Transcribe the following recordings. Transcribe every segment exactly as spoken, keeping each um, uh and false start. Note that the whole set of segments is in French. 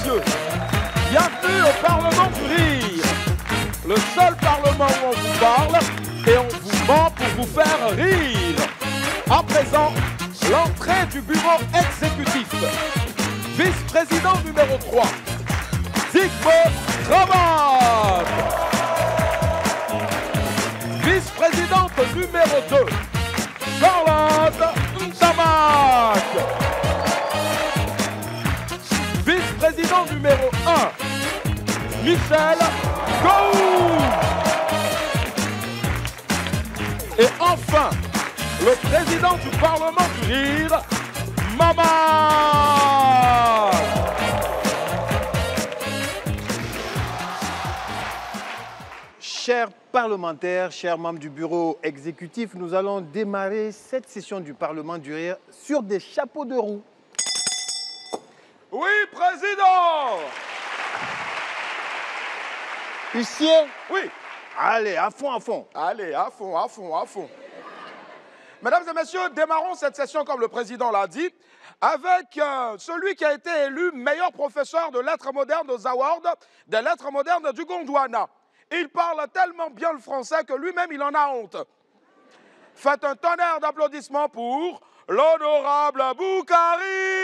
messieurs, bienvenue au Parlement du Rire. Le seul Parlement où on vous parle et on vous ment pour vous faire rire. À présent, l'entrée du bureau exécutif. Vice-président numéro trois, Zygmunt Cravate. Vice-présidente numéro deux, Charlotte Ntamack. Vice-président numéro un, Michel Gou. Et enfin, le président du Parlement du Rire, Mama. Chers parlementaires, chers membres du bureau exécutif, nous allons démarrer cette session du Parlement du Rire sur des chapeaux de roue. Oui, président. Huissier? Oui. Allez, à fond, à fond. Allez, à fond, à fond, à fond. Mesdames et messieurs, démarrons cette session, comme le président l'a dit, avec euh, celui qui a été élu meilleur professeur de lettres modernes aux Awards des lettres modernes du Gondwana. Il parle tellement bien le français que lui-même, il en a honte. Faites un tonnerre d'applaudissements pour l'honorable Boukari.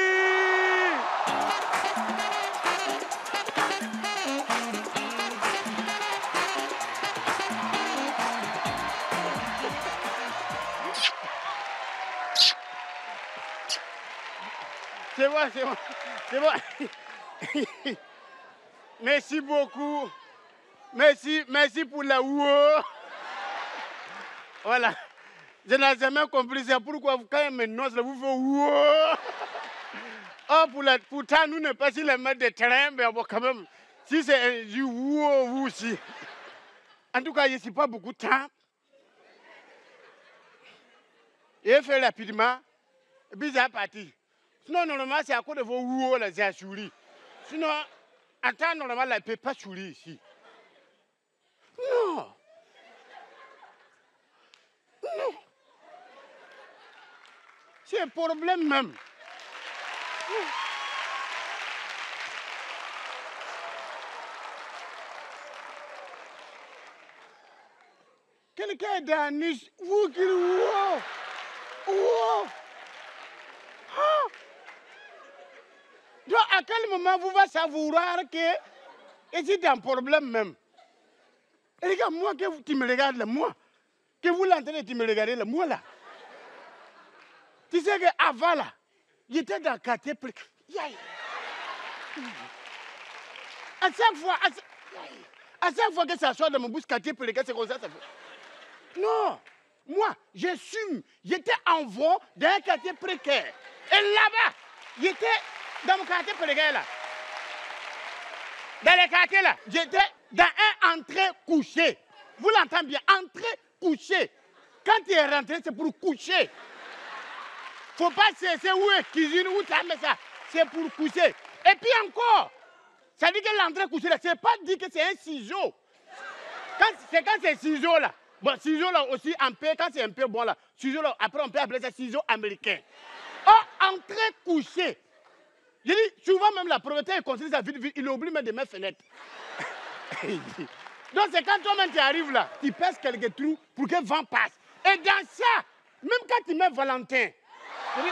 C'est bon, c'est bon, c'est bon. Merci beaucoup. Merci, merci pour la ouo. Voilà. Je n'ai jamais compris c'est pourquoi quand il me noce, vous faites ouo. Oh, pour la, pourtant, nous ne pas si les mettre de terrain, mais bon, quand même, si c'est du ouo, vous aussi. En tout cas, je ne suis pas beaucoup de temps. Et fait rapidement, et puis c'est parti. Sinon, normalement, c'est à cause de vos ouo, là, c'est à souris. Sinon, en temps normal, elle ne peut pas sourire ici. Non. Non. C'est un problème même. Quelqu'un est dans niche, vous qui wow. Wow. Ah. Donc, à quel moment vous va savoir que c'est un problème même? Et regarde, moi, que vous, tu me regardes là, moi, que vous l'entendez, tu me regardez là, moi là. Tu sais qu'avant là, j'étais dans le quartier. À chaque fois, à, à chaque fois que ça sort de mon bouche, quartier précaire, c'est comme ça, ça fait. Non, moi, j'assume, j'étais en voie dans un quartier précaire. Et là-bas, j'étais dans mon quartier précaire là. Dans les quartiers là, j'étais dans un entrée couché. Vous l'entendez bien, entrée couché. Quand tu es rentré, c'est pour coucher. Faut pas cesser où est cuisine, où tu as mis ça. C'est pour coucher. Et puis encore, ça dit que l'entrée couché là, c'est pas dit que c'est un ciseau. C'est quand c'est ciseau là. Bon, ciseau là aussi, un peu, quand c'est un peu bon là. Ciseau là, après on peut appeler ça ciseau américain. Oh, entrée couché. Je dis, souvent même la propriétaire est construite sa ville, il oublie même de mettre fenêtre. Donc c'est quand toi-même tu arrives là, tu pèses quelques trous pour que le vent passe. Et dans ça, même quand tu mets Valentin, je dis,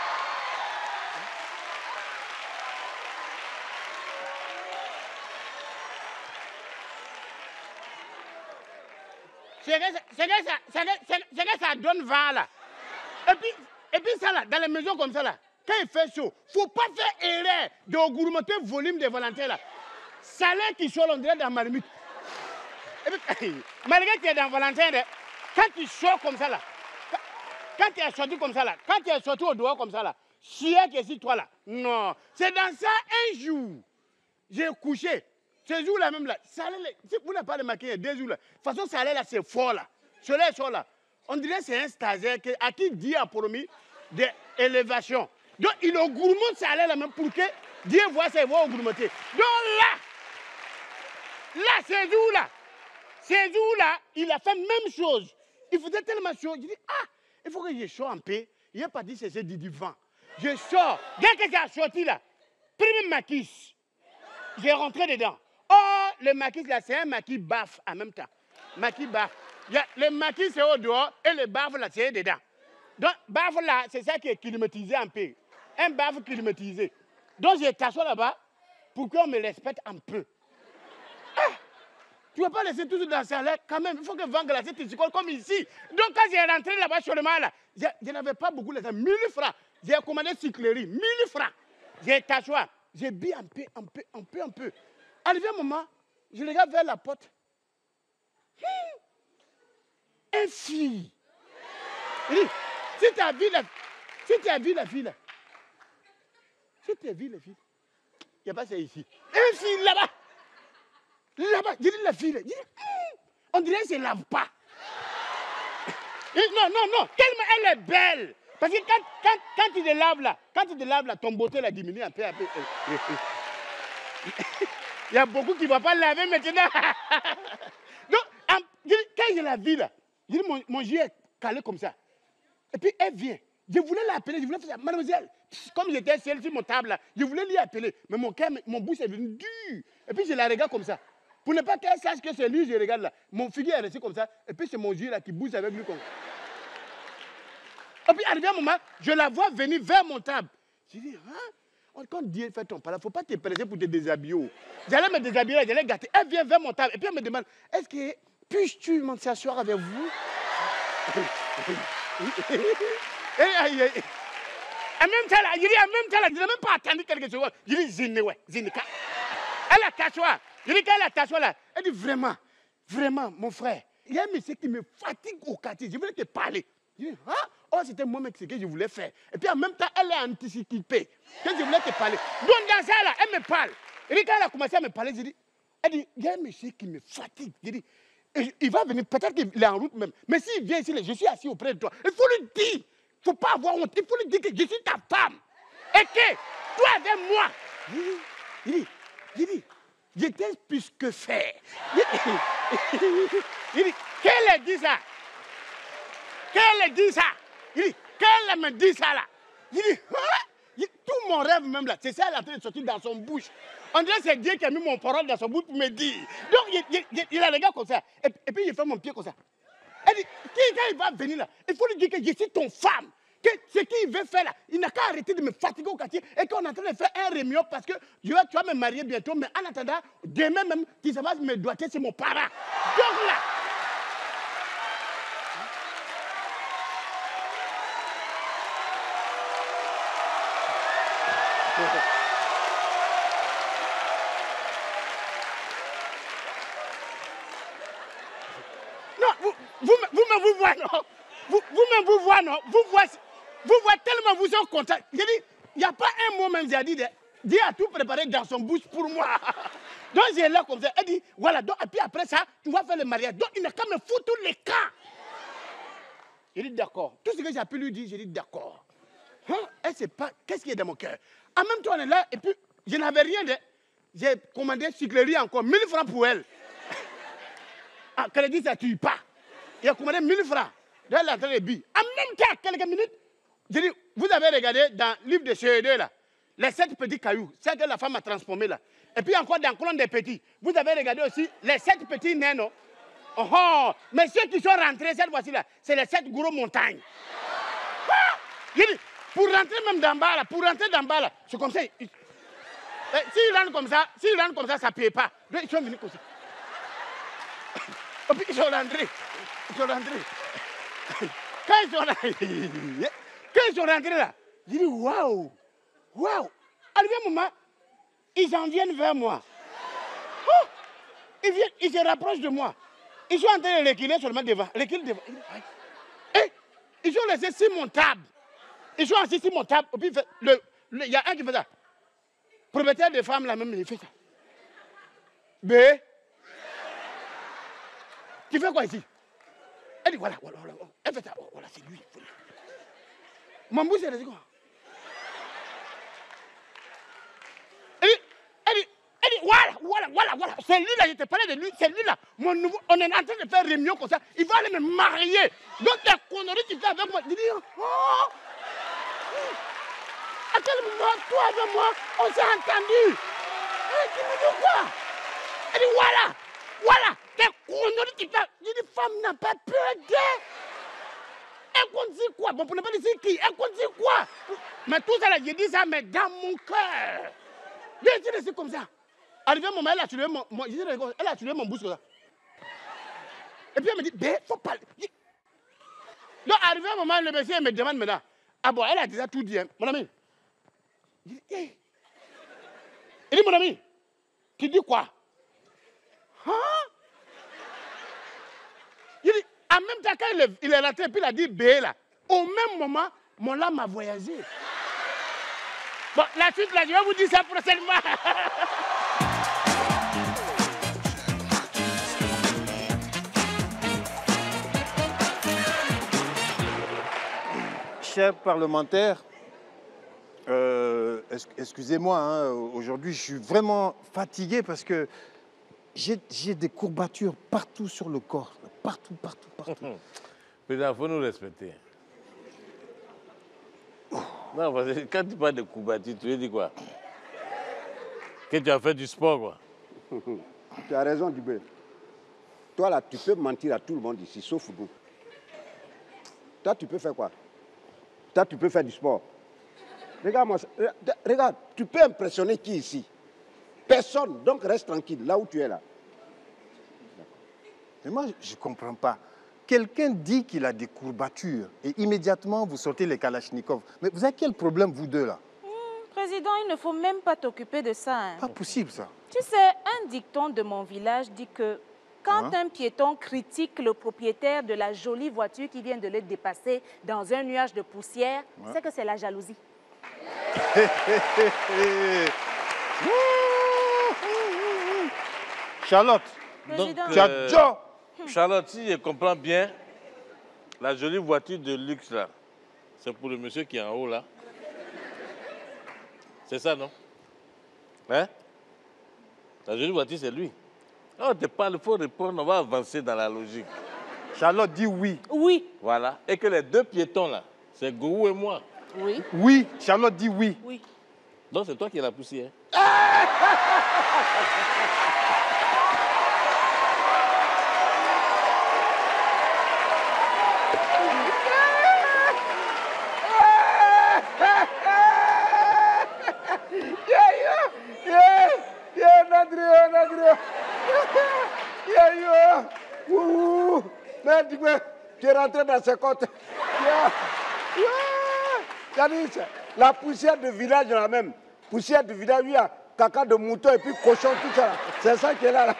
c'est que, c'est que, ça, c'est que, c'est que ça donne vent là. Et puis, et puis ça là, dans les maisons comme ça là, quand il fait chaud, il ne faut pas faire erreur d'augmenter le volume de Valentin là. Salaire qui sort, on dirait dans Marmite. Et puis, malgré que tu es dans Valentin, quand tu sors comme ça là, quand tu es sorti comme ça là, quand tu es sorti au dehors comme ça là, chien qui est ici, toi là, non. C'est dans ça un jour, j'ai couché. Ce jour là même là, salaire, si vous n'avez pas de maquillage, deux jours là, de toute façon, salaire là c'est fort là. Soleil sort là. On dirait que c'est un stagiaire qui, à qui Dieu a promis d'élévation. Donc il augmente salaire là même pour que Dieu voit ses voix augmenter. Donc là, là, ce jour là, ce jour là, il a fait même chose. Il faisait tellement chaud. Je dis, ah, il faut que je sois en paix. Il n'est pas dit c'est du vent. Je sors. Dès que j'ai sorti là, premier maquis. j'ai rentré dedans. Oh, le maquis là, c'est un maquis baf en même temps. Maquis baf. Le maquis c'est au dehors et le baf là, c'est dedans. Donc, baf là, c'est ça qui est climatisé un peu. Un baf climatisé. Donc, j'ai t'assois là-bas pour qu'on me respecte un peu. Ah, tu ne vas pas laisser tout ça dans sa lettre quand même. Il faut que vent glacé tu comme ici. Donc, quand j'ai rentré là-bas seulement là, je, je n'avais pas beaucoup d'argent. mille francs. J'ai commandé cyclerie. mille francs. J'ai t'assois. J'ai bu un peu, un peu, un peu, un peu. Arrivé un moment, je regarde vers la porte. Hum, une fille. Il dit, si tu as vu la, si tu as vu la fille là, si tu as vu la fille, il n'y a pas ça ici. Une fille là-bas. Là-bas, je dis la fille là. Je dis, hum, on dirait qu'elle ne lave pas. Non, non, non, tellement elle est belle. Parce que quand, quand, quand tu te laves là, quand tu te laves là, ton beauté la diminue un peu, un peu. Il y a beaucoup qui ne vont pas laver maintenant. Donc, quand je la vis là, je dis, mon, mon jus est calé comme ça. Et puis elle vient. Je voulais l'appeler, je voulais faire ça. Mademoiselle, comme j'étais seule sur mon table là, je voulais lui appeler. Mais mon cœur, mon bouche est devenue dure. Et puis je la regarde comme ça. Pour ne pas qu'elle sache que c'est lui, je regarde là. Mon figuier est resté comme ça. Et puis c'est mon jus là qui bouge avec lui comme ça. Et puis arrivé un moment, je la vois venir vers mon table. Je dis, hein? Quand Dieu fait ton plat, il ne faut pas te presser pour te déshabiller. J'allais me déshabiller, j'allais gâter. Elle vient vers mon table. Et puis elle me demande, est-ce que puis-tu m'asseoir avec vous? Et en même temps, il dit, en même temps, il n'a même pas attendu quelque chose. Il dit, zine, ouais, zine. Elle a t'asseoir. Il dit, qu'elle a t'asseoir là. Elle dit, vraiment, vraiment, mon frère, il y a un monsieur qui me fatigue au quartier. Je voulais te parler. Je dis, hein? Oh, c'était moi, ce que je voulais faire. Et puis en même temps, elle est anticipée. Que je voulais te parler. Donc dans ça là, elle me parle. Et puis quand elle a commencé à me parler, je dis, elle dit, il y a un monsieur qui me fatigue. Je dis, il va venir, peut-être qu'il est en route même. Mais s'il vient ici, je suis assis auprès de toi. Il faut lui dire. Il ne faut pas avoir honte. Il faut lui dire que je suis ta femme. Et que toi avec moi. Il dit, il dit, il dit, je t'ai plus que faire. Il dit, il dit, qu'elle dit ça? Qu'elle dit ça? Il dit, qu'elle me dit ça là? Il dit, hein? Tout mon rêve même là, c'est ça, elle est en train de sortir dans son bouche. On dirait que c'est Dieu qui a mis mon parole dans son bouche pour me dire. Donc, il, il, il, il a le gars comme ça. Et, et puis, il fait mon pied comme ça. Elle dit, quand il va venir là, il faut lui dire que je suis ton femme. Que ce qu'il veut faire là, il n'a qu'à arrêter de me fatiguer au quartier et qu'on est en train de faire un réunion parce que tu vas, tu vas me marier bientôt. Mais en attendant, demain même, tu vas me doiter, c'est mon parent. Donc là, non, vous, vous, vous, vous, vous voyez, non? Vous, vous-même, vous voyez, non? Vous voyez, vous voyez tellement, vous êtes content. Je dis, il n'y a pas un mot même, j'ai dit, Dieu a tout préparé dans son bouche pour moi. Donc, j'ai là comme ça. Elle dit, voilà, donc, et puis après ça, tu vas faire le mariage. Donc, il n'a qu'à me foutre tous les cas. J'ai dit, d'accord. Tout ce que j'ai pu lui dire, j'ai dit, d'accord. Hein? Elle sait pas, qu'est-ce qui est dans mon cœur? En même temps, on est là, et puis, je n'avais rien de... J'ai commandé cyclerie encore, mille francs pour elle. Ah, qu'elle dit, ça ne tue pas. Il a commandé mille francs. Donc, elle est en train de billes. En même temps, quelques minutes, j'ai dit, vous avez regardé dans le livre de C E deux, là, les sept petits cailloux, c'est que la femme a transformé là. Et puis encore dans le colonne des petits, vous avez regardé aussi les sept petits nains, non? Oh, oh, mais ceux qui sont rentrés cette fois-ci là, c'est les sept gros montagnes. Ah! J'ai dit, pour rentrer même d'en bas là, pour rentrer d'en bas là, c'est comme ça. S'ils rentrent comme ça, s'ils rentrent comme ça, ça ne paye pas. Donc ils sont venus comme ça. Et puis ils sont rentrés. Ils sont rentrés. Quand ils sont rentrés, quand ils sont rentrés là, j'ai dit, waouh, waouh. Arrivé un moment, ils en viennent vers moi. Oh, ils, viennent, ils se rapprochent de moi. Ils sont en train de reculer seulement devant. Reculer devant. Et ils ont laissé sur mon table. Ils sont assis sur mon table. Et puis, il y a un qui fait ça. Propriétaire de femmes, là même, il fait ça. B. Tu fais quoi ici? Elle dit, voilà, voilà, voilà. Elle fait ça. Oh, voilà, c'est lui. Mon bouche, elle dit quoi? Elle dit, elle dit, elle dit, voilà, voilà, voilà, voilà. C'est lui là, je te parlais de lui, c'est lui là. Mon nouveau, on est en train de faire réunion comme ça. Il va aller me marier. Donc, la connerie qu'il fait avec moi, je dis, oh! À quel moment, toi avec moi, on s'est entendu? Tu me dis quoi? Elle dit voilà, voilà, quelle connerie tu fais. J'ai dit, femme n'a pas peur d'elle. Elle compte dire quoi? Bon, pour ne pas dire qui, elle compte dire quoi? Mais tout ça là, j'ai dit ça, mais dans mon cœur. J'ai dit c'est comme ça. Arrivé un moment, elle a tué mon, mon, elle a tué mon bouche comme ça. Et puis elle me dit, ben, faut parler. Donc, arrivé un moment, le monsieur me demande maintenant, ah bon, elle a déjà tout dit, hein, mon ami. Il dit, hey. Il dit, mon ami, tu dis quoi? Hein? Il dit, en même temps, quand il est, il est rentré, puis il a dit B là, au même moment, mon âme a voyagé. Bon, la suite, là, je vais vous dire ça prochainement. Chers parlementaires, euh, excusez-moi, hein, aujourd'hui je suis vraiment fatigué parce que j'ai des courbatures partout sur le corps, partout, partout, partout. Président, il faut nous respecter. Non, parce que quand tu parles de courbatures, tu veux dire quoi? Que tu as fait du sport, quoi. Tu as raison, Dubé. Toi, là, tu peux mentir à tout le monde ici, sauf vous. Toi, tu peux faire quoi? Toi, tu peux faire du sport. Regarde-moi, regarde, tu peux impressionner qui ici? Personne, donc reste tranquille, là où tu es là. Mais moi, je ne comprends pas. Quelqu'un dit qu'il a des courbatures et immédiatement, vous sortez les kalachnikovs. Mais vous avez quel problème, vous deux, là? Mmh, Président, il ne faut même pas t'occuper de ça. Hein. Pas possible, ça. Tu sais, un dicton de mon village dit que quand hein? un piéton critique le propriétaire de la jolie voiture qui vient de le dépasser dans un nuage de poussière, ouais. c'est que c'est la jalousie. Charlotte, Président. Donc, euh, Charlotte, si je comprends bien, la jolie voiture de luxe, là, c'est pour le monsieur qui est en haut, là. C'est ça, non? Hein? La jolie voiture, c'est lui. Oh, t'es pas, il faut répondre, on va avancer dans la logique. Charlotte dit oui. Oui. Voilà. Et que les deux piétons, là, c'est Gourou et moi. Oui. Oui. Charlotte dit oui. Oui. Donc, c'est toi qui l'as poussé, hein? Tu es rentré dans ce compte. La poussière de village là même. Poussière de village, il y a caca de mouton et puis cochon, tout ça. C'est ça qui est là. là.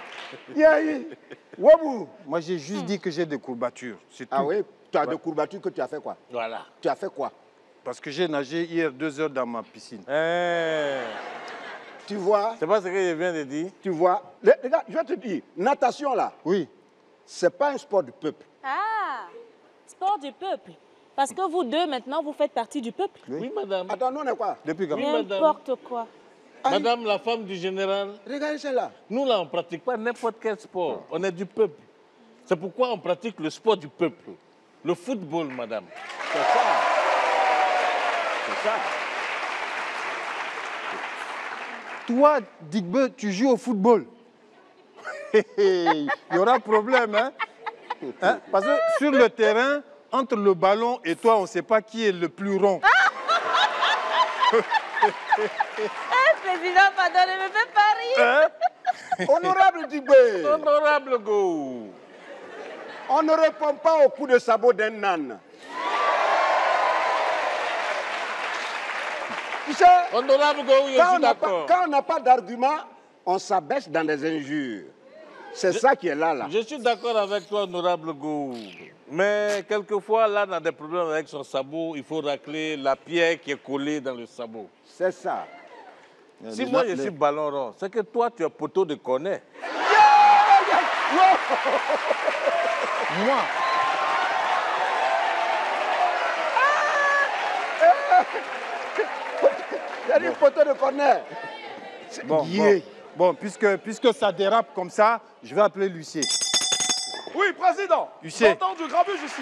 Moi, j'ai juste dit que j'ai des courbatures. Ah tout. oui? Tu as ouais. des courbatures que tu as fait quoi? Voilà. Tu as fait quoi? Parce que j'ai nagé hier deux heures dans ma piscine. Hey. Tu vois? C'est pas ce que je viens de dire. Tu vois? Regarde, je vais te dire, natation là. Oui. C'est pas un sport du peuple. Ah, sport du peuple. Parce que vous deux, maintenant, vous faites partie du peuple. Oui, oui madame. Attends, nous, on est quoi? Depuis quand? Oui, n'importe quoi. Madame, la femme du général. Regardez celle-là. Nous, là, on ne pratique pas n'importe quel sport. On est du peuple. C'est pourquoi on pratique le sport du peuple. Le football, madame. C'est ça. C'est ça. Toi, Digbe, tu joues au football. Il y aura problème, hein? hein? Parce que sur le terrain, entre le ballon et toi, on ne sait pas qui est le plus rond. Eh, président, pardon, ne me fais pas rire. Hein? Honorable Digbe. Honorable Go. On ne répond pas au coup de sabot d'un âne. Tu sais, Honorable Go, je suis d'accord. Quand on n'a pas d'argument, on s'abaisse dans des injures. C'est ça qui est là, là. Je suis d'accord avec toi, honorable Go. Mais quelquefois, là, on a des problèmes avec son sabot. Il faut racler la pierre qui est collée dans le sabot. C'est ça. Si moi, je suis ballon rond, c'est que toi, tu es poteau de cornet. Moi. Il y a une poteau de cornet. Bon, bon, bon puisque, puisque ça dérape comme ça, je vais appeler l'huissier. Oui, président. Huissier. J'ai entendu grabuge ici.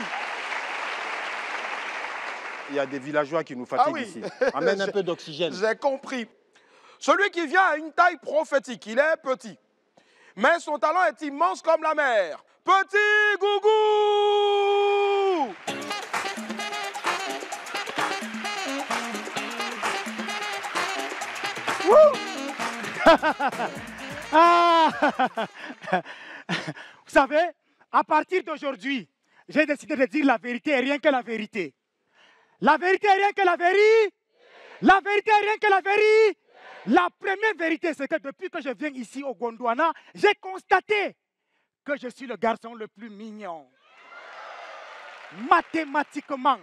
Il y a des villageois qui nous fatiguent ah oui. ici. Amène un peu d'oxygène. J'ai compris. Celui qui vient à une taille prophétique, il est petit. Mais son talent est immense comme la mer. Petit Gougou! Ah Vous savez, à partir d'aujourd'hui, j'ai décidé de dire la vérité et rien que la vérité. La vérité et rien que la vérité. La vérité et rien que la vérité. La première vérité, c'est que depuis que je viens ici au Gondwana, j'ai constaté que je suis le garçon le plus mignon. Mathématiquement,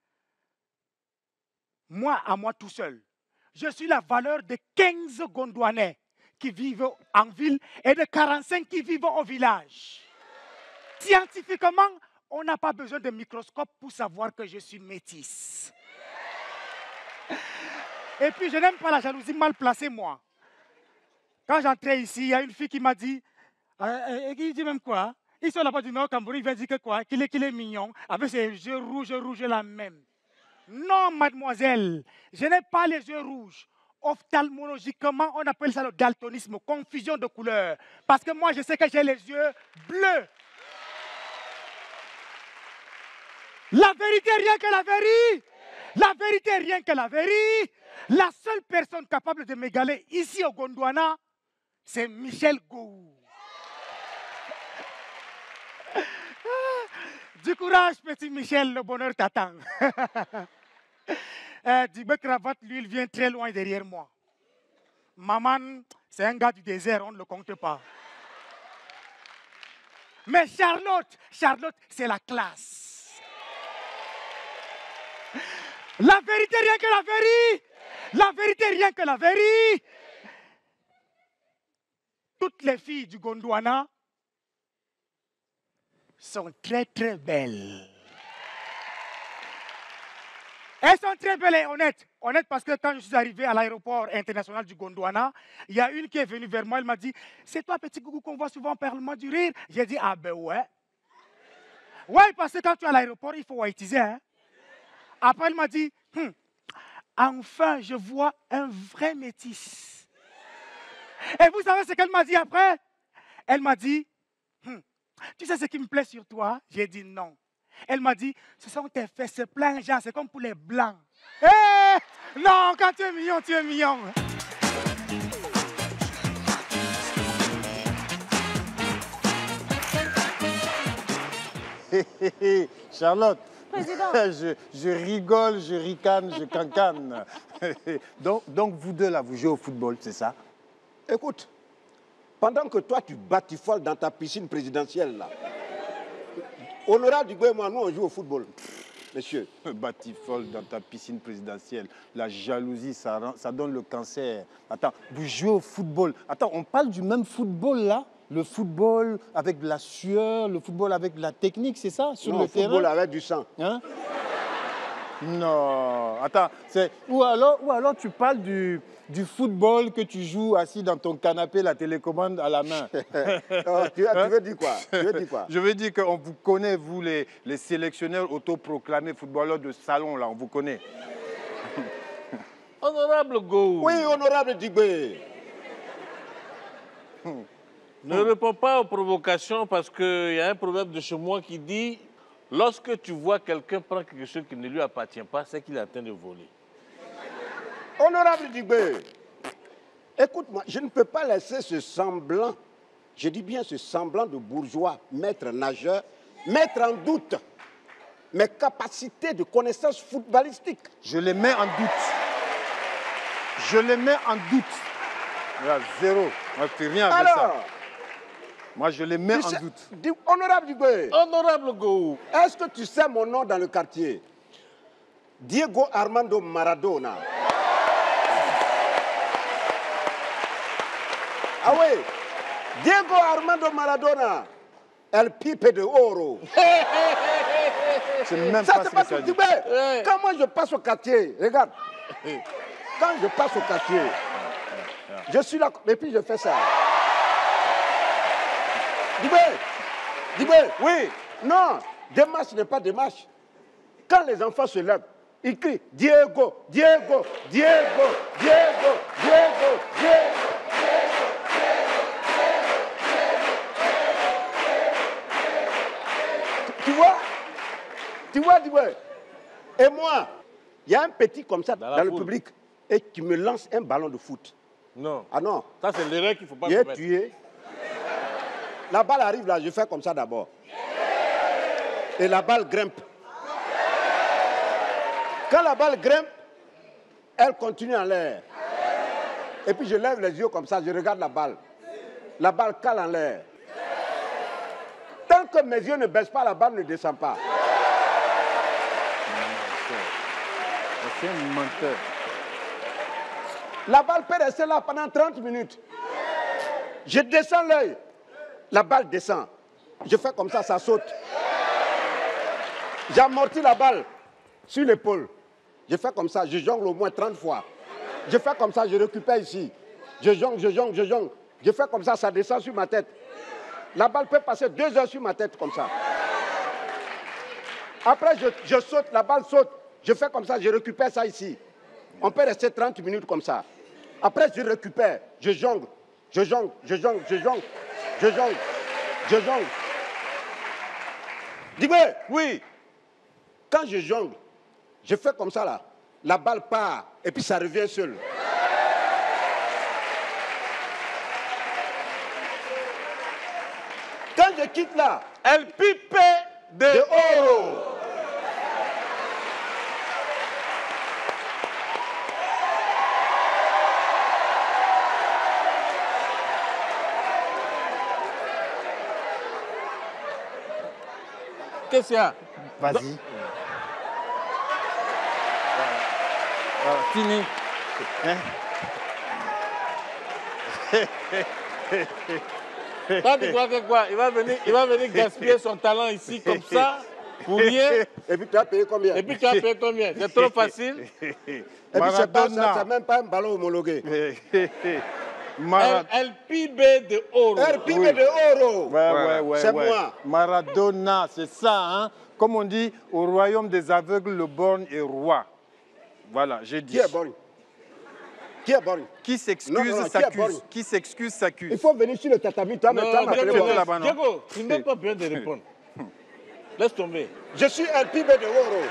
moi à moi tout seul, je suis la valeur de quinze Gondwanais qui vivent en ville et de quarante-cinq qui vivent au village. Scientifiquement, on n'a pas besoin de microscope pour savoir que je suis métisse. Et puis, je n'aime pas la jalousie mal placée, moi. Quand j'entrais ici, il y a une fille qui m'a dit, euh, qui dit même quoi? Ils sont là-bas du Nord Cameroun, il va dire que quoi? Qu'il est, qu'il est mignon, avec ses yeux rouges, rouges là même. Non, mademoiselle, je n'ai pas les yeux rouges. Ophtalmologiquement, on appelle ça le daltonisme, confusion de couleurs. Parce que moi, je sais que j'ai les yeux bleus. La vérité, rien que la vérité. La vérité, rien que la vérité. La seule personne capable de m'égaler ici au Gondwana, c'est Michel Gou. Du courage, petit Michel, le bonheur t'attend. euh, Dibé Cravate, lui, il vient très loin derrière moi. Maman, c'est un gars du désert, on ne le compte pas. Mais Charlotte, Charlotte, c'est la classe. La vérité, rien que la vérité. La vérité, rien que la vérité. Toutes les filles du Gondwana sont très, très belles. Elles sont très belles et honnêtes. Honnêtes parce que quand je suis arrivé à l'aéroport international du Gondwana, il y a une qui est venue vers moi, elle m'a dit, c'est toi, petit Gougou, qu'on voit souvent au Parlement du Rire. J'ai dit, ah ben ouais. Ouais, parce que quand tu es à l'aéroport, il faut whiteiser. Hein? Après, elle m'a dit, hm, enfin, je vois un vrai métis. Et vous savez ce qu'elle m'a dit après? Elle m'a dit, hm, tu sais ce qui me plaît sur toi? J'ai dit non. Elle m'a dit, ce sont tes fesses pleines, genre, c'est comme pour les blancs. Hé! Hey! Non, quand tu es mignon, tu es mignon. Charlotte, Président. je, je rigole, je ricane, je cancane. donc, donc, vous deux, là, vous jouez au football, c'est ça? Écoute, pendant que toi, tu batifoles dans ta piscine présidentielle, là, Honorable Dugbe et moi, nous, on joue au football. Monsieur. Batifol dans ta piscine présidentielle. La jalousie, ça, rend, ça donne le cancer. Attends, vous jouez au football. Attends, on parle du même football là? Le football avec de la sueur, le football avec de la technique, c'est ça? Sur non, le terrain? Le football avec du sang. Hein? Non. Attends, c'est... Ou alors, ou alors tu parles du, du football que tu joues assis dans ton canapé, la télécommande à la main. oh, tu, hein? tu veux dire quoi? Tu veux dire quoi? Je veux dire qu'on vous connaît, vous, les, les sélectionneurs autoproclamés footballeurs de salon, là, on vous connaît. Honorable Go. Oui, honorable Dugbe. Ne réponds pas aux provocations parce qu'il y a un proverbe de chez moi qui dit lorsque tu vois quelqu'un prendre quelque chose qui ne lui appartient pas, c'est qu'il est en train de voler. Honorable Dugbe, écoute-moi, je ne peux pas laisser ce semblant, je dis bien ce semblant de bourgeois, maître nageur, mettre en doute mes capacités de connaissance footballistique. Je les mets en doute. Je les mets en doute. Il y a zéro. Moi, je ne fais rien avec Alors, ça. Moi, je les mets en sais, doute. Dis, honorable Dugbe, Honorable Go. est-ce que tu sais mon nom dans le quartier? Diego Armando Maradona. Ah oui, Diego Armando Maradona, El Pipe de Oro. C'est même Ça, pas c'est ce pas que ça tout dit. Dugbe. Quand moi je passe au quartier, regarde. Quand je passe au quartier, je suis là, et puis je fais ça. Dugbe, Dugbe. Oui. Non, démarche n'est pas démarche. Quand les enfants se lèvent, Il crie Diego, Diego, Diego, Diego, Diego, Diego. Tu vois? Tu vois, tu vois? Et moi, il y a un petit comme ça dans, Dans dans la le foule. public et qui me lance un ballon de foot. Non. Ah non. Ça, c'est l'erreur qu'il ne faut pas Il est commettre. tué. La balle arrive là, je fais comme ça d'abord. Et la balle grimpe. Quand la balle grimpe, elle continue en l'air. Et puis je lève les yeux comme ça, je regarde la balle. La balle cale en l'air. Tant que mes yeux ne baissent pas, la balle ne descend pas. C'est un menteur. La balle peut rester là pendant trente minutes. Je descends l'œil. La balle descend. Je fais comme ça, ça saute. J'amortis la balle sur l'épaule. Je fais comme ça, je jongle au moins trente fois. Je fais comme ça, je récupère ici. Je jongle, je jongle, je jongle. Je fais comme ça, ça descend sur ma tête. La balle peut passer deux heures sur ma tête comme ça. Après, je, je saute, la balle saute. Je fais comme ça, je récupère ça ici. On peut rester trente minutes comme ça. Après, je récupère, je jongle, je jongle, je jongle, je jongle, je jongle, je jongle. Dis-moi, Oui. quand je jongle, je fais comme ça là. La balle part et puis ça revient seul. Quand je quitte là, Elle pipe de, de oro. Qu'est-ce qu'il y a? Vas-y. Voilà, fini. Hein? Toi, tu crois que quoi? Il va venir, il va venir gaspiller son talent ici comme ça, pour rien. Et puis tu as payé combien? Et puis tu as payé combien? C'est trop facile. Et puis c'est pas ça, Maradona. c'est même pas un ballon homologué. Mara- Elle, elle pibe de oro. R P B de oro. Ouais, ouais, ouais, C'est ouais. moi. Maradona, c'est ça, hein? Comme on dit, au royaume des aveugles, le borgne est roi. Voilà, j'ai dit. Qui est borgne? Qui est borgne? Qui Non, s'excuse non, non, qui est s'accuse. borgne? Qui s'aixcuse s'accuse. Il faut venir sur le tatami, toi, mais Non, toi, ma Diego, Diego, borgne. là-bas, non? Diego, tu n'as pas besoin de répondre. Laisse tomber. Je suis R P B de oro.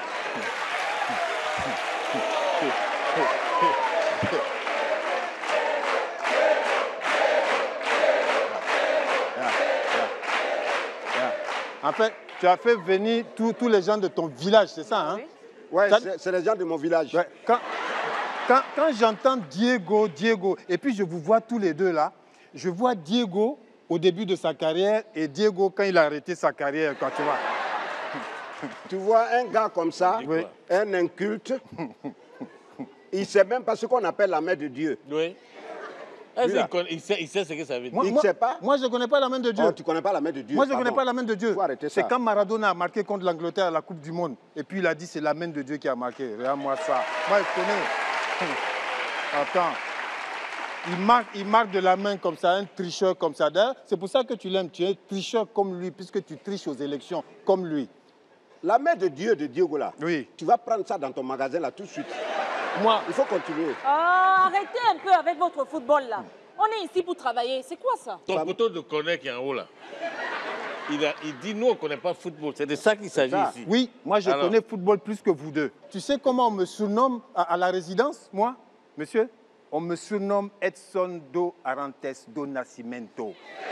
En fait, tu as fait venir tous tous les gens de ton village, c'est ça, hein? Ouais, Ça- c'est c'est les gens de mon village. Ouais, Quand, quand, quand j'entends Diego, Diego, et puis je vous vois tous les deux là, je vois Diego au début de sa carrière et Diego quand il a arrêté sa carrière, quand tu vois. Tu vois un gars comme ça, Oui. un inculte, il ne sait même pas ce qu'on appelle la main de Dieu. Oui. Est-ce Lui, là. qu'il connaît- il sait, il sait ce que ça veut dire. Moi, Il moi- sait pas? Moi, je ne connais pas la main de Dieu. Oh, tu ne connais pas la main de Dieu. Moi, je ne pardon. connais pas la main de Dieu. Faut arrêter C'est ça. quand Maradona a marqué contre l'Angleterre à la Coupe du Monde. Et puis il a dit c'est la main de Dieu qui a marqué. Regarde-moi ça. Moi, je connais. Attends. Il marque, il marque de la main comme ça, un tricheur comme ça. D'ailleurs, c'est pour ça que tu l'aimes. Tu es tricheur comme lui, puisque tu triches aux élections comme lui. La main de Dieu de Diego là, Oui. tu vas prendre ça dans ton magasin là tout de suite. Moi, Il faut continuer. Ah, arrêtez un peu avec votre football là. On est ici pour travailler. C'est quoi ça? Ton poteau de connaît qui est en haut là. Il, a, il dit nous on ne connaît pas le football. C'est de ça qu'il s'agit ça. ici. oui, moi je Alors. connais football plus que vous deux. Tu sais comment on me surnomme à, à la résidence, moi, monsieur? On me surnomme Edson do Arantes do Nascimento.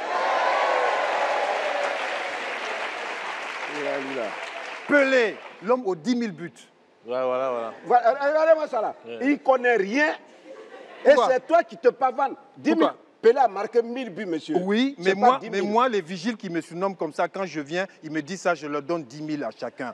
Et là, lui, là. Pelé, l'homme aux dix mille buts. Ouais, voilà, voilà. Voilà, regardez-moi ça là. Ouais. Il ne connaît rien. Et Pourquoi? c'est toi qui te pavanes. dix mille. Pourquoi? Pelé a marqué mille buts, monsieur. Oui, C'est mais pas moi, dix mais mille. moi, les vigiles qui me surnomment comme ça, quand je viens, ils me disent ça, je leur donne dix mille à chacun.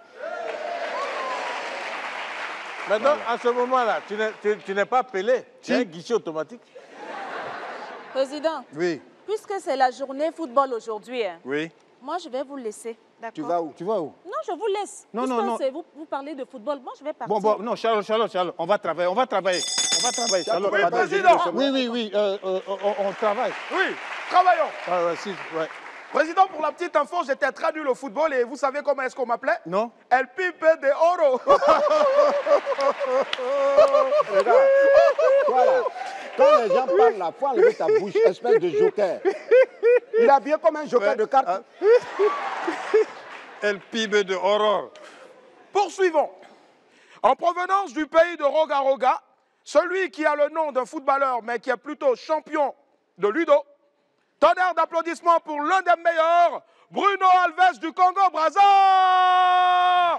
Maintenant, à ce moment-là, tu n'es, tu- tu n'es pas Pelé. Tu Si. es un guichet automatique. Président, Oui, puisque c'est la journée football aujourd'hui, hein, oui. moi je vais vous laisser. D'accord? Tu vas où? Tu vas où? Non, je vous laisse. Non, Puisque non, non. c'est Vous, vous parlez de football, moi je vais partir. Bon, bon, non, Charlotte, Charlotte, Charlotte, on va travailler, on va travailler. On va travailler, Charlotte. Oui, pardon. président. Oui, oui, oui, euh, euh, on, on travaille. Oui, travaillons. Ah, ouais, si, ouais. Président, pour la petite info, j'étais très nul au football et vous savez comment est-ce qu'on m'appelait? Non? El Pipe de Oro. Regarde, toi là, quand les gens parlent là, il faut enlever ta bouche, espèce de joker. Il est habillé comme un joker Ouais. de cartes. Ah. El Pibe de Aurore. Poursuivons. En provenance du pays de Roga Roga, celui qui a le nom d'un footballeur, mais qui est plutôt champion de Ludo, tonnerre d'applaudissements pour l'un des meilleurs, Bruno Alves du Congo-Brazza.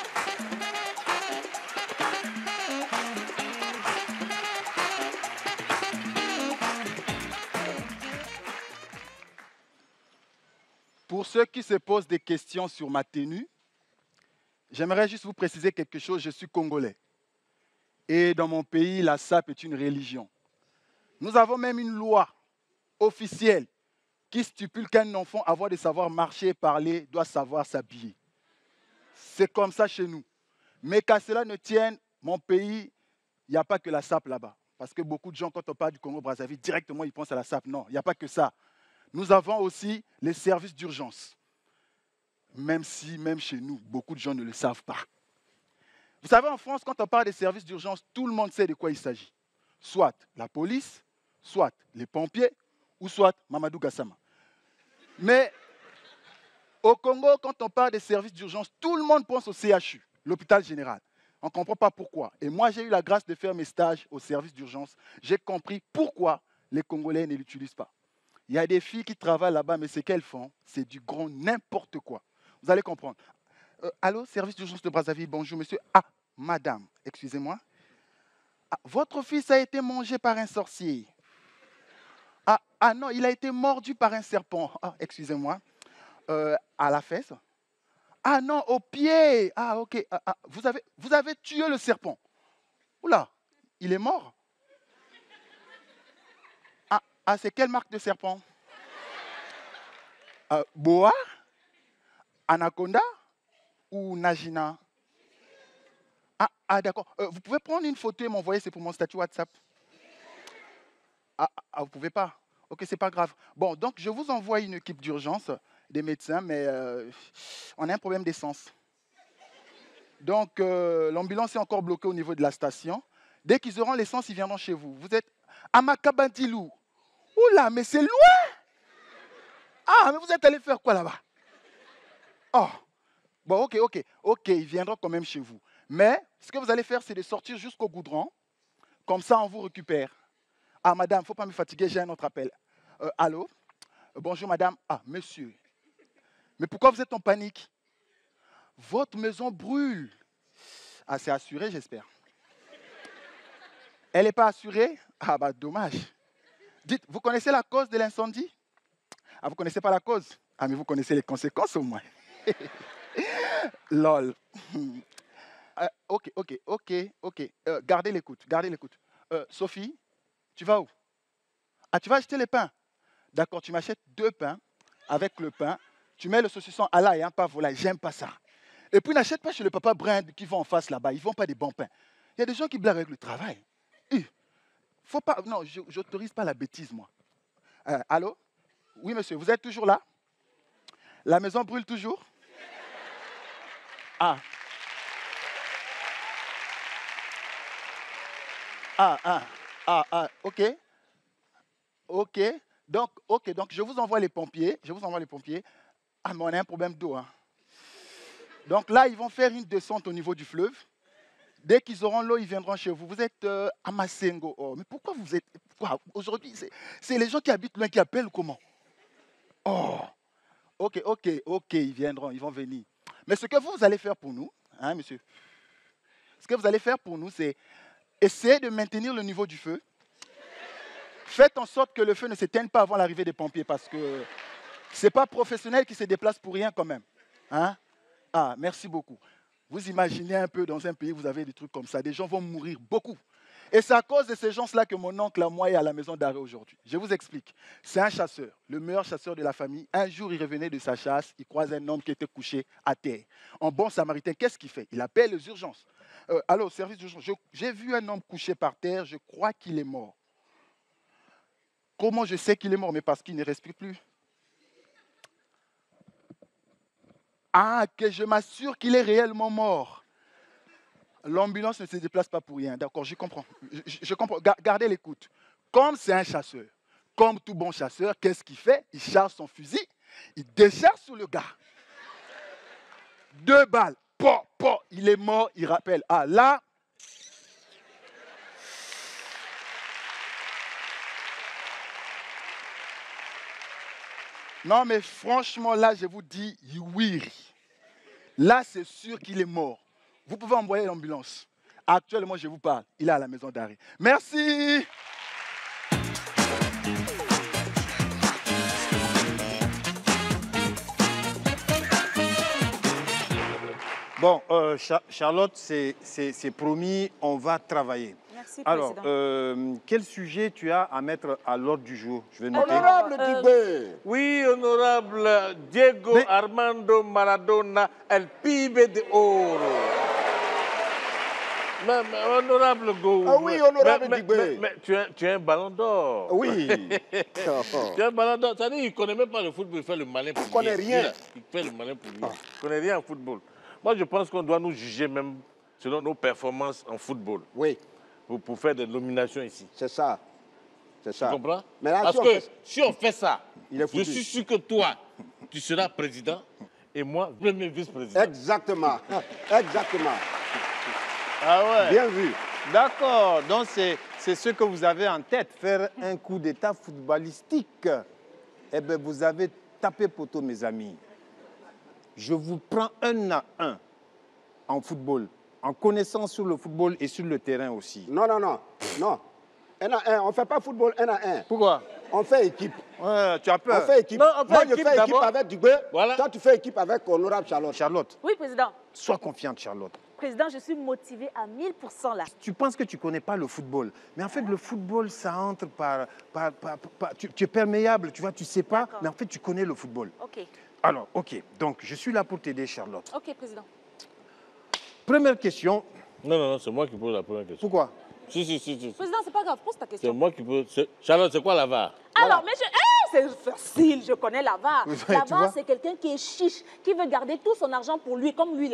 Pour ceux qui se posent des questions sur ma tenue, j'aimerais juste vous préciser quelque chose. Je suis congolais. Et dans mon pays, la S A P est une religion. Nous avons même une loi officielle qui stipule qu'un enfant, avant de savoir marcher et parler, doit savoir s'habiller. C'est comme ça chez nous. Mais qu'à cela ne tienne, mon pays, il n'y a pas que la S A P là-bas. Parce que beaucoup de gens, quand on parle du Congo-Brazzaville, directement, ils pensent à la S A P. Non, il n'y a pas que ça. Nous avons aussi les services d'urgence. Même si, même chez nous, beaucoup de gens ne le savent pas. Vous savez, en France, quand on parle des services d'urgence, tout le monde sait de quoi il s'agit. Soit la police, soit les pompiers, ou soit Mamadou Gassama. Mais au Congo, quand on parle des services d'urgence, tout le monde pense au C H U, l'hôpital général. On ne comprend pas pourquoi. Et moi, j'ai eu la grâce de faire mes stages au service d'urgence. J'ai compris pourquoi les Congolais ne l'utilisent pas. Il y a des filles qui travaillent là-bas, mais ce qu'elles font, c'est du grand n'importe quoi. Vous allez comprendre. Euh, allô, service d'urgence de Brazzaville, bonjour monsieur. Ah, madame, excusez-moi. Ah, votre fils a été mangé par un sorcier. Ah, ah non, il a été mordu par un serpent. Ah, excusez-moi. Euh, à la fesse. Ah non, au pied. Ah, ok. Ah, ah, vous, avez, vous avez tué le serpent. Oula, il est mort. Ah, ah c'est quelle marque de serpent? euh, Boa? Anaconda? Ou Nagina? Ah, ah d'accord. Euh, vous pouvez prendre une photo et m'envoyer, c'est pour mon statut WhatsApp. Ah, ah vous ne pouvez pas? Ok, c'est pas grave. Bon, donc je vous envoie une équipe d'urgence, des médecins, mais euh, on a un problème d'essence. Donc, euh, l'ambulance est encore bloquée au niveau de la station. Dès qu'ils auront l'essence, ils viendront chez vous. Vous êtes à Makabandilou. Oula, mais c'est loin! Ah, mais vous êtes allé faire quoi là-bas? Oh, bon, ok, ok, ok, ils viendront quand même chez vous. Mais ce que vous allez faire, c'est de sortir jusqu'au goudron. Comme ça, on vous récupère. Ah, madame, il ne faut pas me fatiguer, j'ai un autre appel. Euh, allô? Euh, bonjour, madame. Ah, monsieur. Mais pourquoi vous êtes en panique? Votre maison brûle. Ah, c'est assuré, j'espère. Elle n'est pas assurée? Ah, bah, dommage. Dites, vous connaissez la cause de l'incendie? Ah, vous ne connaissez pas la cause? Ah, mais vous connaissez les conséquences au moins. Lol. Euh, ok, ok, ok, ok. Euh, gardez l'écoute, gardez l'écoute. Euh, Sophie, tu vas où? Ah, tu vas acheter les pains? D'accord, tu m'achètes deux pains. Avec le pain, tu mets le saucisson à l'ail, hein, pas volaille. J'aime pas ça. Et puis, n'achète pas chez le papa Brind qui vont en face là-bas. Ils ne vendent pas des bons pains. Il y a des gens qui blaguent avec le travail. Il faut pas... Non, je n'autorise pas la bêtise, moi. Euh, allô? Oui, monsieur, vous êtes toujours là? La maison brûle toujours? Ah. Ah, ah, ah, ah, ok. Ok. Donc, ok, donc je vous envoie les pompiers. Je vous envoie les pompiers. Ah, mais on a un problème d'eau, hein. Donc là, ils vont faire une descente au niveau du fleuve. Dès qu'ils auront l'eau, ils viendront chez vous. Vous êtes euh, à Masengo. Oh, mais pourquoi vous êtes... Aujourd'hui, c'est les gens qui habitent loin qui appellent comment? Oh, ok, ok, ok, ils viendront, ils vont venir. Mais ce que vous, vous allez faire pour nous, hein, monsieur? Ce que vous allez faire pour nous, c'est essayer de maintenir le niveau du feu. Faites en sorte que le feu ne s'éteigne pas avant l'arrivée des pompiers parce que ce n'est pas professionnel qui se déplace pour rien quand même. Hein? Ah, merci beaucoup. Vous imaginez un peu dans un pays où vous avez des trucs comme ça, des gens vont mourir beaucoup. Et c'est à cause de ces gens-là que mon oncle, à moi, est à la maison d'arrêt aujourd'hui. Je vous explique. C'est un chasseur, le meilleur chasseur de la famille. Un jour, il revenait de sa chasse, il croise un homme qui était couché à terre. En bon samaritain, qu'est-ce qu'il fait? Il appelle les urgences. Euh, allô, service d'urgence, j'ai vu un homme couché par terre, je crois qu'il est mort. Comment je sais qu'il est mort? Mais parce qu'il ne respire plus. Ah, que je m'assure qu'il est réellement mort. L'ambulance ne se déplace pas pour rien. D'accord, je comprends. Je, je comprends. Ga- Gardez l'écoute. Comme c'est un chasseur, comme tout bon chasseur, qu'est-ce qu'il fait? Il charge son fusil, il décharge sur le gars. Deux balles. Po, po, il est mort, il rappelle. Ah, là... Non, mais franchement, là, je vous dis, oui. Là, c'est sûr qu'il est mort. Vous pouvez envoyer l'ambulance. Actuellement, je vous parle. Il est à la maison d'arrêt. Merci. Bon, euh, Cha- Charlotte, c'est c'est- c'est promis, on va travailler. Merci, Alors, Président. euh, quel sujet tu as à mettre à l'ordre du jour? Je vais noter. Honorable euh, Dubé. Oui, honorable Diego Mais- Armando Maradona, el pibe de oro. Mais, mais, honorable Go. Ah oui, honorable mais, mais, Dubé. mais, mais tu, as, tu as un ballon d'or. Oui. Tu as un ballon d'or. C'est-à-dire qu'il ne connaît même pas le football, il fait le malin pour lui. connaît rien. Lui, là, il fait le malin pour lui. Il ne connaît rien en football. Moi, je pense qu'on doit nous juger même selon nos performances en football. Oui, Pour, pour faire des nominations ici. c'est ça. C'est Tu ça. comprends? Mais là, Parce si on que fait- si on fait ça, Il est je foutu. suis sûr que toi, tu seras président et moi, premier vice-président. Exactement. Exactement. Ah ouais. Bien vu. D'accord, donc c'est c'est ce que vous avez en tête, faire un coup d'état footballistique. Eh bien, vous avez tapé poteau, mes amis. Je vous prends un à un en football, en connaissance sur le football et sur le terrain aussi. Non, non, non. Non. Un à un. On ne fait pas football un à un. Pourquoi? On fait équipe. Ouais, tu as On peur. fait équipe. Non, on fait Moi, je équipe fais équipe d'abord. avec Dubé. Voilà. Toi, tu fais équipe avec Honorable Charlotte. Charlotte, Oui, Président. sois confiante, Charlotte. Président, je suis motivée à mille pour cent là. Tu penses que tu ne connais pas le football. Mais en fait, le football, ça entre par... par, par- par- tu, tu es perméable, tu vois, tu ne sais pas, D'accord. mais en fait, tu connais le football. OK. Alors, OK, donc je suis là pour t'aider, Charlotte. OK, Président. Première question, Non, non, non, c'est moi qui pose la première question. pourquoi? Si, si, si, si. Président, c'est pas grave, pose ta C'est question. moi qui pose. c'est- Charlotte, c'est quoi la V A R? Alors, mais je... Eh, c'est facile, je connais la V A R. Oui, La tu V A R, vois. c'est quelqu'un qui est chiche, qui veut garder tout son argent pour lui, comme lui là.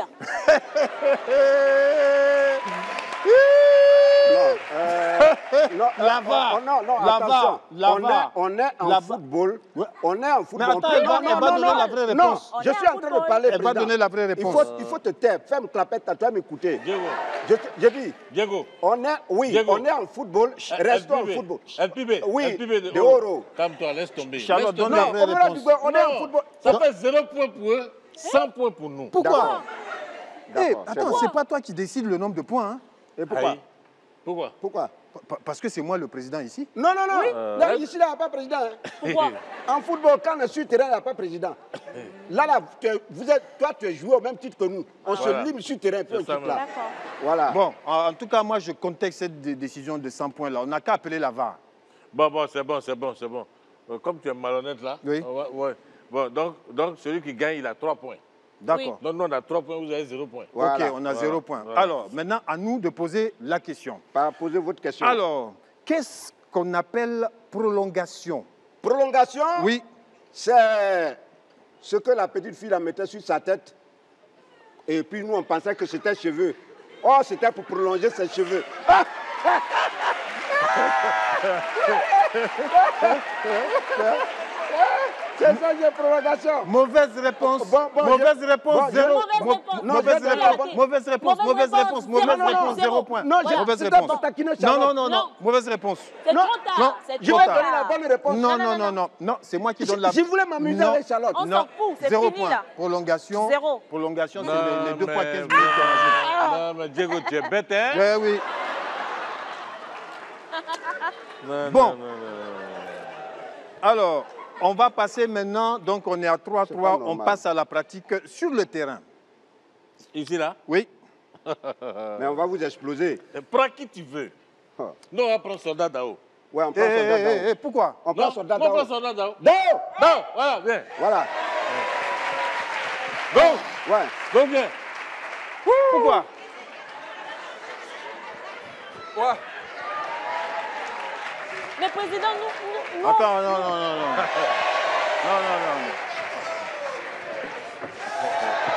Non, euh, non, La euh, V A R. oh, non, non, La attention. V A R. La on, V A est, R. on est en La V A R. football. Ouais. On est en football. attends, On peut- elle va- non, elle va non, donner non, la vraie non, réponse. On je est suis en en train de football. parler. Elle va président. donner la vraie Il faut, réponse. il faut te taire. Ferme clapette, tu vas m'écouter. Diego, Je, te- je dis, Diego. on est, oui, Diego. on est en football. El Restons en Pibe. football. El Pibe. Oui, El Pibe de de oro. oro. Calme-toi, laisse tomber. Charlotte, Laisse donne tomber. la Non, vraie Honorable réponse. Dubé, on est en Non, football. ça fait zéro point pour eux, cent points pour nous. Pourquoi? D'accord. Eh, D'accord, c'est attends, bon. c'est pas toi qui décides le nombre de points, hein? Et pourquoi? Aïe. Pourquoi? Pourquoi? Pa- pa- Parce que c'est moi le président ici. Non, non, non. Euh, Là, elle- ici, là, il n'y a pas président. hein. Pourquoi? En football, quand on est sur le terrain, il n'y a pas président. Là, là, tu es- vous êtes, toi, tu es joué au même titre que nous. On Voilà. se libre sur le terrain, puis on C'est ça quitte même. là. D'accord. Voilà. Bon, en, en tout cas, moi, je conteste cette dé- décision de cent points là. On n'a qu'à appeler la V A R. Bon, bon, c'est bon, c'est bon, c'est bon. Euh, comme tu es malhonnête là. Oui. on va- ouais. Bon, donc, donc, celui qui gagne, il a trois points. D'accord. Donc, nous, on a trois points, vous avez zéro point. Voilà. Ok, on a Voilà. zéro point. Voilà. Alors, maintenant, à nous de poser la question. Pas poser votre question. Alors, qu'est-ce qu'on appelle prolongation? Prolongation, Oui. c'est ce que la petite fille la mettait sur sa tête. Et puis nous, on pensait que c'était cheveux. Oh, c'était pour prolonger ses cheveux. C'est ça, c'est prolongation. Mauvaise réponse. Bon, bon, mauvaise je- réponse, bon, je- zéro. Mauvaise Mo- réponse. Non, Mauvaise je vais réponse. donner la Mauvaise réponse. Mauvaise Mauvaise réponse, réponse. zéro. Mauvaise Non, non, réponse. non, Zéro zéro. point. Non, j'ai- Mauvaise c'était réponse. pour taquiner Non, Charlotte. non, non, non. Non. Mauvaise réponse. C'est Non, trop tard. non, C'est Je trop vais tard. donner la bonne réponse. Non, non, non, non, non, non. Non, c'est moi qui donne la. Si vous voulez m'amuser Non. avec Charlotte. On Non. s'en fout, c'est Zéro fini point. là. Prolongation. Zéro. Prolongation, c'est Non, les, les deux mais- fois quinze minutes qu'on rajoute. Non, mais Diego, tu es bête, hein? Ouais, oui. Non, Bon. non, non, non, non. Alors, on va passer maintenant, donc on est à trois C'est trois, pas on normal. passe à la pratique sur le terrain. Ici, là, Oui. Mais on va vous exploser. prends qui tu veux. Ah. Non, on va prendre soldat d'Ao. Ouais, on Eh, prend eh, soldat eh, d'Ao. eh, pourquoi? On prend Non, soldat non, on prend d'Ao. soldat d'Ao. D'Ao. Non, voilà, viens. Voilà. Go, Ouais. go, viens. Pourquoi? Mais président, nous, nous, nous- Attends, non, non, non, non. Non, non, non. non.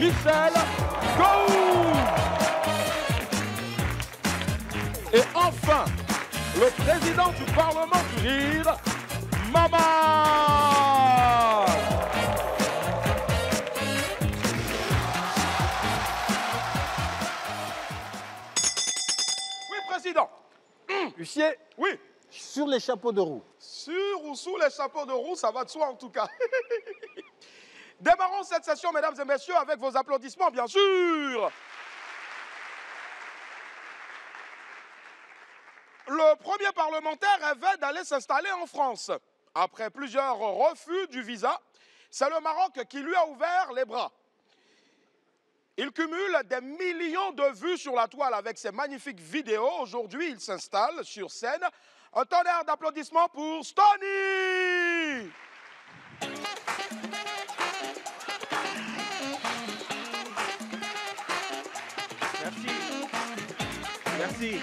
Michel Gou. Et enfin, le président du Parlement du Rire, Mama. Oui, président. Huissier, Oui. sur les chapeaux de roue. Sur ou sous les chapeaux de roue, ça va de soi en tout cas. Démarrons cette session, mesdames et messieurs, avec vos applaudissements, bien sûr. Le premier parlementaire rêvait d'aller s'installer en France. Après plusieurs refus du visa, c'est le Maroc qui lui a ouvert les bras. Il cumule des millions de vues sur la toile avec ses magnifiques vidéos. Aujourd'hui, il s'installe sur scène. Un tonnerre d'applaudissements pour Stony! Merci. Merci.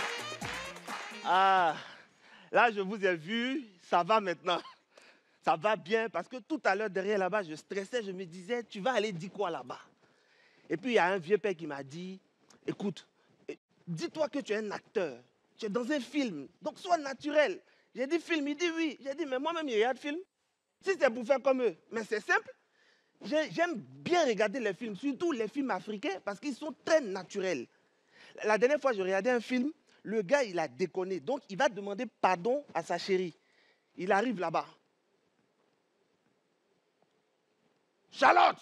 Ah, là, je vous ai vu, ça va maintenant. Ça va bien parce que tout à l'heure, derrière là-bas, je stressais, je me disais, tu vas aller dire quoi là-bas? Et puis, il y a un vieux père qui m'a dit, écoute, dis-toi que tu es un acteur, tu es dans un film, donc sois naturel. J'ai dit film, il dit oui. J'ai dit, mais moi-même, je regarde film. Si c'est pour faire comme eux, mais c'est simple. J'aime bien regarder les films, surtout les films africains, parce qu'ils sont très naturels. La dernière fois, je regardais un film, le gars, il a déconné. Donc, il va demander pardon à sa chérie. Il arrive là-bas. Charlotte!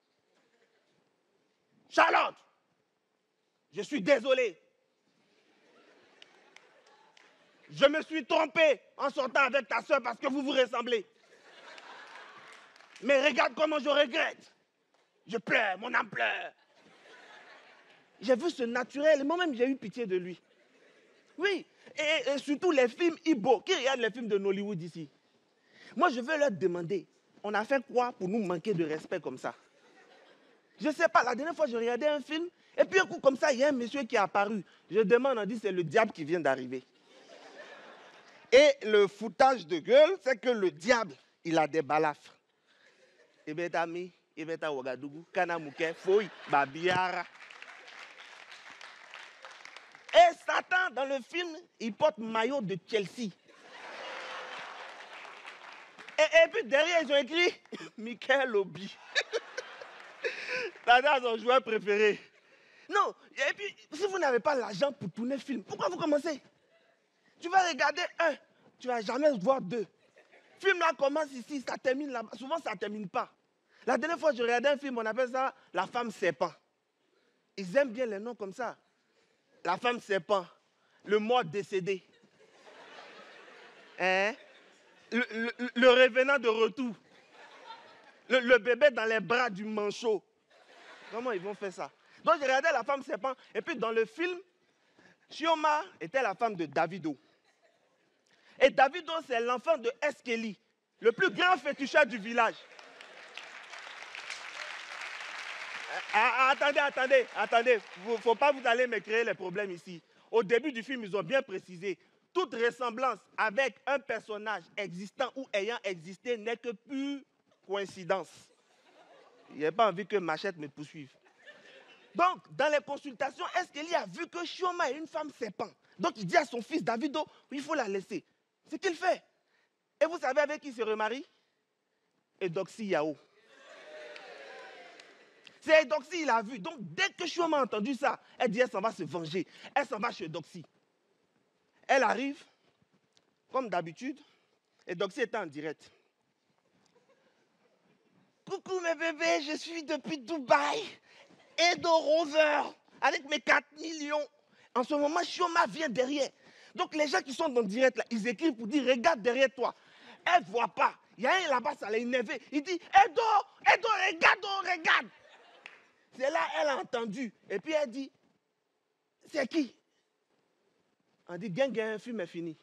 Charlotte! Je suis désolé. Je me suis trompé en sortant avec ta soeur parce que vous vous ressemblez. Mais regarde comment je regrette. Je pleure, mon âme pleure. J'ai vu ce naturel, et moi-même j'ai eu pitié de lui. Oui, et, et surtout les films Ibo. Qui regarde les films de Nollywood ici? Moi je veux leur demander, on a fait quoi pour nous manquer de respect comme ça? Je ne sais pas, la dernière fois je regardais un film, et puis un coup comme ça, il y a un monsieur qui est apparu. Je demande, on dit c'est le diable qui vient d'arriver. Et le foutage de gueule, c'est que le diable, il a des balafres. Et bien, Tami, et bien, Ouagadougou, Kanamouké, Foy, Babiara. Et Satan, dans le film, il porte maillot de Chelsea. Et, et puis derrière, ils ont écrit Michael Obi. C'est son joueur préféré. Non, et puis, si vous n'avez pas l'argent pour tourner le film, pourquoi vous commencez? Tu vas regarder un, tu ne vas jamais voir deux. Le film là commence ici, ça termine là-bas. Souvent, ça ne termine pas. La dernière fois, je regardais un film, on appelle ça La femme serpent. Ils aiment bien les noms comme ça. La femme serpent, le mort décédé. Hein? Le, le, le revenant de retour. Le, le bébé dans les bras du manchot. Comment ils vont faire ça? Donc, je regardais La femme serpent. Et puis, dans le film, Chioma était la femme de Davido. Et Davido, c'est l'enfant de Eskeli, le plus grand féticheur du village. Ah, ah, attendez, attendez, attendez. Il ne faut pas vous aller me créer les problèmes ici. Au début du film, ils ont bien précisé. Toute ressemblance avec un personnage existant ou ayant existé n'est que pure coïncidence. Il n'y a pas envie que Machette me poursuive. Donc, dans les consultations, Eskeli a vu que Chioma est une femme serpent. Donc, il dit à son fils Davido, il faut la laisser. C'est ce qu'il fait. Et vous savez avec qui il se remarie? Edoxy Yao. C'est Edoxy, il a vu. Donc, dès que Chioma a entendu ça, elle dit, elle s'en va se venger. Elle s'en va chez Edoxy. Elle arrive, comme d'habitude. Edoxy était en direct. Coucou mes bébés, je suis depuis Dubaï. Edo Rover, avec mes quatre millions. En ce moment, Chioma vient derrière. Donc, les gens qui sont dans le direct, là, ils écrivent pour dire, regarde derrière toi. Elle ne voit pas. Il y a un là-bas, ça l'a énervé. Il dit, Edo, Edo, regarde, regarde. C'est là, elle a entendu. Et puis, elle dit, c'est qui? On dit, gang, gang, film est fini.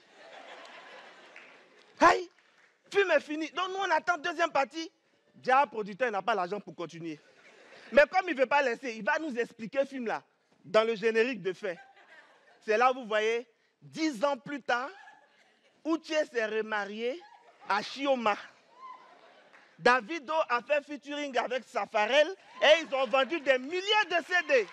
Aïe, film est fini. Donc, nous, on attend deuxième partie. Déjà, le producteur n'a pas l'argent pour continuer. Mais comme il ne veut pas laisser, il va nous expliquer le film là, dans le générique de fait. C'est là où vous voyez, dix ans plus tard, Uche s'est remarié à Chioma. Davido a fait featuring avec Safarel et ils ont vendu des milliers de C D.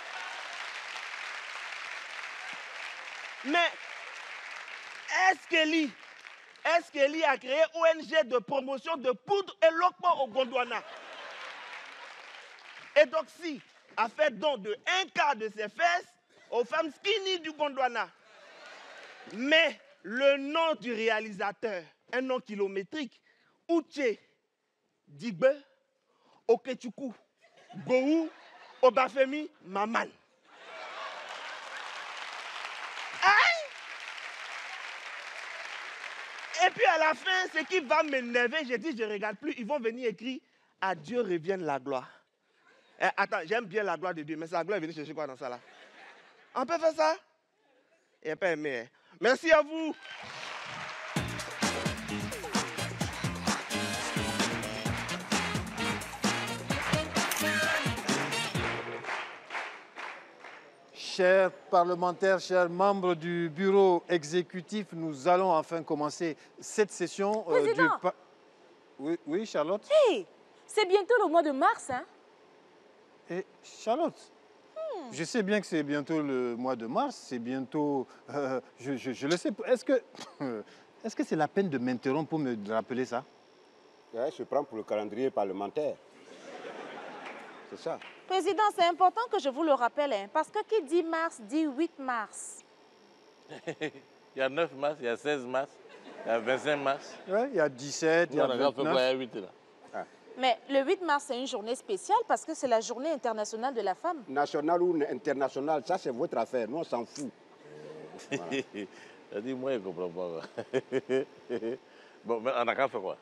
Mais Eskeli, Eskeli a créé O N G de promotion de poudre et loquement au Gondwana. Et donc si a fait don de un quart de ses fesses aux femmes skinny du Gondwana. Mais le nom du réalisateur, un nom kilométrique, Uche Digbe Okechukwu Gou Obafemi Maman. Aïe! Et puis à la fin, ce qui va m'énerver, j'ai dit je ne regarde plus, ils vont venir écrire « À Dieu revienne la gloire ». Eh, attends, j'aime bien la gloire de Dieu, mais sa gloire est venue chercher quoi dans ça là? On peut faire ça? Il n'y a pas aimé. Hein? Merci à vous. Chers parlementaires, chers membres du bureau exécutif, nous allons enfin commencer cette session euh, du... Président. Oui, oui, Charlotte? Hey, c'est bientôt le mois de mars, hein? Et Charlotte, hmm. je sais bien que c'est bientôt le mois de mars, c'est bientôt... Euh, je, je, je le sais. Est-ce que est-ce que c'est la peine de m'interrompre pour me rappeler ça? Ouais, je prends pour le calendrier parlementaire. C'est ça. Président, c'est important que je vous le rappelle, hein, parce que qui dit mars dit huit mars. Il y a neuf mars, il y a seize mars, il y a vingt-cinq mars. Oui, il y a dix-sept, il y a vingt-neuf. Il y a huit là. Ah. Mais le huit mars, c'est une journée spéciale parce que c'est la journée internationale de la femme. National ou international, ça c'est votre affaire, nous on s'en fout. Voilà. J'ai dit, moi je ne comprends pas. Bon, mais on n'a qu'à faire quoi?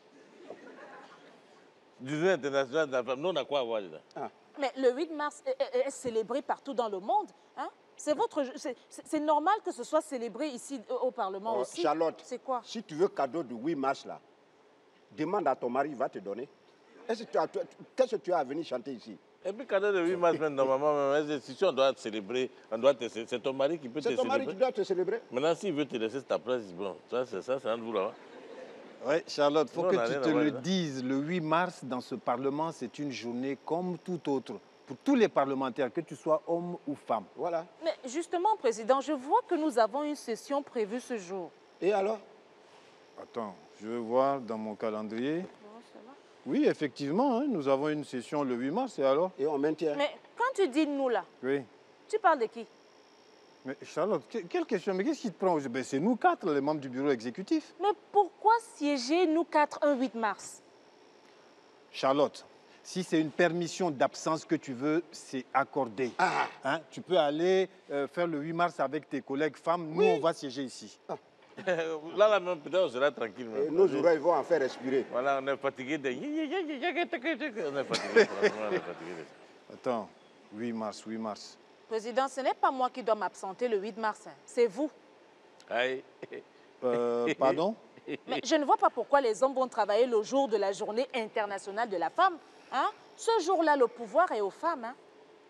Journée internationale de la femme, nous on a quoi à voir dedans? Ah. Mais le huit mars est, est, est célébré partout dans le monde. Hein? C'est votre, c'est normal que ce soit célébré ici au Parlement oh, aussi. Charlotte, c'est quoi? Si tu veux cadeau du huit mars là, demande à ton mari, il va te donner. Qu'est-ce que tu as à venir chanter ici? Et puis cadeau de huit mars, normalement, si on doit te célébrer, c'est ton mari qui peut te célébrer. C'est ton mari qui doit te célébrer. Maintenant, s'il veut te laisser ta place, bon, ça c'est ça, c'est un de vous là. Oui, Charlotte, il faut que tu te le dises. Le huit mars, dans ce Parlement, c'est une journée comme toute autre. Pour tous les parlementaires, que tu sois homme ou femme. Voilà. Mais justement, Président, je vois que nous avons une session prévue ce jour. Et alors? Attends, je vais voir dans mon calendrier. Bon, ça va. Oui, effectivement, hein, nous avons une session le huit mars, et alors? Et on maintient. Mais quand tu dis nous là, oui. Tu parles de qui? Mais Charlotte, que, quelle question? Mais qu'est-ce qui te prend? Ben, c'est nous quatre, les membres du bureau exécutif. Mais pourquoi siéger, nous quatre, un huit mars? Charlotte, si c'est une permission d'absence que tu veux, c'est accordé. Ah. Hein? Tu peux aller euh, faire le huit mars avec tes collègues femmes. Nous, oui. on va siéger ici. Ah. Là, là même, peut-être, on sera tranquille. Et nos oreilles vont en faire respirer. Voilà, on est fatigué de... On est fatigué, franchement, on est fatigué de ça. Attends, huit mars, huit mars. Président, ce n'est pas moi qui dois m'absenter le huit mars, hein. C'est vous. Aïe. Euh, pardon? Mais je ne vois pas pourquoi les hommes vont travailler le jour de la journée internationale de la femme. Hein? Ce jour-là, le pouvoir est aux femmes. Hein?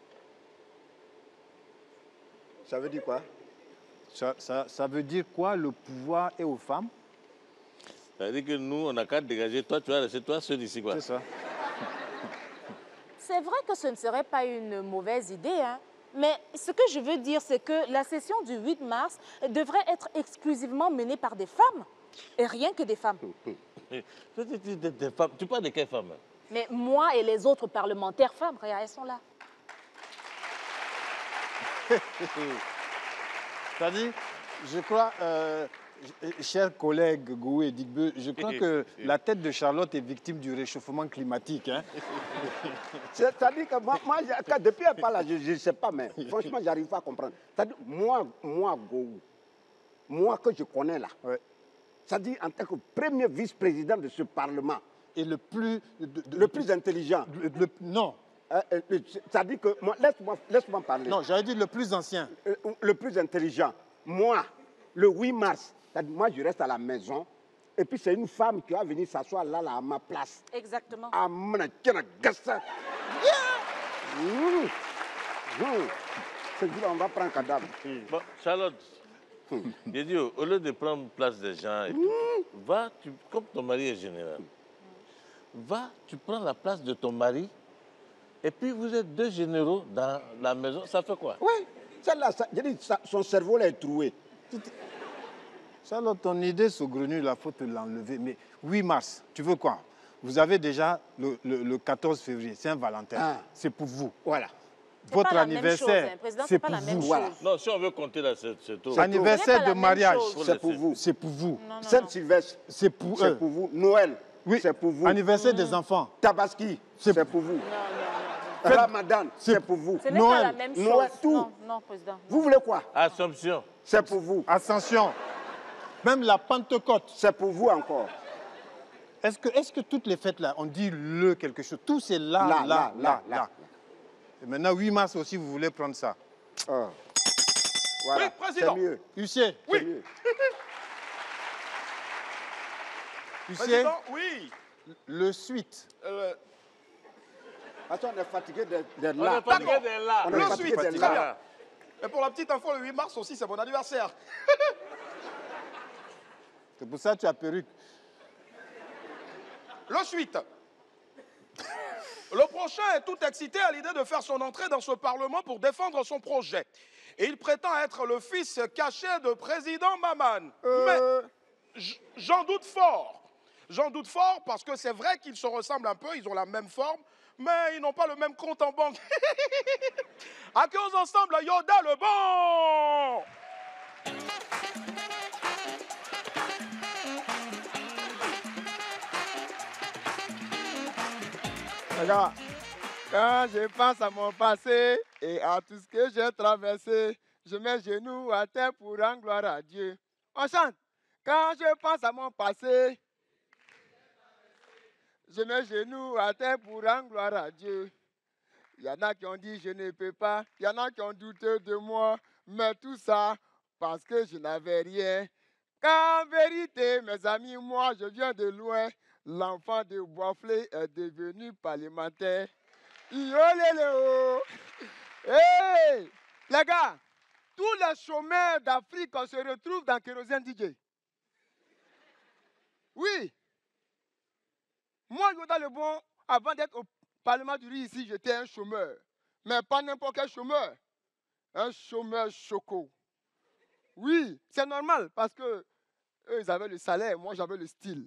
Ça veut dire quoi? Ça, ça, ça veut dire quoi, le pouvoir est aux femmes? Ça veut dire que nous, on n'a qu'à dégager. Toi, tu vas rester toi seul ici, quoi. C'est ça. C'est vrai que ce ne serait pas une mauvaise idée, hein? Mais ce que je veux dire, c'est que la session du huit mars devrait être exclusivement menée par des femmes. Et rien que des femmes. Tu parles de quelles femmes? Mais moi et les autres parlementaires femmes, regarde, elles sont là. C'est-à-dire, je crois, euh, chers collègues Gou et Digbe, je crois que la tête de Charlotte est victime du réchauffement climatique. Hein? C'est-à-dire que moi, moi depuis elle parle là, je ne sais pas, mais franchement, je n'arrive pas à comprendre. C'est-à-dire, moi, moi, Gou, moi que je connais là, ouais. C'est-à-dire en tant que premier vice-président de ce Parlement. Et le plus... De, de, le plus intelligent. Le, le, non. Euh, euh, C'est-à-dire que, laisse-moi laisse parler. Non, j'allais dire le plus ancien. Euh, le plus intelligent. Moi, le huit mars, moi je reste à la maison. Et puis c'est une femme qui va venir s'asseoir là, là, à ma place. Exactement. Ah, mon gassa. C'est dit, on va prendre un cadavre. Bon, Charlotte, j'ai dit, au lieu de prendre place des gens, et tout, va, tu, comme ton mari est général, va, tu prends la place de ton mari, et puis vous êtes deux généraux dans la maison, ça fait quoi? Oui, celle-là, ça, je dis, ça, son cerveau là est troué. Ça, alors, ton idée saugrenue, il faut te l'enlever. Mais huit mars, tu veux quoi? Vous avez déjà le, le, le quatorze février, c'est un Valentin. Ah. C'est pour vous. Voilà. Votre anniversaire, c'est pour vous. Voilà. Non, si on veut compter là, c'est tout. Anniversaire de mariage, c'est pour vous. C'est pour vous. Saint-Sylvestre, c'est pour eux. C'est pour vous. Noël, oui. C'est pour vous. Anniversaire mmh. des enfants. Tabaski, c'est pour vous. Non, non, non. Ramadan, c'est pour vous. Ce n'est pas la même chose. Noël, tout. Non, non, président. Vous voulez quoi? Assomption. C'est pour vous. Ascension. Même la Pentecôte. C'est pour vous encore. Est-ce que, est-ce que toutes les fêtes là, on dit le quelque chose? Tout c'est là, là, là, là, là. là. Et maintenant, huit mars aussi, vous voulez prendre ça. Oh. Voilà. Oui, président. C'est mieux. Huissier. Oui. C'est mieux. Huissier. Président, oui. Le suite. Euh... Attends, on est fatigué d'être là. On est fatigué d'être là. On est le fatigué suite, d'être très là. bien. Et pour la petite info, le huit mars aussi, c'est mon anniversaire. C'est pour ça que tu as perruque. Le suite. Le prochain est tout excité à l'idée de faire son entrée dans ce Parlement pour défendre son projet. Et il prétend être le fils caché de président Maman. Euh... Mais j'en doute fort. J'en doute fort parce que c'est vrai qu'ils se ressemblent un peu, ils ont la même forme, mais ils n'ont pas le même compte en banque. Accueillons ensemble Yoda le bon. Regarde, quand je pense à mon passé et à tout ce que j'ai traversé, je mets les genoux à terre pour rendre gloire à Dieu. On chante. Quand je pense à mon passé, je mets les genoux à terre pour rendre gloire à Dieu. Il y en a qui ont dit je ne peux pas, il y en a qui ont douté de moi, mais tout ça parce que je n'avais rien. Qu'en vérité, mes amis, moi je viens de loin. L'enfant de Boisflé est devenu parlementaire. Yolélo! Hey! Les gars, tous les chômeurs d'Afrique se retrouvent dans Kérosène D J. Oui. Moi, Yoda le bon, avant d'être au Parlement du riz ici, j'étais un chômeur. Mais pas n'importe quel chômeur. Un chômeur choco. Oui, c'est normal parce que eux, ils avaient le salaire, moi j'avais le style.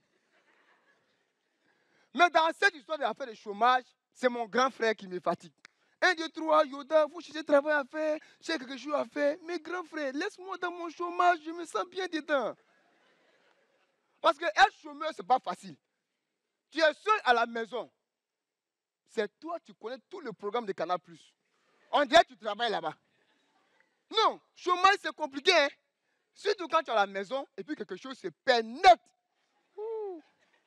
Mais dans cette histoire d'affaires de chômage, c'est mon grand frère qui me fatigue. Un, deux, trois, Yoda, vous cherchez travail à faire, j'ai quelque chose à faire. Mais grand frère, laisse-moi dans mon chômage, je me sens bien dedans. Parce que être chômeur, ce n'est pas facile. Tu es seul à la maison. C'est toi, tu connais tout le programme de Canal plus. On dirait que tu travailles là-bas. Non, chômage, c'est compliqué. Hein? Surtout quand tu es à la maison et puis quelque chose se perd net. Ouh.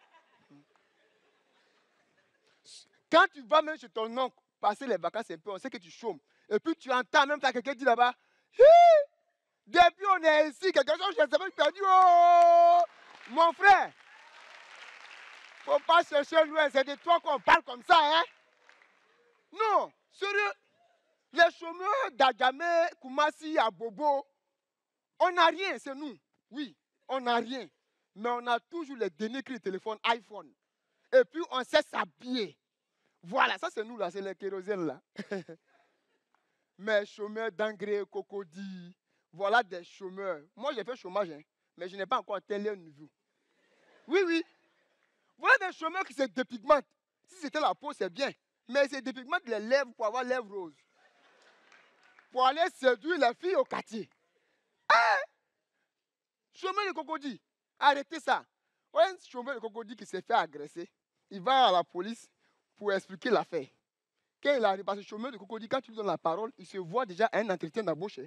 Quand tu vas même chez ton oncle, passer les vacances un peu, on sait que tu chômes. Et puis tu entends même quand quelqu'un dit là-bas, depuis on est ici, quelque chose, je ne sais pas, perdu. Oh, mon frère, faut pas chercher loin, c'est de toi qu'on parle comme ça, hein? Non, sérieux, les chômeurs d'Agamé, Koumassi, à Bobo, on n'a rien, c'est nous. Oui, on n'a rien. Mais on a toujours les derniers cris de téléphone iPhone. Et puis on sait s'habiller. Voilà, ça c'est nous là, c'est les kérosènes là. Mais chômeurs d'engrais, cocody, voilà des chômeurs. Moi j'ai fait chômage, hein, mais je n'ai pas encore tel niveau. Oui, oui. Voilà des chômeurs qui se dépigmentent. Si c'était la peau, c'est bien. Mais ils se dépigmentent les lèvres pour avoir les lèvres roses. Pour aller séduire les filles au quartier. Hein? Chômeur de cocody, arrêtez ça. Voilà un chômeur de cocody qui s'est fait agresser. Il va à la police pour expliquer l'affaire. Quand il arrive, parce que le chômeur de cocody, quand tu lui donnes la parole, il se voit déjà à un entretien d'embauche.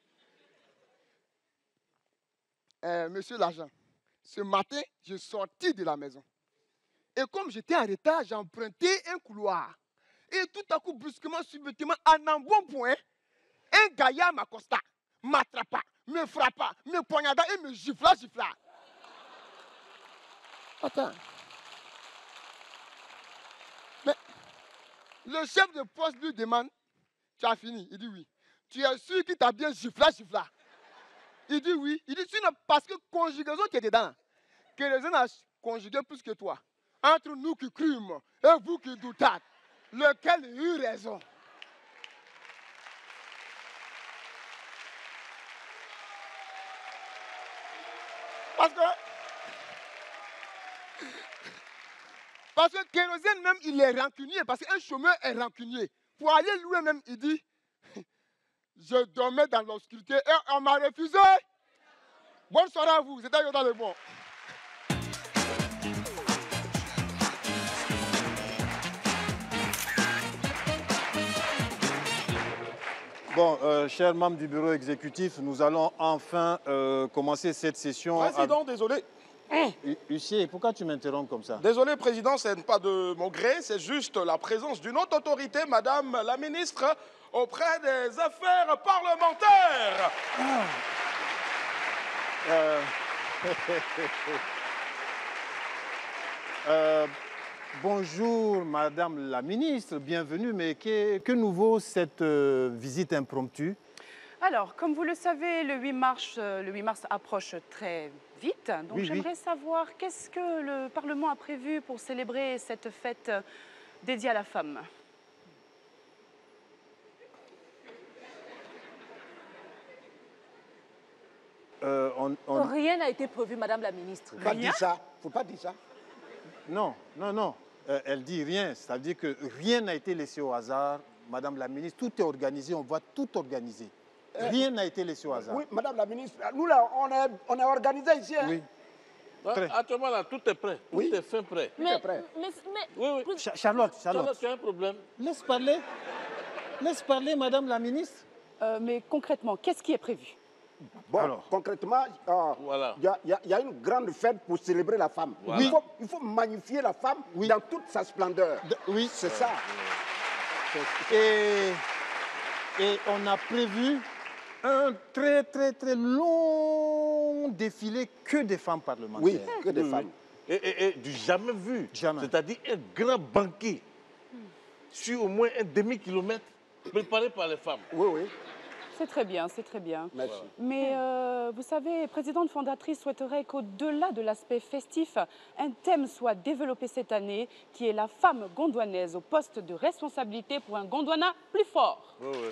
Euh, monsieur l'agent, ce matin, je suis sorti de la maison. Et comme j'étais en retard, j'ai emprunté un couloir. Et tout à coup, brusquement, subitement, en un bon point, un gaillard m'accosta, m'attrapa, me frappa, me poignarda et me gifla, gifla. Attends. Mais le chef de poste lui demande, tu as fini? Il dit oui. Tu es sûr qu'il t'a bien gifla, gifla? Il dit oui. Il dit sinon parce que conjugaison qui est dedans, que les uns a conjugué plus que toi. entre nous qui crûmes et vous qui doutâtes, lequel eut raison? Parce que, parce que Kérosène même, il est rancunier, parce qu'un chômeur est rancunier. Pour aller lui-même, il dit, je dormais dans l'obscurité et on m'a refusé. Bonne soirée à vous, c'était Yoda le bon. Bon, euh, chers membres du bureau exécutif, nous allons enfin euh, commencer cette session. Président, désolé. Hu- Huissier, pourquoi tu m'interromps comme ça? Désolé, Président, ce n'est pas de mon gré, c'est juste la présence d'une autre autorité, Madame la Ministre, auprès des affaires parlementaires. Euh, euh, bonjour, Madame la Ministre, bienvenue. Mais que, que nouveau cette euh, visite impromptue? Alors, comme vous le savez, le huit mars, euh, le huit mars approche très vite. Donc, Oui, oui. j'aimerais savoir qu'est-ce que le Parlement a prévu pour célébrer cette fête euh, dédiée à la femme. Euh, on- on- Rien n'a été prévu, Madame la Ministre. Faut pas dire ça. Faut pas dire ça. Non, non, non. Euh, elle dit rien. C'est-à-dire que rien n'a été laissé au hasard. Madame la Ministre, tout est organisé. On va tout organiser. Rien n'a été laissé au hasard. Oui, Madame la Ministre, nous là, on est, on est organisé ici. Hein. Oui. Ah, Très. Actuellement, là, tout est prêt. Tout Oui. est fin prêt. Mais, prêt. mais, mais- Oui, oui. Cha- Charlotte, Charlotte, Charlotte, tu as un problème. laisse parler. Laisse parler, Madame la Ministre. Euh, mais concrètement, qu'est-ce qui est prévu? Bon, Alors. concrètement, euh, Voilà. il y, a- il y a- il y a une grande fête pour célébrer la femme. Voilà. Il, faut, il faut magnifier la femme Oui. dans toute sa splendeur. De- oui. C'est ça. Et, et on a prévu un très, très, très long défilé que des femmes parlementaires. Oui, que des Oui, oui. femmes. Et, et- et du jamais vu. Jamais. C'est-à-dire un grand banquet sur au moins un demi-kilomètre préparé par les femmes. Oui, oui. C'est très bien, c'est très bien. Merci. Mais euh, vous savez, présidente fondatrice souhaiterait qu'au-delà de l'aspect festif, un thème soit développé cette année, qui est la femme gondouanaise au poste de responsabilité pour un Gondwana plus fort. Oui, oui.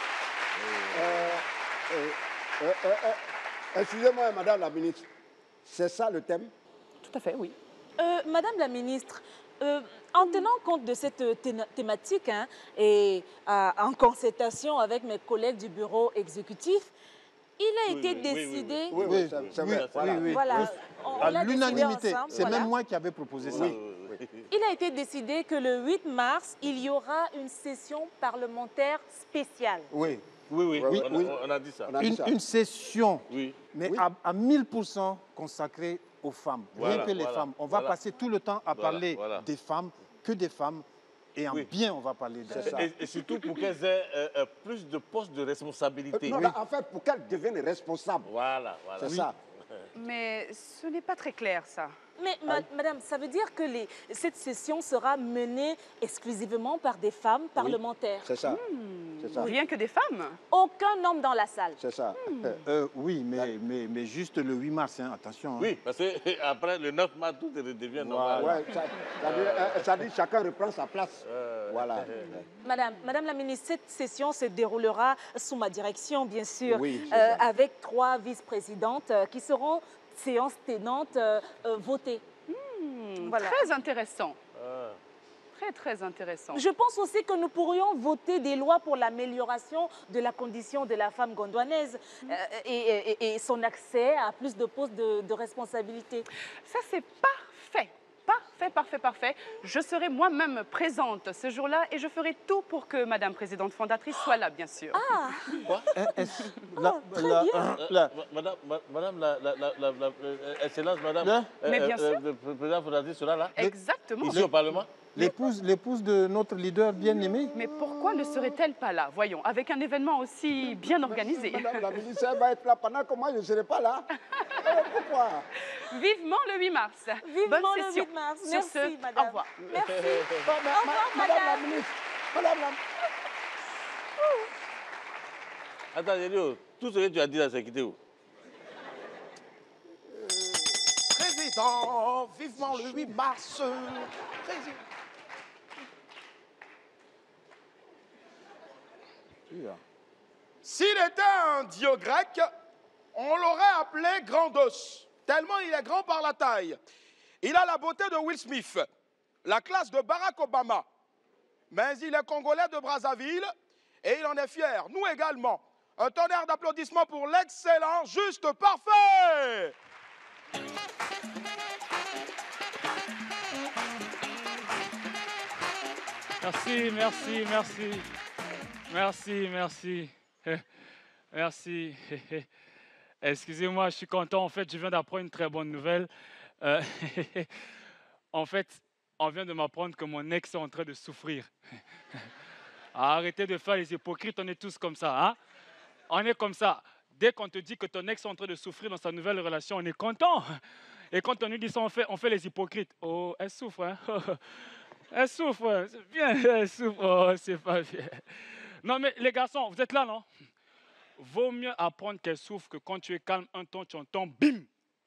Euh, euh, euh, euh, euh, Excusez-moi, Madame la Ministre. C'est ça le thème? Tout à fait, oui. Euh, Madame la Ministre, euh, en tenant compte de cette euh, thé- thématique hein, et euh, en concertation avec mes collègues du bureau exécutif, il a Oui, été oui, oui, oui, décidé... Oui, oui, c'est c'est oui, vrai. Voilà. oui, oui. Voilà, on- on À l'a décidé l'unanimité. ensemble, C'est voilà. même moi qui avais proposé ça. Il a été décidé que le huit mars, il y aura une session parlementaire spéciale. Oui. Oui, oui, Oui, on, oui. on- on a dit ça. On a dit Une, ça. une session, Oui. mais Oui. à, à mille pour cent consacrée aux femmes. Rien Voilà, que les voilà, femmes. On va voilà. passer tout le temps à Voilà, parler voilà. des femmes, que des femmes. Et en Oui. bien, on va parler d'elles. C'est ça. Et, et surtout pour qu'elles aient euh, euh, plus de postes de responsabilité. Non, là, en fait, pour qu'elle devienne responsable. Voilà, voilà. C'est ça. Mais ce n'est pas très clair, ça. Mais ma- madame, ça veut dire que les- cette session sera menée exclusivement par des femmes parlementaires. C'est ça. Hmm. C'est ça. Rien que des femmes. Aucun homme dans la salle. C'est ça. Euh, oui, mais, mais, mais juste le huit mars, hein, attention. hein. Oui, parce qu'après le neuf mars, tout devient normal. Ouais, ça, ça, dit, euh, ça dit chacun reprend sa place. Voilà. Madame, Madame la ministre, cette session se déroulera sous ma direction, bien sûr, Oui, c'est euh, ça. avec trois vice-présidentes euh, qui seront séances tenantes euh, euh, votées. Hmm, Voilà. Très intéressant. Très, très intéressant. Je pense aussi que nous pourrions voter des lois pour l'amélioration de la condition de la femme gondouanaise euh, et, et- et son accès à plus de postes de, de responsabilité. Ça, c'est parfait. Parfait, parfait, parfait. Je serai moi-même présente ce jour-là et je ferai tout pour que Madame Présidente fondatrice soit là, bien sûr. Ah, Hein, est-ce- la- très la- bien. hein, Euh, la- ma- Madame, ma- madame la, la, la, la, la- euh, Excellence, Madame, Hein? Mais bien sûr. le président fondatrice sera là, Exactement. ici au Parlement. L'épouse, l'épouse de notre leader bien-aimé. Mais pourquoi ne serait-elle pas là? Voyons, avec un événement aussi bien organisé. Madame la ministre, elle va être là pendant que moi je ne serai pas là. Euh, pourquoi? Vivement le huit mars. Vivement Bonne le session. huit mars. Sur Merci, ce, madame. au revoir. Merci. Bon, ma- Au ma- revoir, Madame la madame. ministre, Madame la Attends, Elio, tout ce que tu as dit là, c'est quitté où? Président. président, vivement le huit mars. Président. S'il était un dieu grec, on l'aurait appelé Grandos, tellement il est grand par la taille. Il a la beauté de Will Smith, la classe de Barack Obama, mais il est congolais de Brazzaville et il en est fier, nous également. Un tonnerre d'applaudissements pour l'excellent Juste Parfait. Merci, merci, merci. Merci, merci. Merci. Excusez-moi, je suis content. En fait, je viens d'apprendre une très bonne nouvelle. Euh, en fait, on vient de m'apprendre que mon ex est en train de souffrir. Arrêtez de faire les hypocrites, on est tous comme ça. Hein? On est comme ça. Dès qu'on te dit que ton ex est en train de souffrir dans sa nouvelle relation, on est content. Et quand on nous dit ça, on fait, on fait les hypocrites. Oh, elle souffre, hein? Elle souffre, c'est bien, elle souffre. Oh, c'est pas bien. Non, mais les garçons, vous êtes là, non? Vaut mieux apprendre qu'elle souffre que quand tu es calme, un temps, tu entends, bim!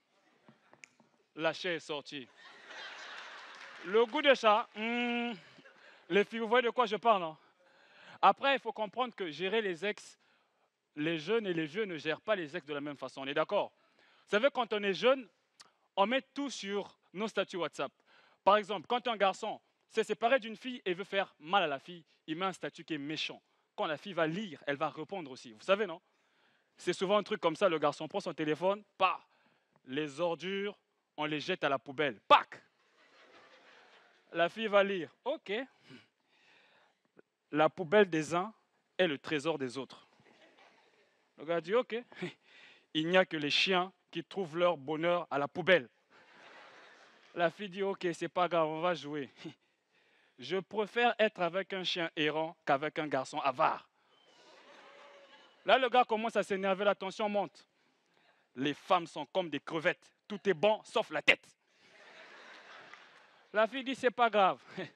La chair est sortie. Le goût de chat, hmm, les filles, vous voyez de quoi je parle, non? Après, il faut comprendre que gérer les ex, les jeunes et les vieux ne gèrent pas les ex de la même façon, on est d'accord? Vous savez, quand on est jeune, on met tout sur nos statuts WhatsApp. Par exemple, quand un garçon s'est séparé d'une fille et veut faire mal à la fille, il met un statut qui est méchant. Quand la fille va lire, elle va répondre aussi. Vous savez, non? C'est souvent un truc comme ça, le garçon prend son téléphone, pas les ordures, on les jette à la poubelle. Pac! La fille va lire. OK. La poubelle des uns est le trésor des autres. Le gars dit OK. Il n'y a que les chiens qui trouvent leur bonheur à la poubelle. La fille dit OK, c'est pas grave, on va jouer. Je préfère être avec un chien errant qu'avec un garçon avare. Là, le gars commence à s'énerver, la tension monte. Les femmes sont comme des crevettes. Tout est bon, sauf la tête. La fille dit, c'est pas grave.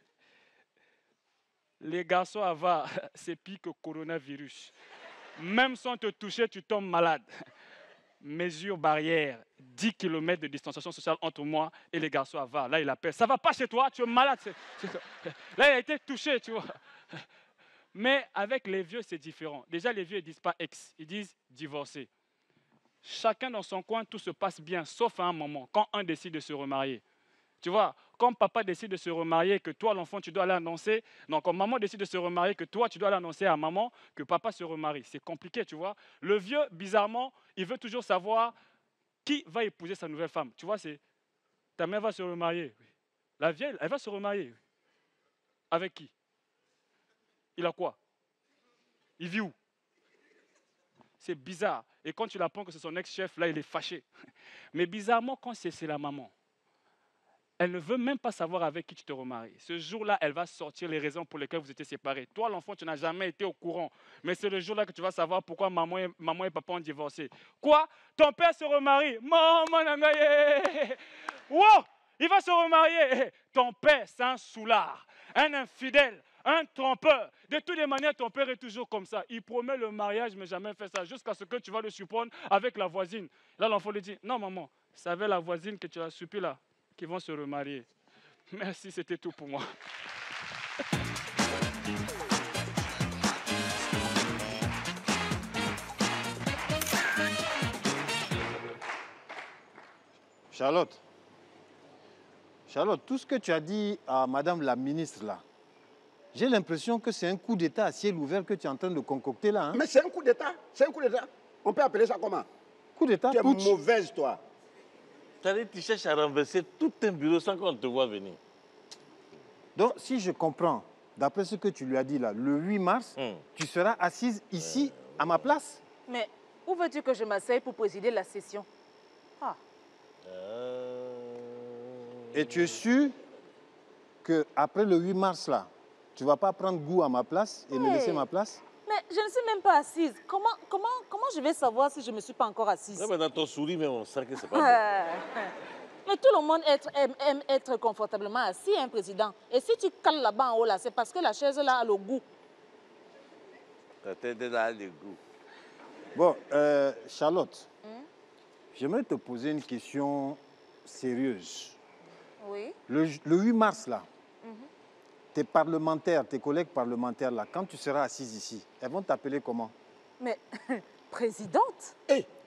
Les garçons avares, c'est pire que coronavirus. Même sans te toucher, tu tombes malade. Mesure barrière, dix kilomètres de distanciation sociale entre moi et les garçons avares. Là, il appelle. Ça va pas chez toi, tu es malade. C'est, c'est... Là, il a été touché, tu vois. Mais avec les vieux, c'est différent. Déjà, les vieux, ils ne disent pas ex, ils disent divorcé. Chacun dans son coin, tout se passe bien, sauf à un moment, quand un décide de se remarier. Tu vois, quand papa décide de se remarier, que toi, l'enfant, tu dois aller annoncer. Non, quand maman décide de se remarier, que toi, tu dois aller annoncer à maman que papa se remarie. C'est compliqué, tu vois. Le vieux, bizarrement, il veut toujours savoir qui va épouser sa nouvelle femme. Tu vois, c'est ta mère va se remarier. La vieille, elle va se remarier. Avec qui? Il a quoi? Il vit où? C'est bizarre. Et quand tu l'apprends que c'est son ex-chef, là, il est fâché. Mais bizarrement, quand c'est, c'est la maman, elle ne veut même pas savoir avec qui tu te remaries. Ce jour-là, elle va sortir les raisons pour lesquelles vous étiez séparés. Toi, l'enfant, tu n'as jamais été au courant. Mais c'est le jour-là que tu vas savoir pourquoi maman et, maman et papa ont divorcé. Quoi? Ton père se remarie? Maman nangaye! Wow! Il va se remarier. Ton père, c'est un soulard, un infidèle, un trompeur. De toutes les manières, ton père est toujours comme ça. Il promet le mariage, mais jamais fait ça, jusqu'à ce que tu vas le surprendre avec la voisine. Là, l'enfant lui dit, non, maman, c'est avec la voisine que tu as supplié là, qui vont se remarier. Merci, c'était tout pour moi. Charlotte, Charlotte, tout ce que tu as dit à Madame la ministre là, j'ai l'impression que c'est un coup d'État à ciel ouvert que tu es en train de concocter là. Hein? Mais c'est un coup d'État, c'est un coup d'État. On peut appeler ça comment? Coup d'État, tu es putsch. mauvaise, toi. C'est-à-dire que tu cherches à renverser tout un bureau sans qu'on te voit venir. Donc, si je comprends, d'après ce que tu lui as dit là, le huit mars, hmm. tu seras assise ici, euh, à ma place? Mais où veux-tu que je m'asseye pour présider la session? Ah. Euh... Et tu es sûr qu'après le huit mars là, tu ne vas pas prendre goût à ma place et hey. me laisser ma place? Mais je ne suis même pas assise. Comment, comment, comment je vais savoir si je ne me suis pas encore assise? Non, mais dans ton sourire, mais on sent que c'est pas bon. Mais tout le monde être, aime, aime être confortablement assis, hein, président. Et si tu cales là-bas en haut, là, c'est parce que la chaise là a le goût. Ta tête a le goût. Bon, euh, Charlotte, hmm? j'aimerais te poser une question sérieuse. Oui. Le, le huit mars, là, Mhm. tes parlementaires, tes collègues parlementaires, là, quand tu seras assise ici, elles vont t'appeler comment? Mais, présidente? Hé, hey,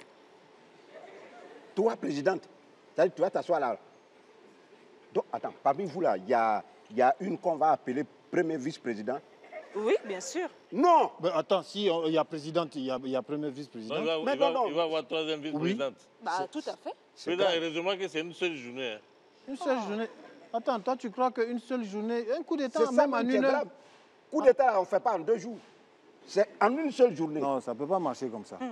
toi, présidente, tu vas t'asseoir là. Donc, attends, parmi vous là, il y a, y a une qu'on va appeler premier vice-président. Oui, bien sûr. Non. Ben, attends, si il y a présidente, il y a, y a premier vice-président. Il va, Mais il non, va, non. il va avoir troisième vice-présidente. Bah, tout à fait. Président, heureusement que c'est une seule journée. Hein. Une seule Oh. journée. Attends, toi, tu crois qu'une seule journée, un coup d'État, C'est ça même en qui est une heure? grave. Coup d'État, on ne fait pas en deux jours. C'est en une seule journée. Non, ça ne peut pas marcher comme ça.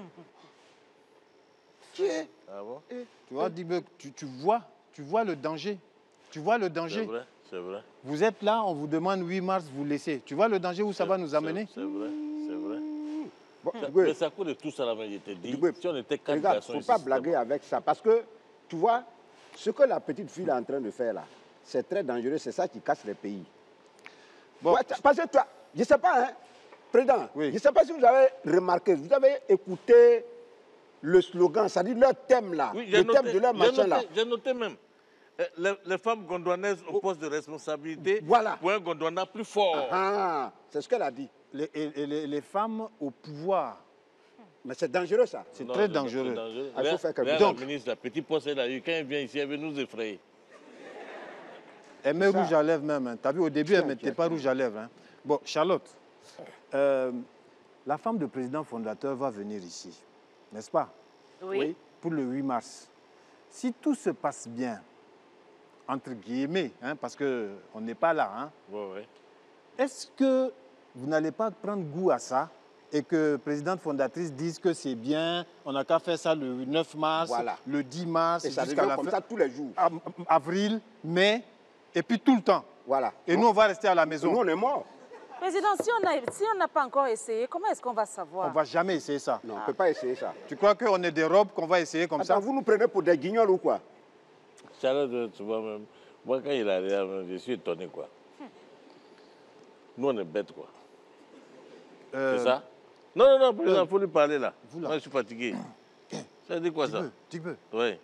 Qui est? Ah bon? Tu vois, Dibek, tu, tu vois, tu vois le danger. Tu vois le danger. C'est vrai, c'est vrai. Vous êtes là, on vous demande huit mars, vous laissez. Tu vois le danger où ça va nous amener? C'est vrai, c'est vrai. Bon, Ça- Dibek, mais ça coûte de tout ça, la main, je te dis. Dibek, Si on était quatre regarde, garçons il ne ici, faut pas c'était blaguer bon. avec ça. Parce que, tu vois, ce que la petite fille est en train de faire là, c'est très dangereux. C'est ça qui casse les pays. Bon. Ouais, parce que toi, je ne sais pas, hein, Président, Oui. je ne sais pas si vous avez remarqué, vous avez écouté le slogan, c'est-à-dire leur thème là, Oui, j'ai le noté, thème de leur j'ai machin là. noté, j'ai noté même. Euh, Les, les femmes gondouanaises au poste de responsabilité Voilà. pour un gondouana plus fort. Ah, c'est ce qu'elle a dit. Les, et- et les, les femmes au pouvoir, Mais c'est dangereux ça. c'est Non, très c'est dangereux. dangereux. Ah, il faut Regarde- faire quelque regarde chose. La ministre, la petite poste, elle a eu. Quand elle vient ici, elle veut nous effrayer. Elle met Ça. rouge à lèvres même. Hein. Tu as vu, au début, elle ne mettait pas rouge à lèvres. Hein. Bon, Charlotte, euh, la femme du président fondateur va venir ici, n'est-ce pas? Oui. Pour le huit mars. Si tout se passe bien, entre guillemets, hein, parce qu'on n'est pas là, hein, Ouais, ouais. est-ce que vous n'allez pas prendre goût à ça et que la présidente fondatrice dise que c'est bien, on n'a qu'à faire ça le neuf mars, Voilà. le dix mars, Et ça jusqu'à devient la comme fin, ça tous les jours. av- avril, mai, et puis tout le temps. Voilà. Et nous, on va rester à la Nous, maison. on est morts. Président, si on a- si on n'a pas encore essayé, comment est-ce qu'on va savoir? On ne va jamais essayer ça. Non, on ne peut pas essayer ça. Tu crois qu'on est des robes qu'on va essayer comme Attends, ça? vous nous prenez pour des guignols ou quoi? Charlotte, tu vois même. Moi, quand il arrive, même, je suis étonné, quoi. Nous, on est bêtes, quoi. Euh, C'est ça? Non, non, non, président, euh, il faut lui parler, là. vous, là. Moi, je suis fatigué. Ça dit quoi, Tu ça? peux, tu peux. Oui.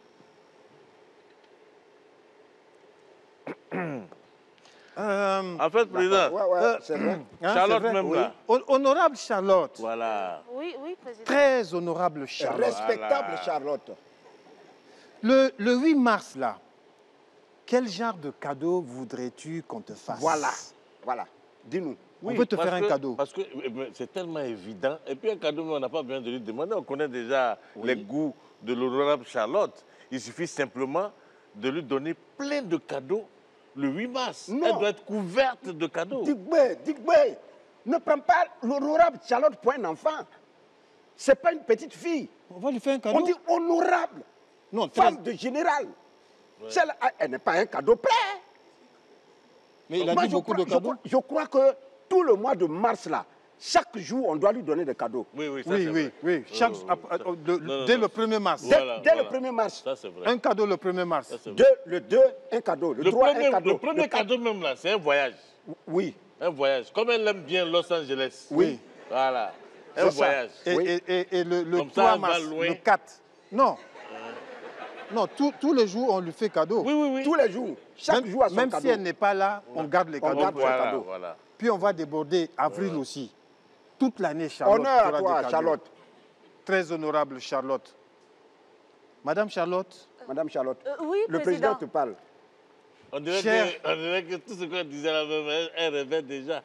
Euh, En fait, président, Ouais, ouais, Euh, c'est vrai. hein, Charlotte c'est vrai, même, oui. là. Hon- Honorable Charlotte, voilà. Oui, oui, président. très honorable Charlotte. Respectable Voilà. Charlotte. Le, le huit mars, là, quel genre de cadeau voudrais-tu qu'on te fasse? Voilà. Voilà. Dis-nous. On peut te parce faire un que- cadeau. Parce que eh ben, c'est tellement évident. Et puis un cadeau, on n'a pas besoin de lui demander. On connaît déjà les goûts de l'honorable Charlotte. Il suffit simplement de lui donner plein de cadeaux le huit mars. Non. Elle doit être couverte de cadeaux. Digbé, Digbé, ne prends pas l'honorable Charlotte pour un enfant. C'est pas une petite fille. On va lui faire un cadeau. On dit honorable. Non, très- Femme de général. Celle, elle n'est pas un cadeau prêt. Mais il a Moi, dit je beaucoup crois- de je cadeaux. crois- Je crois que tout le mois de mars, là, chaque jour, on doit lui donner des cadeaux. Oui, oui, ça Oui, c'est oui, vrai. oui. Chaque, oui, à- à- ça- de- non, non, dès non. le premier mars. Dès, Voilà, dès voilà. le premier mars. Ça, c'est vrai. Un cadeau le premier mars. Ça, c'est vrai. Deux, le deux, un cadeau. Le, Le trois, premier, un cadeau. le premier quatre- cadeau même là, c'est un voyage. Oui. Un voyage. Comme elle aime bien Los Angeles. Oui. Voilà. C'est Un ça. voyage. Et, Oui. et- et- et le, le Comme ça, trois elle va mars, loin. le quatre. Non. Non, tous- tous les jours, on lui fait cadeau. Oui, oui, oui. Tous les jours. Chaque Même, jour à son même cadeau. si elle n'est pas là, on garde les On cadeaux. garde ses Voilà, cadeaux. voilà. Puis on va déborder avril aussi. Toute l'année, Charlotte. Honneur tu à auras des toi, cadeaux. Charlotte. Très honorable Charlotte. Madame Charlotte, Madame Charlotte. Euh, oui, Le président. président te parle. On dirait, Cher- que, on dirait que tout ce qu'on disait là même, elle, elle rêvait déjà.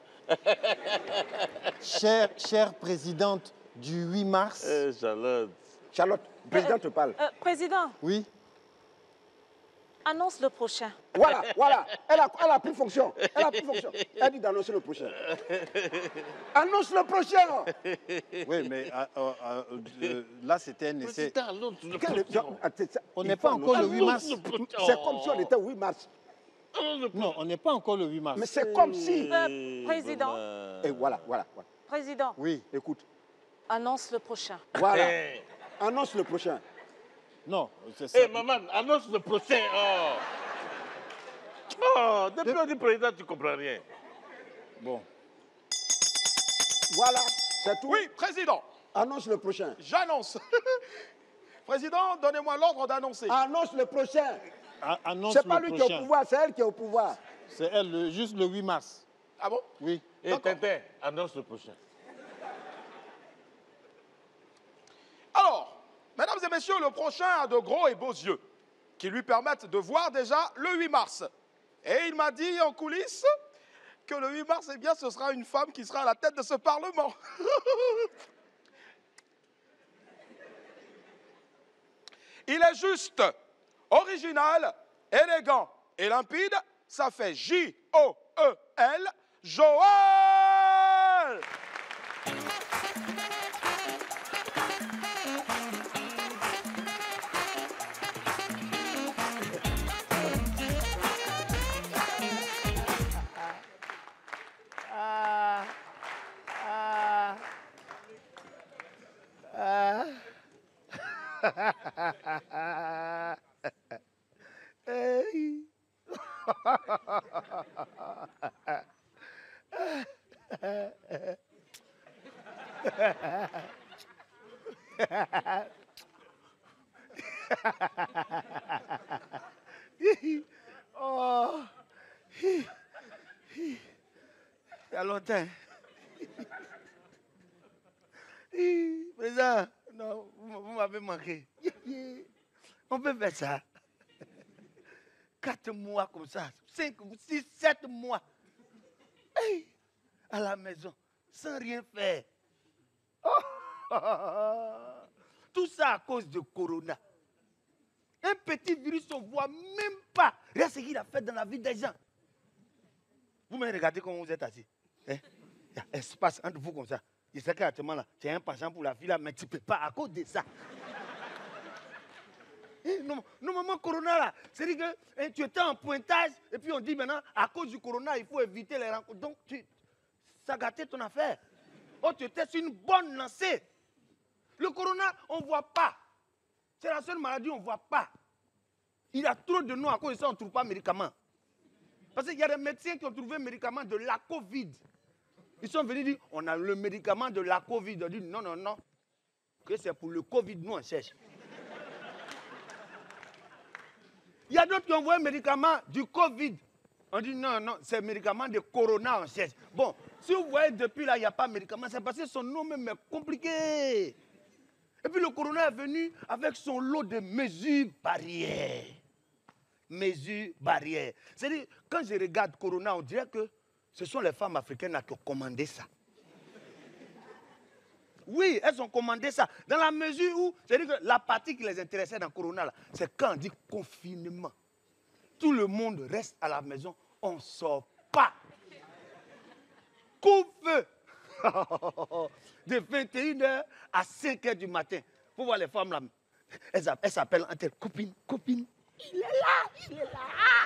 chère, chère présidente du huit mars. Eh, Charlotte. Charlotte, le président te parle. Euh, président, Oui. annonce le prochain. Voilà, voilà. Elle a, elle a pris fonction. Elle a pris fonction. Elle dit d'annoncer le prochain. Annonce le prochain. Oui, mais euh, euh, euh, euh, là, c'était un essai. Président, annonce le Quel- prochain. Ah, c'est ça. On Il n'est faut pas encore le annoncer. huit mars. Annonce le prochain. C'est comme si on était au huit mars. Annonce le Non, on n'est pas encore le huit mars. Mais c'est comme si. Euh, président. Vraiment. Et voilà, voilà, voilà. Président, Oui. Écoute. annonce le prochain. Voilà. Eh, Annonce le prochain. Non, c'est ça. eh, maman, annonce le prochain. Oh, oh depuis on dit président, tu comprends rien. Bon. Voilà, c'est tout. Oui, président, Annonce le prochain. j'annonce. Président, donnez-moi l'ordre d'annoncer. Annonce le prochain. Annonce C'est pas le lui qui est au prochain. pouvoir, c'est elle qui est au pouvoir. C'est elle, le- juste le huit mars. Ah bon? Oui. Et Tintin, annonce le prochain. Alors, mesdames et messieurs, le prochain a de gros et beaux yeux qui lui permettent de voir déjà le huit mars. Et il m'a dit en coulisses que le huit mars, eh bien, ce sera une femme qui sera à la tête de ce Parlement. Il est juste, original, élégant et limpide. Ça fait J O E L, Joël! Ah, ah, ah. Hey. Oh. Il y a longtemps. Président, non, vous, vous m'avez manqué. On peut faire ça. Quatre mois comme ça, cinq, six, sept mois. Hey, à la maison, sans rien faire. Oh, tout ça à cause de Corona. Un petit virus, on ne voit même pas. Regarde ce qu'il a fait dans la vie des gens. Vous me regardez comment vous êtes assis. Hein? Il y a espace entre vous comme ça. Je sais qu'actuellement, là, tu as un patient pour la fille, là, mais tu ne peux pas à cause de ça. Eh, non, non, maman, Corona, là, c'est-à-dire que hein, tu étais en pointage, et puis on dit maintenant, à cause du Corona, il faut éviter les rencontres. Donc, tu, ça a gâté ton affaire. Oh, tu étais sur une bonne lancée. Le Corona, on ne voit pas. C'est la seule maladie, on ne voit pas. Il y a trop de noms, à cause de ça, on ne trouve pas de médicaments. Parce qu'il y a des médecins qui ont trouvé un médicament de la Covid. Ils sont venus dire, on a le médicament de la Covid. On dit, non, non, non. Que c'est pour le Covid, nous, on cherche. Il y a d'autres qui ont envoyé un médicament du Covid. On dit, non, non, c'est un médicament de Corona, on cherche. Bon, si vous voyez, depuis là, il n'y a pas de médicament, c'est parce que son nom même est compliqué. Et puis le Corona est venu avec son lot de mesures barrières. Mesures barrières. C'est-à-dire, quand je regarde Corona, on dirait que ce sont les femmes africaines là qui ont commandé ça. Oui, elles ont commandé ça. Dans la mesure où, c'est-à-dire que la partie qui les intéressait dans Corona, là, c'est quand on dit confinement. Tout le monde reste à la maison, on ne sort pas. Couvre-feu. De vingt et une heures à cinq heures du matin. Vous voyez les femmes là, elles, elles s'appellent entre elles copine, copine. Il est là, il est là.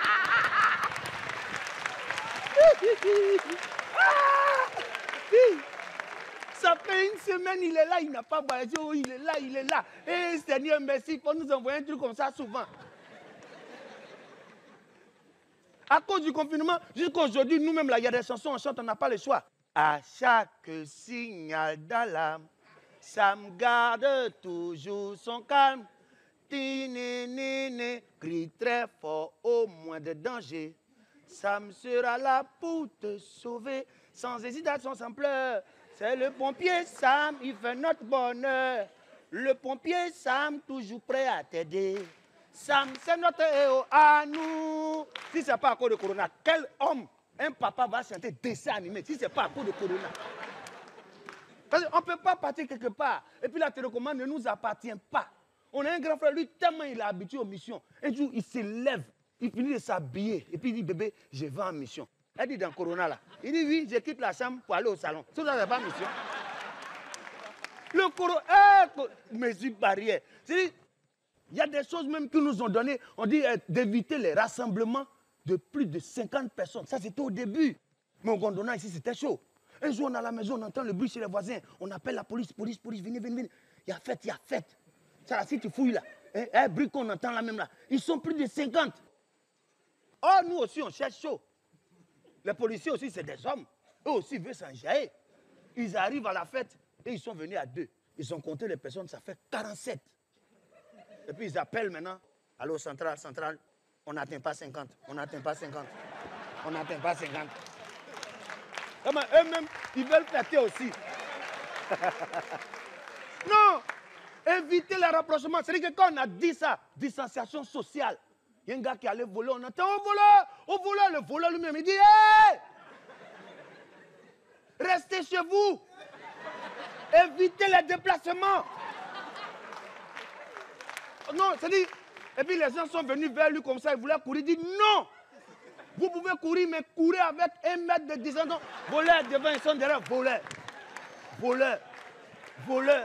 Ça fait une semaine, il est là, il n'a pas voyagé. Oh, il est là, il est là. Eh Seigneur, merci, il faut nous envoyer un truc comme ça souvent. À cause du confinement, jusqu'à aujourd'hui, nous-mêmes, là, il y a des chansons, on chante, on n'a pas le choix. À chaque signal d'alarme, ça me garde toujours son calme. Tinénéné, crie très fort au moins de danger. Sam sera là pour te sauver, sans hésitation, sans pleurs. C'est le pompier Sam, il fait notre bonheur. Le pompier Sam, toujours prêt à t'aider. Sam, c'est notre héros à nous. Si ce n'est pas à cause de Corona, quel homme, un papa va chanter dessin animé si ce n'est pas à cause de Corona? Parce qu'on ne peut pas partir quelque part. Et puis la télécommande ne nous appartient pas. On a un grand frère, lui, tellement il est habitué aux missions. Un jour, il se lève, il finit de s'habiller. Et puis il dit, bébé, je vais en mission. Elle dit, dans Corona, là. Il dit, oui, je quitte la chambre pour aller au salon. Ça, ça, c'est pas mission. Le Corona, eh, mesure barrière. C'est-à-dire, il y a des choses même que nous ont données. On dit euh, d'éviter les rassemblements de plus de cinquante personnes. Ça, c'était au début. Mais au Gondwana, ici, c'était chaud. Un jour, on est à la maison, on entend le bruit chez les voisins. On appelle la police, police, police, venez, venez, venez. Il y a fête, il y a fête. Ça, là, si tu fouilles là, un, un bruit qu'on entend là même là, ils sont plus de cinquante. Oh, nous aussi, on cherche chaud. Les policiers aussi, c'est des hommes. Eux aussi, ils veulent s'enjailler. Ils arrivent à la fête et ils sont venus à deux. Ils ont compté les personnes, ça fait quarante-sept. Et puis ils appellent maintenant, allô, centrale, centrale. On n'atteint pas cinquante. On n'atteint pas cinquante. On n'atteint pas cinquante. Eux-mêmes, ils veulent fêter aussi. Non, éviter le rapprochement. C'est-à-dire que quand on a dit ça, distanciation sociale, il y a un gars qui allait voler, on entend au voleur, au voleur, le voleur lui-même, il dit hé, restez chez vous, évitez les déplacements. Non, c'est-à-dire, et puis les gens sont venus vers lui comme ça, ils voulaient courir, il dit non, vous pouvez courir, mais courez avec un mètre de distance. Voleurs devant, ils sont derrière, voleurs, voleurs, voleurs.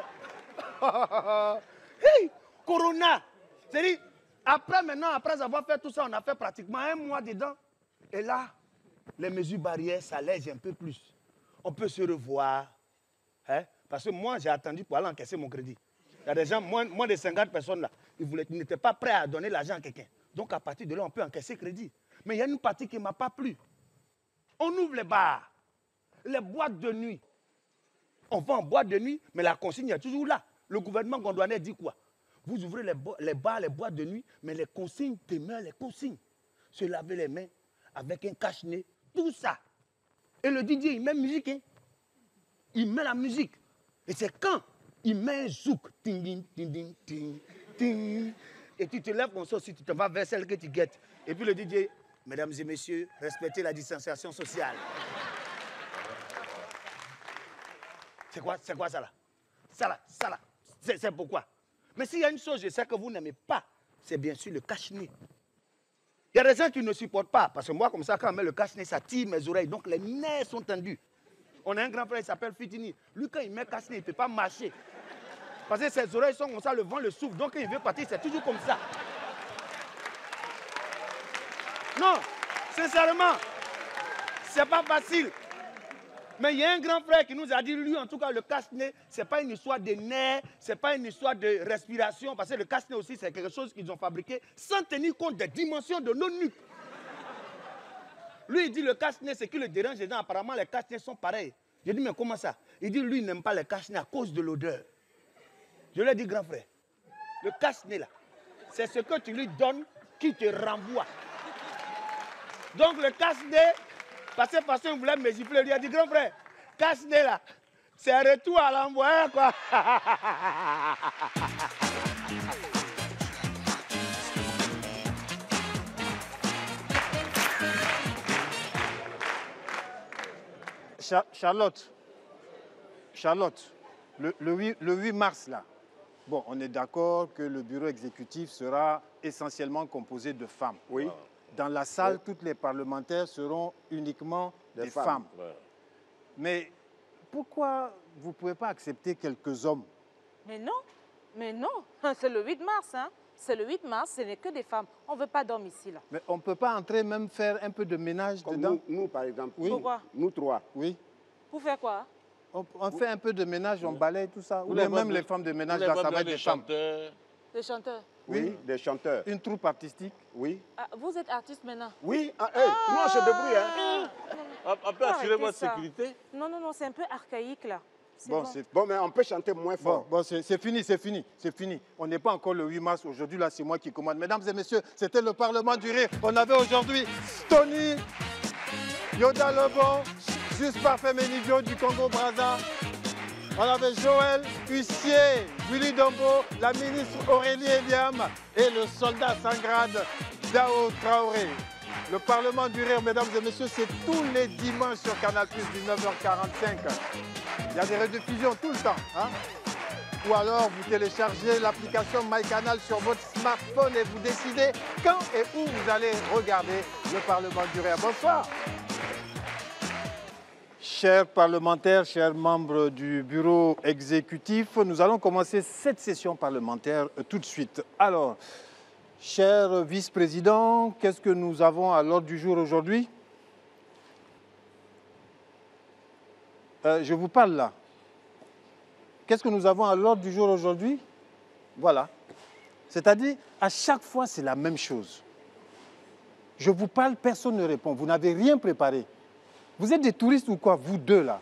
Hey, Corona, c'est-à-dire, après maintenant, après avoir fait tout ça, on a fait pratiquement un mois dedans. Et là, les mesures barrières s'allègent un peu plus. On peut se revoir. Hein? Parce que moi, j'ai attendu pour aller encaisser mon crédit. Il y a des gens, moins, moins de cinquante personnes là, ils n'étaient pas prêts à donner l'argent à quelqu'un. Donc à partir de là, on peut encaisser crédit. Mais il y a une partie qui ne m'a pas plu. On ouvre les bars, les boîtes de nuit. On va en boîte de nuit, mais la consigne est toujours là. Le gouvernement gondouanais dit quoi? Vous ouvrez les, les bars, les boîtes de nuit, mais les consignes demeurent les consignes. Se laver les mains avec un cache-nez, tout ça. Et le D J, il met musique. Hein? Il met la musique. Et c'est quand il met un zouk. Ting, ting, ting, ting, ting, ting, et tu te lèves comme ça, si tu te vas vers celle que tu guettes. Et puis le D J, mesdames et messieurs, respectez la distanciation sociale. C'est quoi, c'est quoi ça là? Ça là, ça là. C'est pourquoi. Mais s'il y a une chose, je sais que vous n'aimez pas, c'est bien sûr le cache-nez. Il y a des gens qui ne supportent pas, parce que moi, comme ça, quand on met le cache-nez, ça tire mes oreilles, donc les nerfs sont tendus. On a un grand frère, il s'appelle Fitini. Lui, quand il met le cache-nez, il ne peut pas marcher. Parce que ses oreilles sont comme ça, le vent le souffle, donc quand il veut partir, c'est toujours comme ça. Non, sincèrement, c'est pas facile. Mais il y a un grand frère qui nous a dit, lui, en tout cas, le cache-nez, ce n'est pas une histoire de nerfs, ce n'est pas une histoire de respiration, parce que le cache-nez aussi, c'est quelque chose qu'ils ont fabriqué sans tenir compte des dimensions de nos nuques. Lui, il dit, le cache-nez, c'est qui le dérange les gens. Apparemment, les cache-nez sont pareils. J'ai dit, mais comment ça? Il dit, lui, il n'aime pas les cache-nez à cause de l'odeur. Je lui ai dit, grand frère, le cache-nez, là, c'est ce que tu lui donnes qui te renvoie. Donc, le cache-nez, parce que parce qu'on voulait me gifler, il a dit, grand frère, cache-nez là, c'est un retour à l'envoyeur, quoi. Char Charlotte, Charlotte, le, le, huit, le huit mars là, bon, on est d'accord que le bureau exécutif sera essentiellement composé de femmes. Oui. Dans la salle, oui, toutes les parlementaires seront uniquement des, des femmes. femmes. Ouais. Mais pourquoi vous ne pouvez pas accepter quelques hommes? Mais non, mais non, c'est le huit mars, hein. C'est le huit mars, ce n'est que des femmes. On ne veut pas d'hommes ici, là. Mais on ne peut pas entrer même faire un peu de ménage comme dedans? Nous, nous, par exemple. Oui. Pourquoi? Nous trois. Oui. Pour faire quoi? On, on fait un peu de ménage, on balaye tout ça. Ou les même de, les femmes de ménage, là, ça va être des des femmes. chanteurs. Des chanteurs? Oui, oui, des chanteurs. Une troupe artistique? Oui. Ah, vous êtes artiste maintenant? Oui. Ah, hey, ah, nous, on se débrouille. Hein. On peut assurer votre sécurité? Non, non, non, c'est un peu archaïque, là. Bon, bon. bon, mais on peut chanter moins fort. Bon, bon c'est fini, c'est fini, c'est fini. On n'est pas encore le huit mars. Aujourd'hui, là, c'est moi qui commande. Mesdames et messieurs, c'était le Parlement du Rire. On avait aujourd'hui Tony, Yoda Lebon, Juste Parfait Ménivio du Congo-Brazza. On avait Joël Huissier, Willy Dombo, la ministre Aurélie Eliam et le soldat sans grade Dao Traoré. Le Parlement du Rire, mesdames et messieurs, c'est tous les dimanches sur Canal plus, dix-neuf heures quarante-cinq. Il y a des rediffusions tout le temps. Hein? Ou alors, vous téléchargez l'application MyCanal sur votre smartphone et vous décidez quand et où vous allez regarder le Parlement du Rire. Bonsoir. Chers parlementaires, chers membres du bureau exécutif, nous allons commencer cette session parlementaire tout de suite. Alors, cher vice-président, qu'est-ce que nous avons à l'ordre du jour aujourd'hui? euh, Je vous parle là. Qu'est-ce que nous avons à l'ordre du jour aujourd'hui? Voilà. C'est-à-dire, à chaque fois, c'est la même chose. Je vous parle, personne ne répond. Vous n'avez rien préparé. Vous êtes des touristes ou quoi, vous deux là?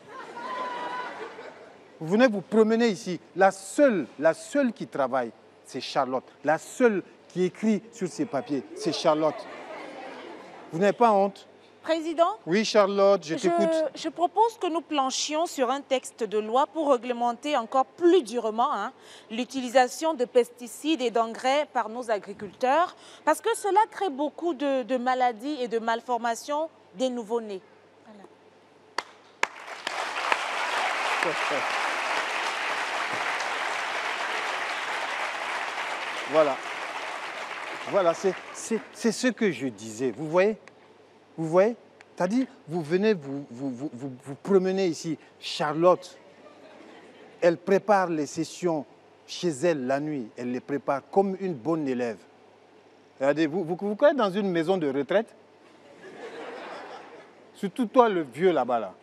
Vous venez vous promener ici. La seule, la seule qui travaille, c'est Charlotte. La seule qui écrit sur ces papiers. C'est Charlotte. Vous n'avez pas honte? Président? Oui, Charlotte, je t'écoute. Je, je propose que nous planchions sur un texte de loi pour réglementer encore plus durement hein, l'utilisation de pesticides et d'engrais par nos agriculteurs, parce que cela crée beaucoup de, de maladies et de malformations des nouveau-nés. Voilà. Voilà, c'est ce que je disais. Vous voyez? Vous voyez? C'est-à-dire, vous venez, vous, vous, vous, vous, vous promenez ici. Charlotte, elle prépare les sessions chez elle la nuit. Elle les prépare comme une bonne élève. Regardez, vous, vous, vous connaissez dans une maison de retraite? Surtout toi, le vieux là-bas, là.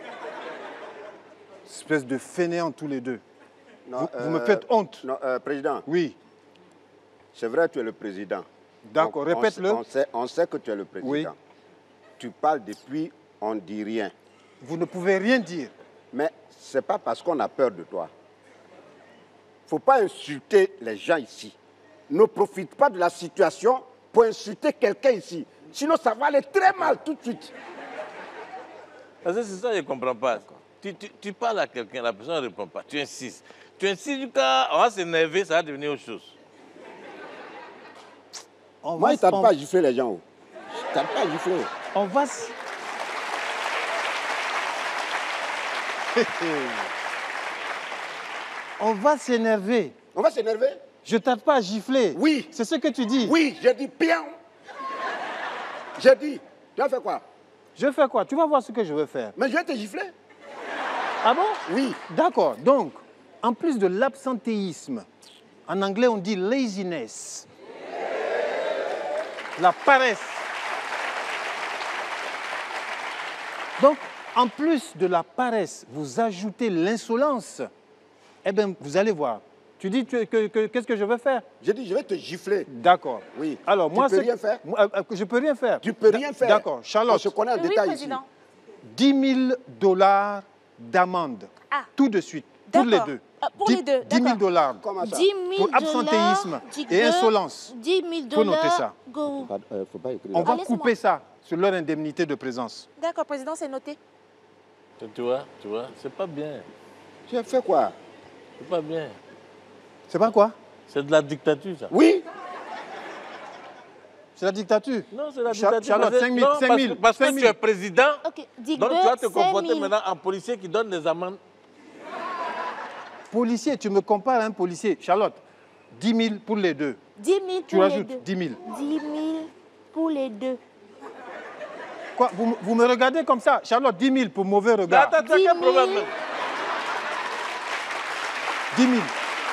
Espèce de fainéants tous les deux. Non, vous, euh, vous me faites honte. Non, euh, président. Oui. C'est vrai, tu es le président. D'accord, répète-le. On, on, sait, on sait que tu es le président. Oui. Tu parles depuis, on ne dit rien. Vous ne pouvez rien dire. Mais ce n'est pas parce qu'on a peur de toi. Il ne faut pas insulter les gens ici. Ne profite pas de la situation pour insulter quelqu'un ici. Sinon, ça va aller très mal tout de suite. Parce que c'est ça, je ne comprends pas. Tu, tu, tu parles à quelqu'un, la personne ne répond pas. Tu insistes. Tu insistes, du cas, on va s'énerver, ça va devenir autre chose. On Moi, il ne tarde pas à gifler les gens. Je ne tarde pas à gifler. On va... On va s'énerver. On va s'énerver? Je ne tarde pas à gifler. Oui. C'est ce que tu dis. Oui, j'ai dit bien. J'ai dit. Tu vas faire quoi? Je fais quoi? Tu vas voir ce que je veux faire. Mais je vais te gifler. Ah bon? Oui. D'accord. Donc, en plus de l'absentéisme, en anglais on dit laziness, la paresse. Donc, en plus de la paresse, vous ajoutez l'insolence. Eh bien, vous allez voir. Tu dis que, que, que, qu'est-ce que je vais faire? J'ai dit, je vais te gifler. D'accord. Oui. Alors, tu moi, peux rien faire? Moi, euh, je peux rien faire. Tu peux rien faire. D'accord. Charlotte. On se connaît en oui, détail président. ici. dix mille dollars d'amende. Ah. Tout de suite. Pour les deux. Ah, pour les deux, dix mille dollars. Comment ça? dix mille Pour absentéisme dollars, et insolence. dix mille Faut noter dollars. ça. Go. Euh, faut pas écrire. On va Allez, c'est couper moi. ça sur leur indemnité de présence. D'accord, président, c'est noté. Tu vois, tu vois, c'est pas bien. Tu as fait quoi? C'est pas bien. C'est pas quoi? C'est de la dictature, ça. Oui. C'est la dictature. Non, c'est la Char- dictature. Charlotte, Parce que- cinq mille, non, cinq parce mille, que- Parce que cinq tu mille. es président, Ok, Dick donc tu vas te Beurre, comporter cinq mille. maintenant en policier qui donne des amendes. Policier, tu me compares à un policier. Charlotte, dix mille pour les deux. dix mille Tu pour les rajoutes deux. dix mille. dix mille pour les deux. Quoi, vous, vous me regardez comme ça? Charlotte, dix mille pour mauvais regard. Attends, t'as quel problème même? dix mille.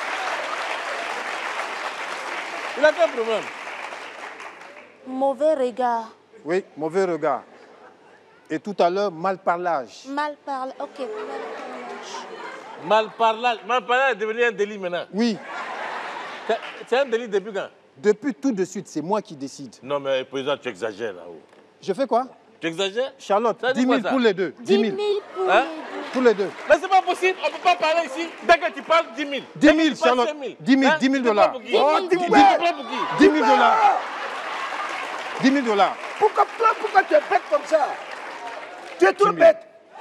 Il a quel problème? Mauvais regard. Oui, mauvais regard. Et tout à l'heure, mal parlage. Mal parlé. Ok. Mal Mal parlage. Mal parlage est devenu un délit maintenant. Oui. C'est- C'est un délit depuis quand? Depuis tout de suite, c'est moi qui décide. Non, mais président, tu exagères là-haut. Je fais quoi? Tu exagères? Charlotte, Ça dit dix quoi, mille ça? pour les deux. dix mille. pour Hein? Pour les deux. Mais c'est pas possible, on ne peut pas parler ici. Dès que tu parles, dix mille. dix Dès que mille, tu parles, Charlotte. cinq mille. dix mille, Hein? dix mille Tu te prends dollars. pour qui? Oh, Tu dis te ouais. prends pour qui? dix mille dollars. dix mille dollars. Pourquoi, pourquoi tu es bête comme ça? Tu es trop bête.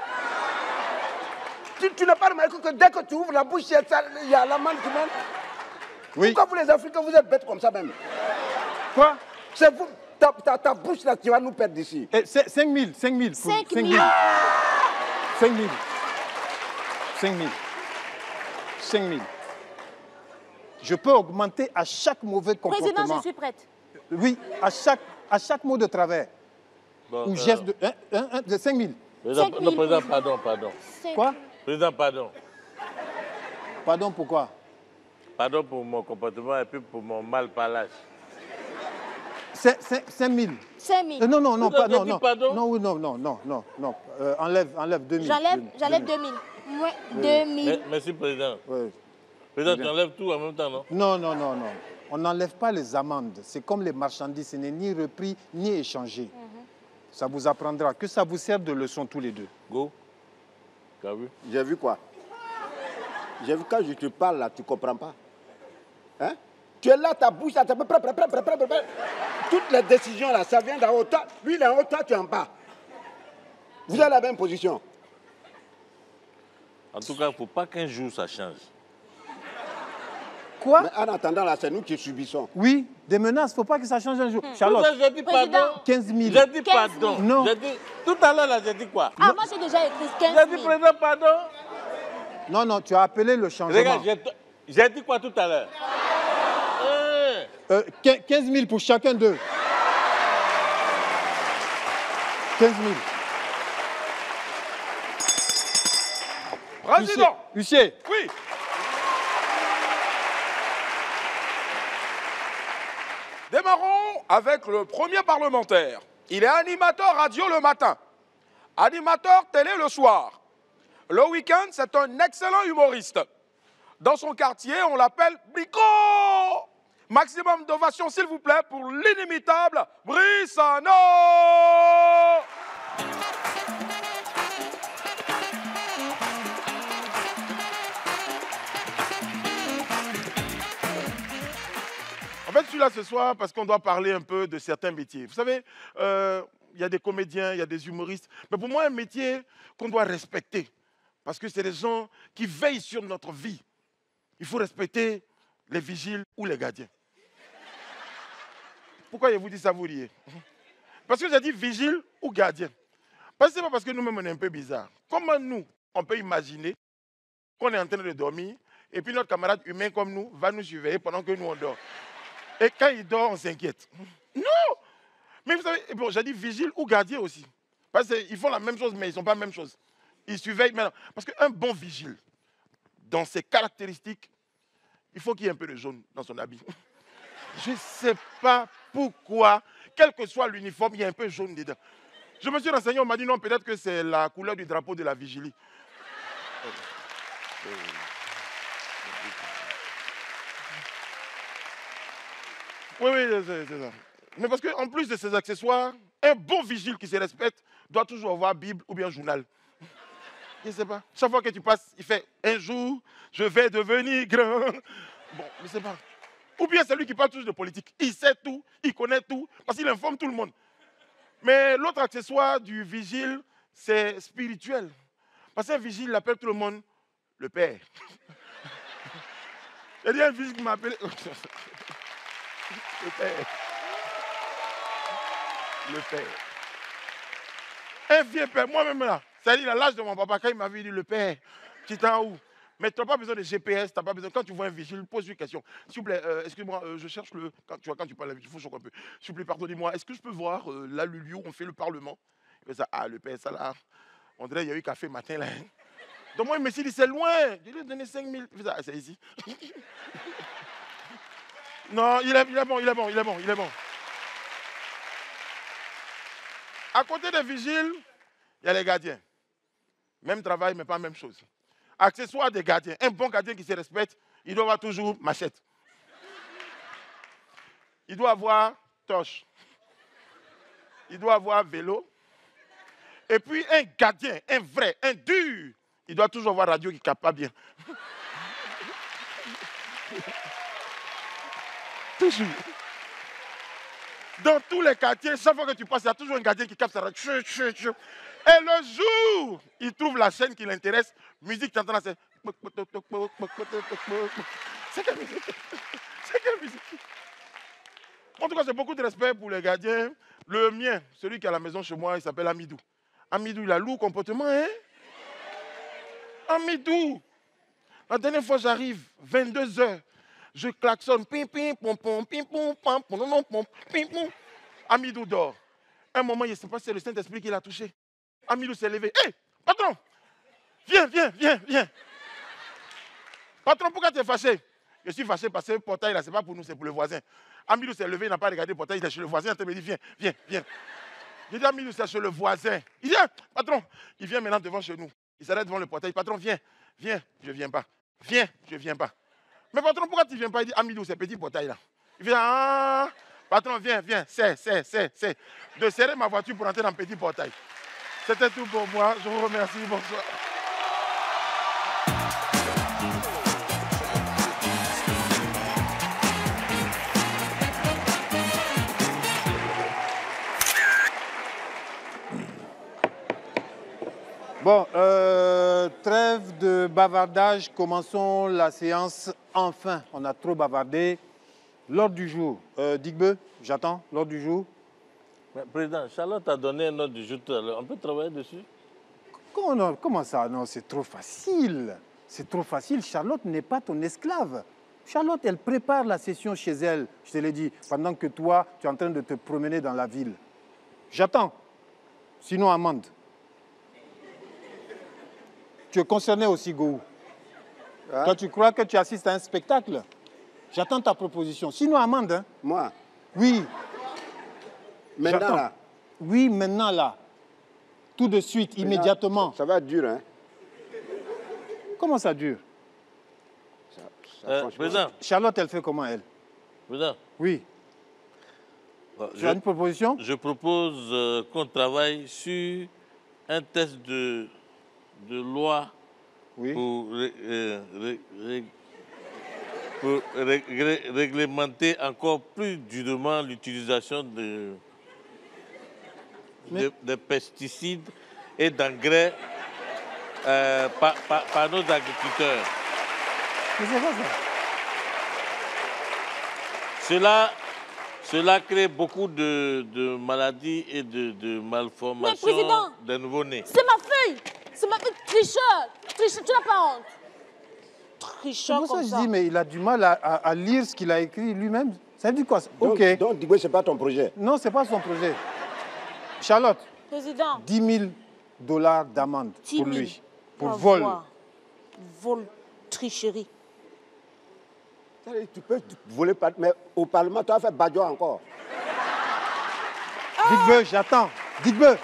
Tu, tu n'as pas remarqué que dès que tu ouvres la bouche, il y a, ça- il y a la manne qui monte? Oui. Pourquoi vous les Africains, vous êtes bêtes comme ça même? Quoi? C'est vous, ta, ta, ta bouche là, tu vas nous perdre d'ici. Eh, c'est cinq mille, cinq mille. pour- Cinq cinq mille. cinq mille. cinq mille. cinq mille. Je peux augmenter à chaque mauvais comportement. Président, je suis prête. Oui, à chaque, à chaque mot de travers. Bon, Ou euh, geste de, hein, hein, hein, de cinq mille. Président, cinq non, mille, président, président. pardon, pardon. Quoi? Président, pardon. Pardon, pourquoi? Pardon pour mon comportement et puis pour mon mal parlage. C'est cinq mille. cinq mille. Euh, non, non, non, Vous avez pas, non, dit non. pardon? Non, oui, non, non, non, non, non. Euh, enlève, enlève deux mille. J'enlève, deux- j'enlève deux deux mille. Moins Oui. deux mille. Mais- Merci, président. mille. Oui. Président, Bien. tu enlèves tout en même temps, non? Non, non, non, non. On n'enlève pas les amendes. C'est comme les marchandises. Ce n'est ni repris ni échangé. Ça vous apprendra. Que ça vous serve de leçon tous les deux. Go. Tu as vu? J'ai vu quoi? J'ai vu quand je te parle là, tu ne comprends pas. Hein? Tu es là, ta bouche, là, toutes les décisions, là, ça vient d'en haut. Toi, lui, il est en haut, toi, tu es en bas. Vous avez la même position. En tout cas, il ne faut pas qu'un jour ça change. Quoi? Mais en attendant, là, c'est nous qui subissons. Oui, des menaces, il ne faut pas que ça change un jour. Mmh. Charlotte. J'ai dit pardon. quinze mille. J'ai dit pardon. Non. Dit, tout à l'heure, là, j'ai dit quoi? Ah, moi, j'ai déjà écrit quinze mille. J'ai dit président, pardon. Non, non, tu as appelé le changement. Regarde, j'ai dit quoi tout à l'heure? euh, quinze mille pour chacun d'eux. quinze mille. Président. Huissier. Oui. Démarrons avec le premier parlementaire. Il est animateur radio le matin, animateur télé le soir. Le week-end, c'est un excellent humoriste. Dans son quartier, on l'appelle Brico. Maximum d'ovation, s'il vous plaît, pour l'inimitable Brissano. En fait, je suis là ce soir parce qu'on doit parler un peu de certains métiers. Vous savez, euh, il y a des comédiens, il y a des humoristes. Mais pour moi, un métier qu'on doit respecter. Parce que c'est des gens qui veillent sur notre vie. Il faut respecter les vigiles ou les gardiens. Pourquoi je vous dis ça, vous riez? Parce que j'ai dit vigile ou gardien. Parce que ce n'est pas parce que nous-mêmes, on est un peu bizarre. Comment nous, on peut imaginer qu'on est en train de dormir et puis notre camarade humain comme nous va nous surveiller pendant que nous, on dort. Et quand il dort, on s'inquiète. Non! Mais vous savez, bon, j'ai dit vigile ou gardien aussi. Parce qu'ils font la même chose, mais ils ne sont pas la même chose. Ils surveillent maintenant. Parce qu'un bon vigile, dans ses caractéristiques, il faut qu'il y ait un peu de jaune dans son habit. Je ne sais pas pourquoi, quel que soit l'uniforme, il y a un peu jaune dedans. Je me suis renseigné, on m'a dit non, peut-être que c'est la couleur du drapeau de la vigilie. Oui, oui, c'est ça. Mais parce qu'en plus de ces accessoires, un bon vigile qui se respecte doit toujours avoir Bible ou bien journal. Je ne sais pas. Chaque fois que tu passes, il fait un jour, je vais devenir grand. Bon, je ne sais pas. Ou bien c'est lui qui parle toujours de politique. Il sait tout, il connaît tout, parce qu'il informe tout le monde. Mais l'autre accessoire du vigile, c'est spirituel. Parce qu'un vigile, il appelle tout le monde le Père. Il y a un vigile qui m'a appelé le Père. Le Père. Un vieux père, moi-même là, c'est-à-dire à l'âge de mon papa, quand il m'avait dit le Père, tu es en où? Mais tu n'as pas besoin de G P S, tu n'as pas besoin. Quand tu vois un vigile, pose une question. S'il vous plaît, euh, excuse-moi, euh, je cherche le. Quand tu vois, quand tu parles, il faut choquer un peu. S'il vous plaît, pardonnez-moi, est-ce que je peux voir euh, là le lieu où on fait le Parlement? Il fait ça, ah, le Père, ça là. On dirait qu'il y a eu café matin là. Hein. Donc moi, il me dit, c'est loin. Je lui ai donné cinq mille. Il fait ça, ah, c'est ici. Non, il est, il est bon, il est bon, il est bon, il est bon. À côté des vigiles, il y a les gardiens. Même travail, mais pas la même chose. Accessoires des gardiens. Un bon gardien qui se respecte, il doit avoir toujours machette. Il doit avoir torche. Il doit avoir vélo. Et puis un gardien, un vrai, un dur, il doit toujours avoir radio qui ne capte pas bien. Toujours. Dans tous les quartiers, chaque fois que tu passes, il y a toujours un gardien qui capte sa radio. Et le jour, il trouve la chaîne qui l'intéresse, musique, tu entends là, c'est... C'est quelle musique? C'est quelle musique? En tout cas, j'ai beaucoup de respect pour les gardiens. Le mien, celui qui est à la maison chez moi, il s'appelle Amidou. Amidou, il a lourd comportement, hein? Amidou! La dernière fois, j'arrive, vingt-deux heures, je klaxonne, pim, pim, pom, pom, pim, pom, pom, pom, pom, pim, pom. Amidou dort. Un moment, il ne sait pas si c'est le Saint-Esprit qui l'a touché. Amidou s'est levé. Hé, hey, patron, viens, viens, viens, viens. Patron, pourquoi tu es fâché? Je suis fâché parce que le portail, là, ce n'est pas pour nous, c'est pour le voisin. Amidou s'est levé, il n'a pas regardé le portail, il est chez le voisin. Il me dit, viens, viens, viens. J'ai dit, Amidou, c'est chez le voisin. Il dit, patron, il vient maintenant devant chez nous. Il s'arrête devant le portail. Patron, viens, viens. Je ne viens pas. Viens, je ne viens pas. Mais patron, pourquoi tu ne viens pas? Il dit, Amidou, c'est petit portail là. Il vient, ah, patron, viens, viens, c'est, c'est, c'est, c'est. De serrer ma voiture pour entrer dans le petit portail. C'était tout pour moi. Je vous remercie. Bonsoir. Bon, euh, trêve de bavardage, commençons la séance. Enfin, on a trop bavardé. L'ordre du jour. Euh, Digbe, j'attends. L'ordre du jour. Mais, Président, Charlotte a donné un ordre du jour tout à l'heure. On peut travailler dessus? Comment, comment ça? Non, c'est trop facile. C'est trop facile. Charlotte n'est pas ton esclave. Charlotte, elle prépare la session chez elle, je te l'ai dit, pendant que toi, tu es en train de te promener dans la ville. J'attends. Sinon, amende. Tu es concerné aussi, Gou. Hein? Toi, tu crois que tu assistes à un spectacle? J'attends ta proposition. Sinon, amende. Hein? Moi? Oui. Maintenant, là? Oui, maintenant, là. Tout de suite, immédiatement. Ça, ça va être dur, hein? Comment ça dure? Ça, ça, euh, Président. Charlotte, elle fait comment, elle? Président. Oui. Bon, tu je, as une proposition? Je propose euh, qu'on travaille sur un test de, de loi oui. pour, ré, euh, ré, ré, pour ré, ré, réglementer encore plus durement l'utilisation de, de, de pesticides et d'engrais euh, par, par, par nos agriculteurs. Mais c'est quoi ça? Cela, cela crée beaucoup de, de maladies et de, de malformations des nouveau-nés. C'est ma fille. C'est ma fille. Tricheur. Tricheur, tu n'as pas honte. Tricheur comme ça. Comment ça, je dis, mais il a du mal à, à, à lire ce qu'il a écrit lui-même. Ça veut dire quoi? Donc, ok. Donc, Digbe, ce n'est pas ton projet? Non, ce n'est pas son projet. Charlotte. Président. dix mille dollars d'amende pour lui. Pour Pour vol. Voir. Vol, tricherie. Tu peux voler, mais au Parlement, tu as fait Badjo encore. Ah. Digbe, j'attends. Digbe.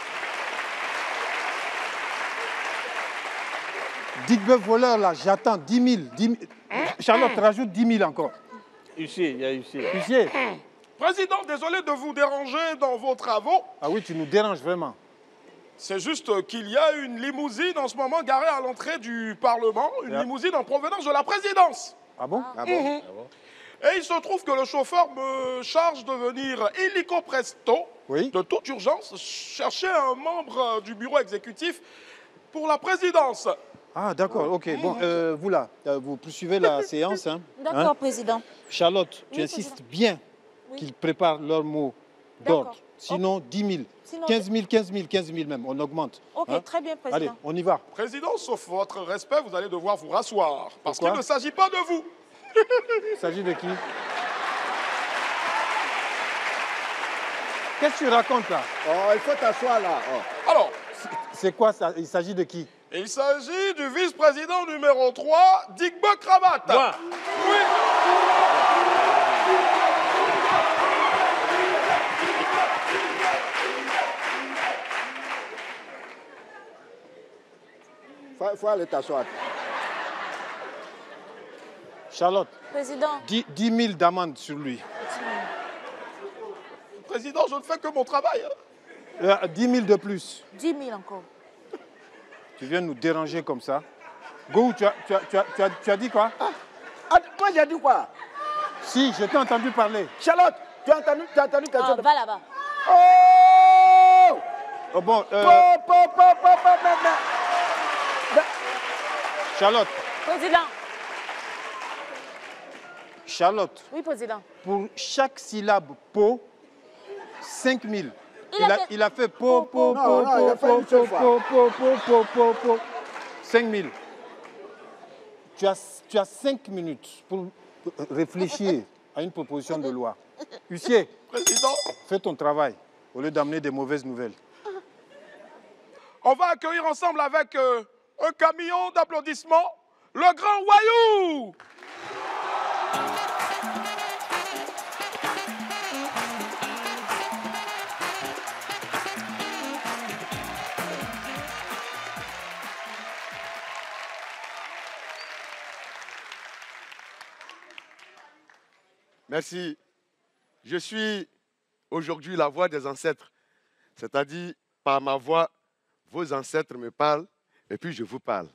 Digbe voleur, là, j'attends. dix mille. dix mille. Charlotte, rajoute dix mille encore. Huissier, il y a huissier. Huissier. Président, désolé de vous déranger dans vos travaux. Ah oui, tu nous déranges vraiment. C'est juste qu'il y a une limousine en ce moment garée à l'entrée du Parlement, une yeah. limousine en provenance de la présidence. Ah bon? Ah bon, mmh. ah bon. Et il se trouve que le chauffeur me charge de venir illico presto, oui. de toute urgence, chercher un membre du bureau exécutif pour la présidence. Ah d'accord, ok. Bon, euh, vous là, vous poursuivez la séance. Hein? D'accord, hein? Président. Charlotte, tu oui, insistes président. bien oui. qu'ils préparent leurs mots d'ordre. Sinon, okay. dix mille. Sinon, quinze mille, quinze mille, quinze mille même, on augmente. Ok, hein? Très bien, Président. Allez, on y va. Président, sauf votre respect, vous allez devoir vous rasseoir. Parce qu'il Pourquoi? ne s'agit pas de vous. Il s'agit de qui? Qu'est-ce que tu racontes là? Oh, il faut t'asseoir là. Oh. Alors, c'est quoi ça? Il s'agit de qui? Il s'agit du vice-président numéro trois, Digbe Cravate. Moi? Oui. Il faut, faut aller t'asseoir. Charlotte. Président. dix mille d'amende sur lui. Président, je ne fais que mon travail. Hein. Euh, dix mille de plus. dix mille encore. Tu viens nous déranger comme ça. Go, tu as, tu as, tu as, tu as, tu as dit quoi? Ah, ah, moi j'ai dit quoi? Si, je t'ai entendu parler. Charlotte, tu as entendu, tu as entendu quelque ah, chose? Va là-bas. Oh! Oh bon, euh... Pop, pop, pop, pop, pop, pop. Charlotte. Président. Charlotte. Oui, Président. Pour chaque syllabe po, cinq mille. Il, il, a a, fait... il a fait po, po, non, po, non, po, il a fait po, une seule po, fois. po, po, po, po, po. cinq mille. Tu as, tu as cinq minutes pour réfléchir à une proposition de loi. Huissier, Président, fais ton travail au lieu d'amener des mauvaises nouvelles. On va accueillir ensemble avec euh, un camion d'applaudissements le grand Wayou. Merci. Je suis aujourd'hui la voix des ancêtres, c'est-à-dire par ma voix, vos ancêtres me parlent et puis je vous parle.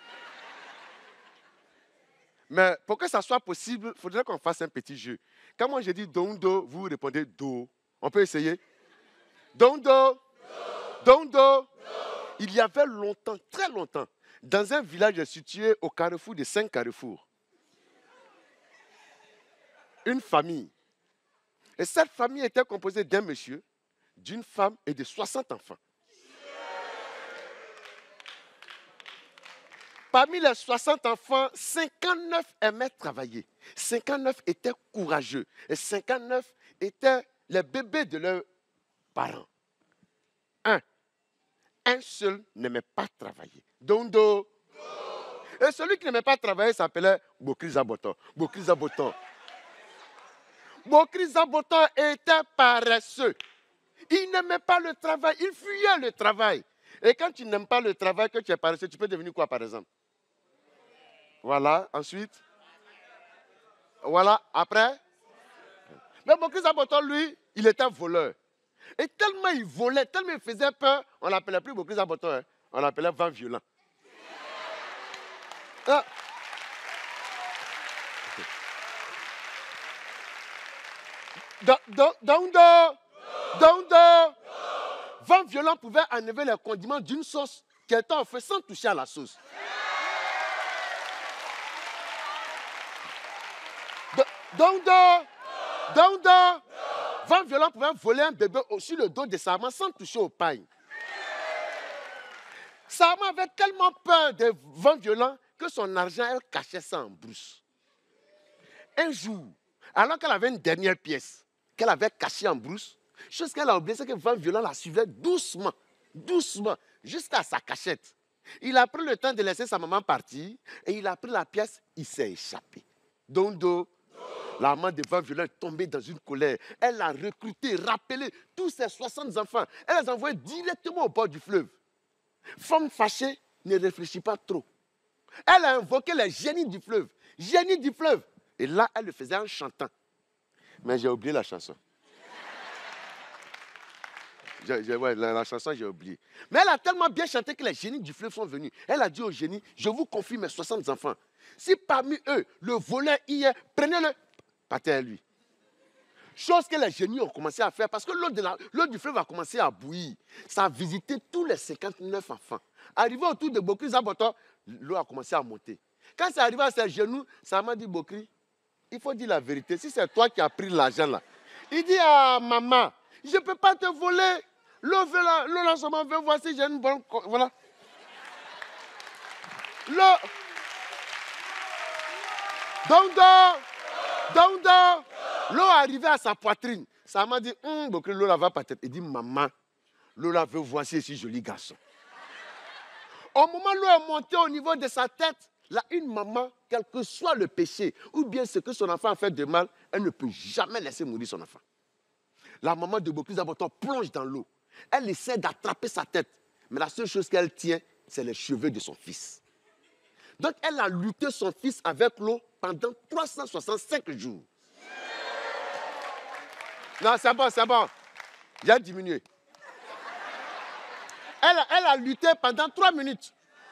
Mais pour que ça soit possible, il faudrait qu'on fasse un petit jeu. Quand moi je dis dondo, vous répondez do. On peut essayer? Dondo, dondo, Il y avait longtemps, très longtemps, dans un village situé au carrefour de cinq carrefours, une famille. Et cette famille était composée d'un monsieur, d'une femme et de soixante enfants. Parmi les soixante enfants, cinquante-neuf aimaient travailler. cinquante-neuf étaient courageux. Et cinquante-neuf étaient les bébés de leurs parents. Un. Un seul n'aimait pas travailler. Dondo. Et celui qui n'aimait pas travailler s'appelait Bokri Zaboton. Bokri Zaboton. Bokri Zaboton était paresseux. Il n'aimait pas le travail. Il fuyait le travail. Et quand tu n'aimes pas le travail, que tu es paresseux, tu peux devenir quoi par exemple? Voilà, ensuite. Voilà, après. Mais Bokri Zaboton, lui, il était voleur. Et tellement il volait, tellement il faisait peur, on ne l'appelait plus Bokri Zaboton, hein, on l'appelait vent violent. Ah. Dondo, Dondo, vent violent pouvait enlever les condiments d'une sauce qui était en feu sans toucher à la sauce. Dondo, Dondo, vent violent pouvait voler un bébé sur le dos de sa maman sans toucher au paille. Sa maman avait tellement peur des vents violents que son argent, elle cachait ça en brousse. Un jour, alors qu'elle avait une dernière pièce qu'elle avait cachée en brousse, chose qu'elle a oubliée, c'est que le vent violent la suivait doucement, doucement, jusqu'à sa cachette. Il a pris le temps de laisser sa maman partir et il a pris la pièce, il s'est échappé. Dondo, la maman de vent violent est tombée dans une colère. Elle a recruté, rappelé tous ses soixante enfants. Elle les a envoyés directement au bord du fleuve. Femme fâchée ne réfléchit pas trop. Elle a invoqué les génies du fleuve. Génies du fleuve. Et là, elle le faisait en chantant. Mais j'ai oublié la chanson. J'ai, j'ai, ouais, la, la chanson, j'ai oublié. Mais elle a tellement bien chanté que les génies du fleuve sont venus. Elle a dit aux génies, je vous confie mes soixante enfants. Si parmi eux, le voleur y est, prenez-le, partez à lui. Chose que les génies ont commencé à faire parce que l'eau, de la, l'eau du fleuve a commencé à bouillir. Ça a visité tous les cinquante-neuf enfants. Arrivé autour de Bokri Zaboton, l'eau a commencé à monter. Quand c'est arrivé à ses genoux, ça m'a dit, Bokri, il faut dire la vérité. Si c'est toi qui as pris l'argent là, il dit à maman, je ne peux pas te voler. L'eau veut là, l'eau là seulement veut voir si j'ai une bonne... Voilà. L'eau... Dondo, Dondo, l'eau est arrivée à sa poitrine. Ça m'a dit, hum, Bokri, l'eau là va partir. Il dit, maman, l'eau là veut voir si je suis joli garçon. Au moment où l'eau est montée au niveau de sa tête, là, une maman, quel que soit le péché, ou bien ce que son enfant a fait de mal, elle ne peut jamais laisser mourir son enfant. La maman de Bokri Zaboton plonge dans l'eau. Elle essaie d'attraper sa tête. Mais la seule chose qu'elle tient, c'est les cheveux de son fils. Donc, elle a lutté son fils avec l'eau pendant trois cent soixante-cinq jours. Non, c'est bon, c'est bon. J'ai diminué. Elle, elle a lutté pendant trois minutes.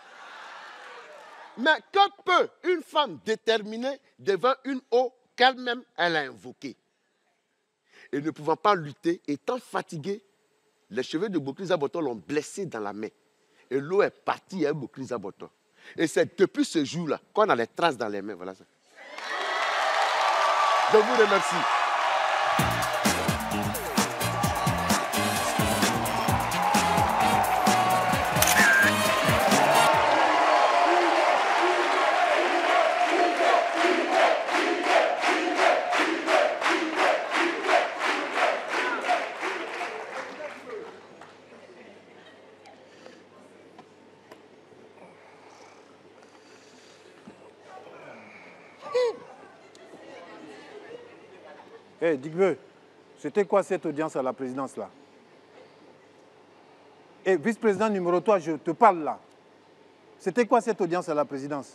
Mais que peut une femme déterminée devant une eau qu'elle-même, elle a invoquée? Et ne pouvant pas lutter, étant fatiguée, les cheveux de Bokri Zaboton l'ont blessé dans la main. Et l'eau est partie à Bokri Zaboton. Et c'est depuis ce jour-là qu'on a les traces dans les mains. Voilà ça. Je vous remercie. Hé, hey, Digbe, c'était quoi cette audience à la présidence là? Et hey, vice-président numéro trois, je te parle là. C'était quoi cette audience à la présidence?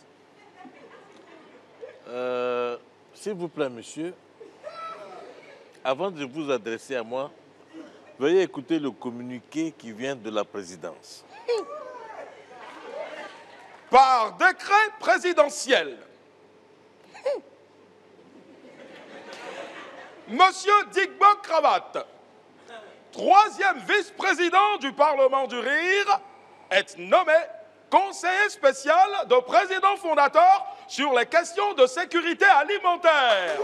euh, S'il vous plaît, monsieur, avant de vous adresser à moi, veuillez écouter le communiqué qui vient de la présidence. Par décret présidentiel, Monsieur Digbo Cravate, troisième vice-président du Parlement du Rire, est nommé conseiller spécial de président fondateur sur les questions de sécurité alimentaire.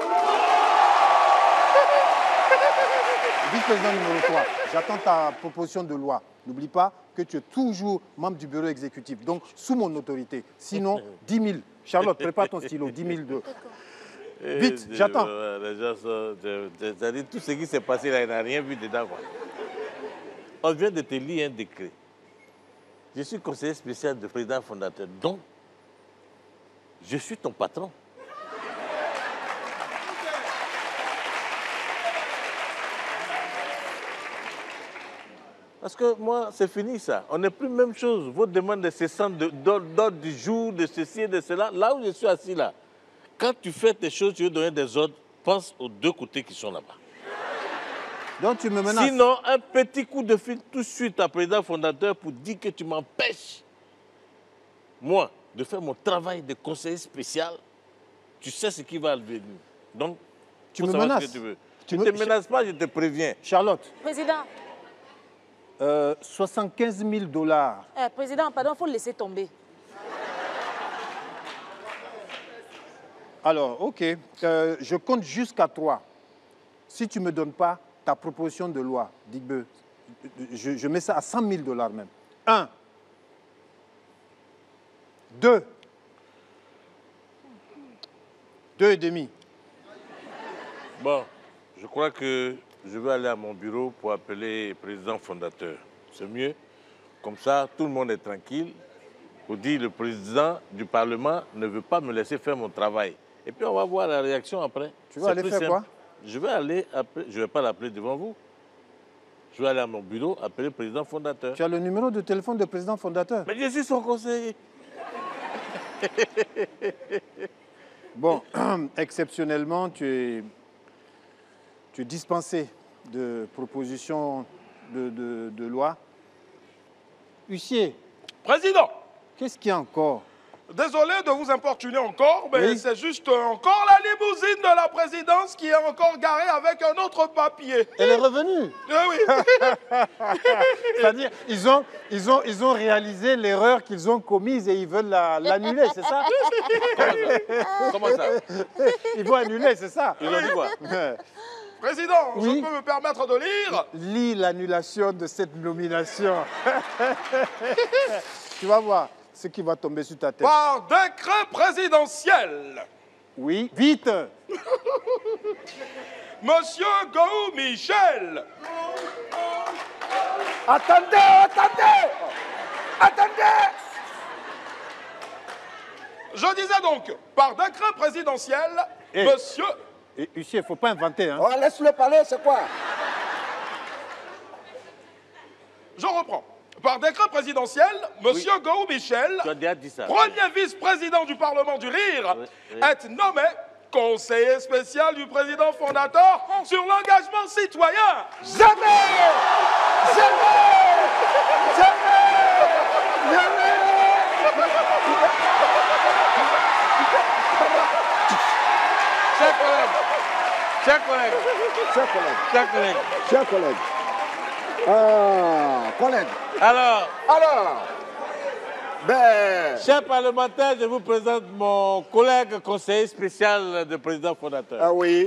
Vice-président numéro trois, j'attends ta proposition de loi. N'oublie pas que tu es toujours membre du bureau exécutif, donc sous mon autorité. Sinon, dix mille. Charlotte, prépare ton stylo, dix mille de... Vite, j'attends. Les gens sont... C'est-à-dire, tout ce qui s'est passé là, il n'a rien vu dedans, quoi. On vient de te lire un décret. Je suis conseiller spécial de président fondateur, donc je suis ton patron. Parce que moi, c'est fini ça. On n'est plus même chose. Vos demandes de ce centre d'ordre du jour, de ceci et de cela, là où je suis assis là. Quand tu fais tes choses, tu veux donner des ordres, pense aux deux côtés qui sont là-bas. Donc tu me menaces. Sinon, un petit coup de fil tout de suite à président fondateur pour dire que tu m'empêches, moi, de faire mon travail de conseiller spécial. Tu sais ce qui va advenir. Donc, tu me menaces. Ce que tu veux. Tu ne me... te menaces pas, je te préviens. Charlotte. Président. Euh, soixante-quinze mille dollars. Eh, président, pardon, il faut le laisser tomber. Alors, ok. Euh, je compte jusqu'à trois. Si tu ne me donnes pas ta proposition de loi, Digbe, je, je mets ça à cent mille dollars même. Un. Deux. Deux et demi. Bon, je crois que je vais aller à mon bureau pour appeler le président fondateur. C'est mieux. Comme ça, tout le monde est tranquille. Pour dire le président du Parlement ne veut pas me laisser faire mon travail. Et puis on va voir la réaction après. Tu vas aller faire simple. quoi? Je vais aller appeler, je ne vais pas l'appeler devant vous. Je vais aller à mon bureau, appeler le président fondateur. Tu as le numéro de téléphone du président fondateur? Mais je suis son conseiller. Bon, exceptionnellement, tu es, tu es dispensé de propositions de, de, de loi. Huissier. Président. Qu'est-ce qu'il y a encore? Désolé de vous importuner encore, mais oui. C'est juste encore la limousine de la présidence qui est encore garée avec un autre papier. Elle est revenue. Eh oui. C'est-à-dire, ils ont, ils, ont, ils ont réalisé l'erreur qu'ils ont commise et ils veulent l'annuler, la, c'est ça? Comment ça? Ils vont annuler, c'est ça? Ils ont dit quoi? Président, oui. Je peux me permettre de lire? Lis l'annulation de cette nomination. Tu vas voir ce qui va tomber sur ta tête. Par décret présidentiel. Oui, vite. Monsieur Gaou Michel. Attendez, attendez. Attendez. Je disais donc, par décret présidentiel, hey. Monsieur... Et, huissier, il ne faut pas inventer. Hein. Oh, laisse-le parler, c'est quoi? Je reprends. Par décret présidentiel, Monsieur oui. Gaou Michel, premier vice-président du Parlement du Rire, oui, oui. est nommé conseiller spécial du président fondateur sur l'engagement citoyen. Jamais! Jamais! Jamais! Jamais! Chers collègues, chers collègues, chers collègues, chers collègues, chers collègues, ah, collègues. Alors, alors, ben... Chers parlementaires, je vous présente mon collègue conseiller spécial de président fondateur. Ah oui.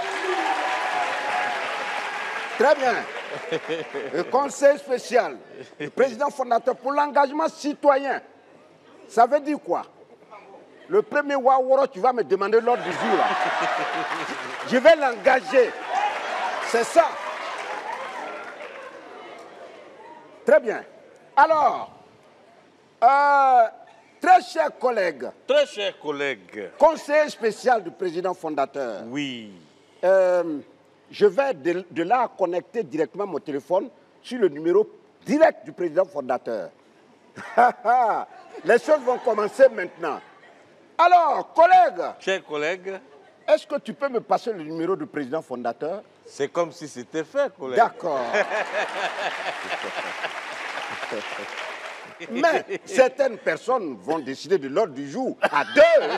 Très bien. Le conseil spécial, le président fondateur pour l'engagement citoyen. Ça veut dire quoi? Le premier Waworo, tu vas me demander l'ordre du jour là. Je vais l'engager. C'est ça. Très bien. Alors, euh, très chers collègues. Très chers collègues. Conseiller spécial du président fondateur. Oui. Euh, je vais de, de là connecter directement mon téléphone sur le numéro direct du président fondateur. Les choses vont commencer maintenant. Alors, collègues. Chers collègues. Est-ce que tu peux me passer le numéro du président fondateur? C'est comme si c'était fait, collègue. D'accord. Mais certaines personnes vont décider de l'ordre du jour à deux.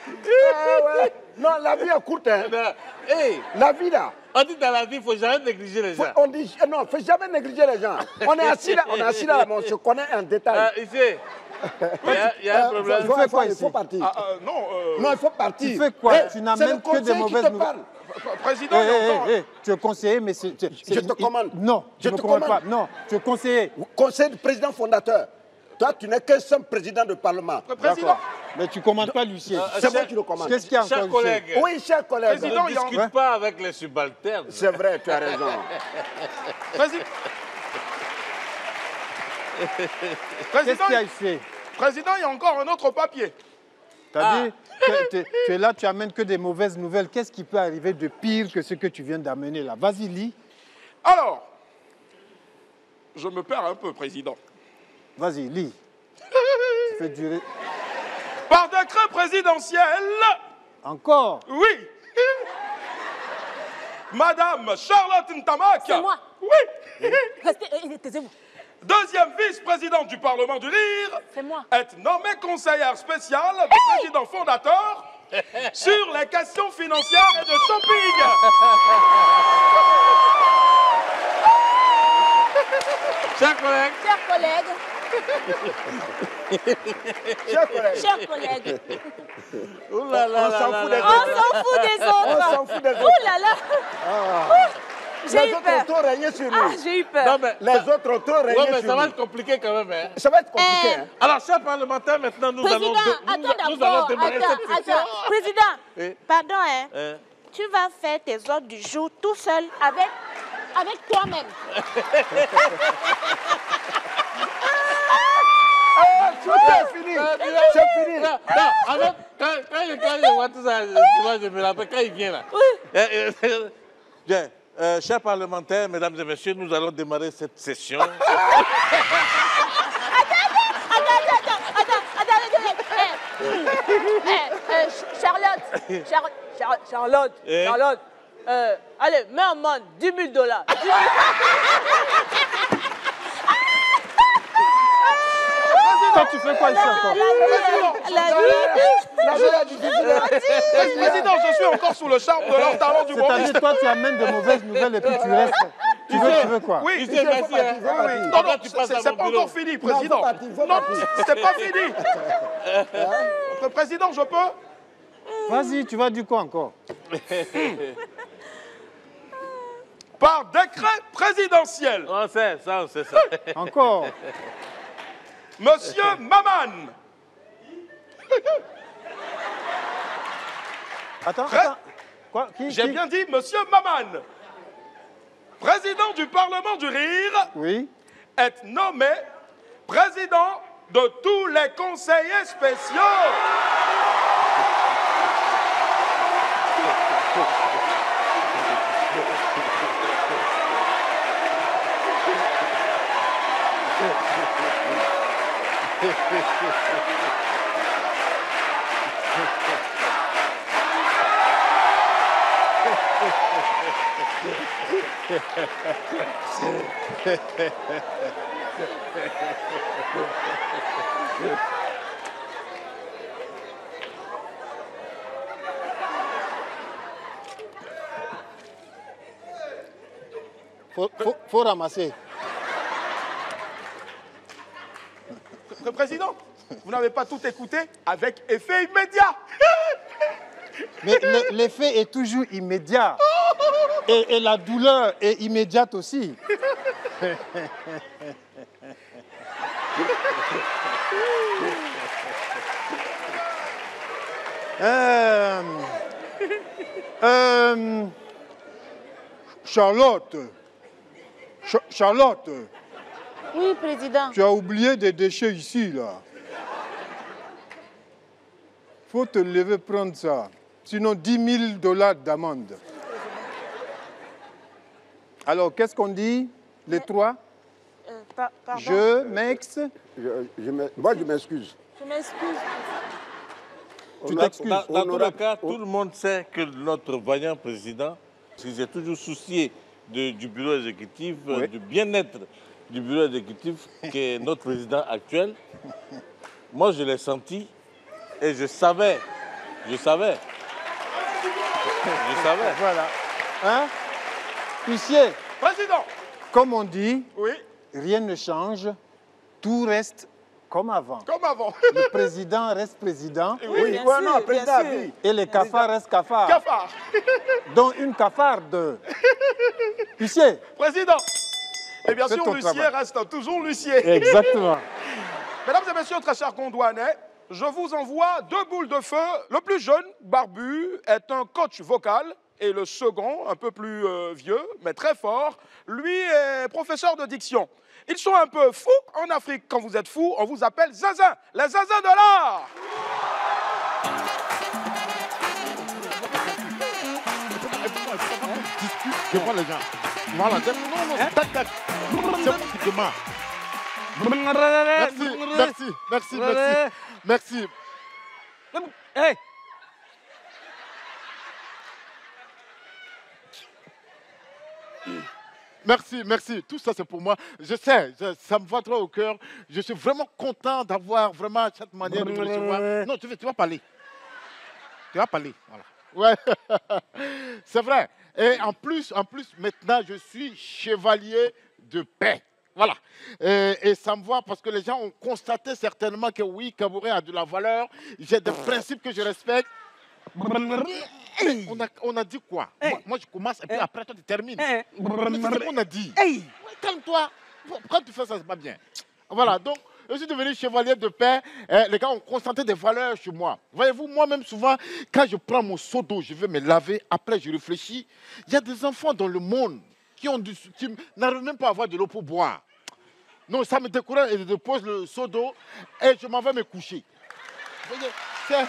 Ah ouais. Non, la vie est courte. Hein. Hey, la vie là. On dit dans la vie, il ne faut jamais négliger les gens. Faut, on dit, non, il ne faut jamais négliger les gens. On est assis là, on est assis là, mais on se connaît en détail. Ah, ici, il y a, il y a un problème. Il faut, il faut, il faut partir. Ah, euh, non, euh... non, il faut partir. Tu fais quoi? Eh, Tu n'amènes que des mauvaises nouvelles. Président, hey, hey, hey, hey, tu es conseiller, mais c'est... Je te commande. Non, je ne te commande commande pas. Non, tu es conseiller. Conseiller du président fondateur. Toi, tu n'es qu'un seul président de parlement. Président. Mais tu ne commandes pas Lucien. Euh, c'est moi qui le commande. Qu'est-ce qu'il y a encore, Chers collègues, oui, chers collègues. Président, ne discute ouais. pas avec les subalternes. C'est vrai, tu as raison. Président. Qu'est-ce qu'il y a ici? Président, il y a encore un autre papier. Tu as ah. dit, tu, tu es là, tu amènes que des mauvaises nouvelles. Qu'est-ce qui peut arriver de pire que ce que tu viens d'amener là? Vas-y, lis. Alors, je me perds un peu, Président. Vas-y, lis. Tu fais durer. Par décret présidentiel. Encore? Oui. Madame Charlotte Ntamak. C'est moi. Oui. Restez, euh, taisez-vous. Deuxième vice-présidente du Parlement du Rire. C'est moi. Est nommée conseillère spéciale du hey président fondateur sur les questions financières et de shopping. Chers collègues. Chers collègues. Chers collègues. Chers collègues. Ouh là là on s'en fout des On autres. s'en fout des autres. On s'en fout des autres. Ouh là là. Ah. J'ai Les eu autres peur. ont trop régné sur nous. Ah, j'ai eu peur. Non, mais, Les autres ont trop régné ouais, mais sur ça nous. va être compliqué quand même. Hein. Ça va être compliqué. Eh. Hein. Alors, chers parlementaires, maintenant, nous Président, allons, de, nous, attends nous d'abord, allons démarrer attends, cette session. attends. Président, Eh. pardon, hein. Eh. Tu vas faire tes ordres du jour tout seul avec, avec toi-même. Ah, tout est fini. C'est fini. Non, non, en fait, quand, quand, je, quand je vois tout ça, souvent, je me rappelle quand il vient là. Oui. Eh, eh, Bien, euh, chers parlementaires, mesdames et messieurs, nous allons démarrer cette session. Attends, attends, attends, attends, attends. Eh, eh, Charlotte, Char Char Charlotte, Eh? Charlotte. Euh, allez, mets en main dix mille dollars. Toi, tu fais quoi ici encore? Président, je suis encore sous le charme de leur talent du C'est-à-dire, moment. toi, tu amènes de mauvaises nouvelles et puis tu restes. Tu veux, tu veux quoi? Oui, Tu oui, sais, oui. merci, hein. Non, non, tu passes à c'est mon pas bureau. encore fini, Président. Non, faut partir, faut Non, partir. c'est pas fini. Hein? Président, je peux? Vas-y, tu vas dire quoi encore? Par décret présidentiel. On sait, ça, on sait ça. Encore? Monsieur Maman. Attends, Pré- attends. Quoi? Qui, J'ai qui? bien dit Monsieur Maman. Président du Parlement du Rire. Oui. Est nommé président de tous les conseillers spéciaux. Faut, faut, faut ramasser. Pré- Président, vous n'avez pas tout écouté avec effet immédiat. Mais le- l'effet est toujours immédiat. Et, et la douleur est immédiate aussi. Euh, euh, Charlotte, Ch- Charlotte, Oui, président. tu as oublié des déchets ici, là. Faut te lever prendre ça. Sinon, dix mille dollars d'amende. Alors, qu'est-ce qu'on dit, les trois? Euh, pa- pardon. Je, Mex, Je, je me- moi, je m'excuse. Je m'excuse. tu On a- t'excuses. Dans, dans On tous aura- les cas, tout le monde sait que notre vaillant président, il s'est toujours soucié de- du bureau exécutif, euh, Oui. du bien-être du bureau exécutif, qui est notre président actuel. Moi, je l'ai senti et je savais Je savais. Je savais. Voilà. Hein? Huissier. Président. Comme on dit, oui. Rien ne change, tout reste comme avant. Comme avant. Le président reste président. Oui, oui, bien sûr, non, président, bien sûr. Oui. Et les cafards restent cafards. Cafard. Dont une cafarde. Huissier. Président. Et bien C'est sûr, ton l'huissier travail. reste toujours l'huissier. Exactement. Mesdames et messieurs, très chers Gondouanais, je vous envoie deux boules de feu. Le plus jeune, barbu, est un coach vocal. Et le second, un peu plus euh, vieux, mais très fort, lui est professeur de diction. Ils sont un peu fous. En Afrique, quand vous êtes fous, on vous appelle zinzin. Les zinzins de l'art. Devant les gens. Voilà. Non, non, tac, tac. C'est moi qui demande. Merci, merci, merci, merci. Merci. Hey. Merci, merci. Tout ça, c'est pour moi. Je sais, je- ça me va trop au cœur. Je suis vraiment content d'avoir vraiment cette manière de me recevoir. Non, tu, veux- tu vas parler. Tu vas parler. Voilà. Ouais, c'est vrai. Et en plus, en plus, maintenant, je suis chevalier de paix. Voilà. Et, et ça me va parce que les gens ont constaté certainement que oui, Kabouré a de la valeur. J'ai des principes que je respecte. On a, on a dit quoi? moi, moi, je commence et puis après, toi, tu termines. Mais c'est ce qu'on a dit. Ouais, calme-toi. Pourquoi tu fais ça? C'est pas bien. Voilà, donc, je suis devenu chevalier de paix. Eh, les gars ont constaté des valeurs chez moi. Voyez-vous, moi-même, souvent, quand je prends mon seau d'eau, je vais me laver. Après, je réfléchis. Il y a des enfants dans le monde qui, ont du, qui n'arrivent même pas à avoir de l'eau pour boire. Non, ça me décourage et je dépose le seau d'eau et je m'en vais me coucher. Vous voyez, c'est...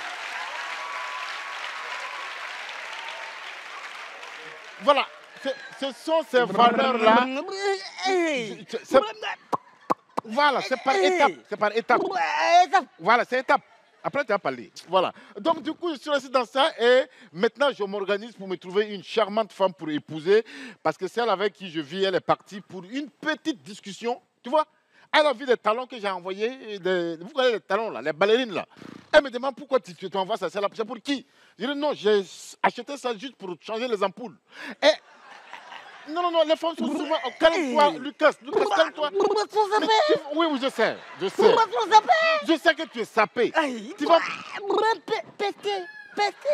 Voilà, ce, ce sont ces valeurs-là. C'est- Voilà, c'est par étape. C'est par étape. Voilà, c'est étape. Après, tu vas parler. Voilà. Donc, du coup, je suis resté dans ça et maintenant, je m'organise pour me trouver une charmante femme pour épouser parce que celle avec qui je vis, elle est partie pour une petite discussion. Tu vois? Elle a vu des talons que j'ai envoyés. Des... Vous connaissez les talons, là, les ballerines, là. Elle me demande pourquoi tu, tu t'envoies ça. C'est là. C'est pour qui? Je dis non, j'ai acheté ça juste pour changer les ampoules. Et... Non, non, non, les femmes sont souvent... Oh, calme-toi, Lucas, Lucas, calme-toi. Mais tu- Oui, oui, je sais, je sais. Je sais que tu es sapé. Tu vas... Pété, pété.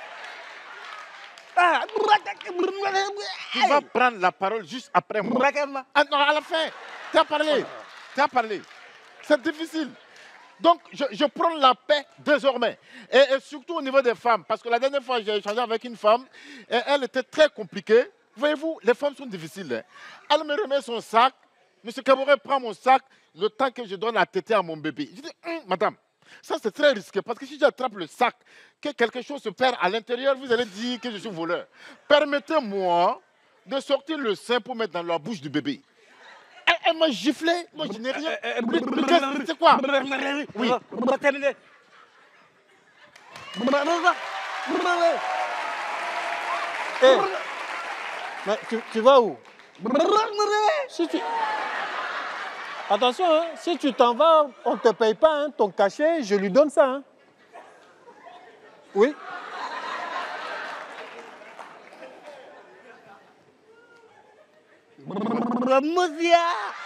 Tu vas prendre la parole juste après moi. Ah, non, à la fin, tu as parlé. Tu as parlé. C'est difficile. Donc, je, je prends la paix désormais. Et, et surtout au niveau des femmes. Parce que la dernière fois, j'ai échangé avec une femme. Et elle était très compliquée. Voyez-vous, les femmes sont difficiles. Hein. Elle me remet son sac. Monsieur Kabouré prend mon sac le temps que je donne à téter à mon bébé. Je dis, hum, madame, ça c'est très risqué. Parce que si j'attrape le sac, que quelque chose se perd à l'intérieur, vous allez dire que je suis voleur. Permettez-moi de sortir le sein pour mettre dans la bouche du bébé. Elle, elle m'a giflé. Moi, je n'ai rien. Lucas, c'est quoi? Oui. Eh, mais tu, tu vas où? Si tu... Attention, hein, si tu t'en vas, on ne te paye pas hein, ton cachet, je lui donne ça. Hein. Oui. Bramosia!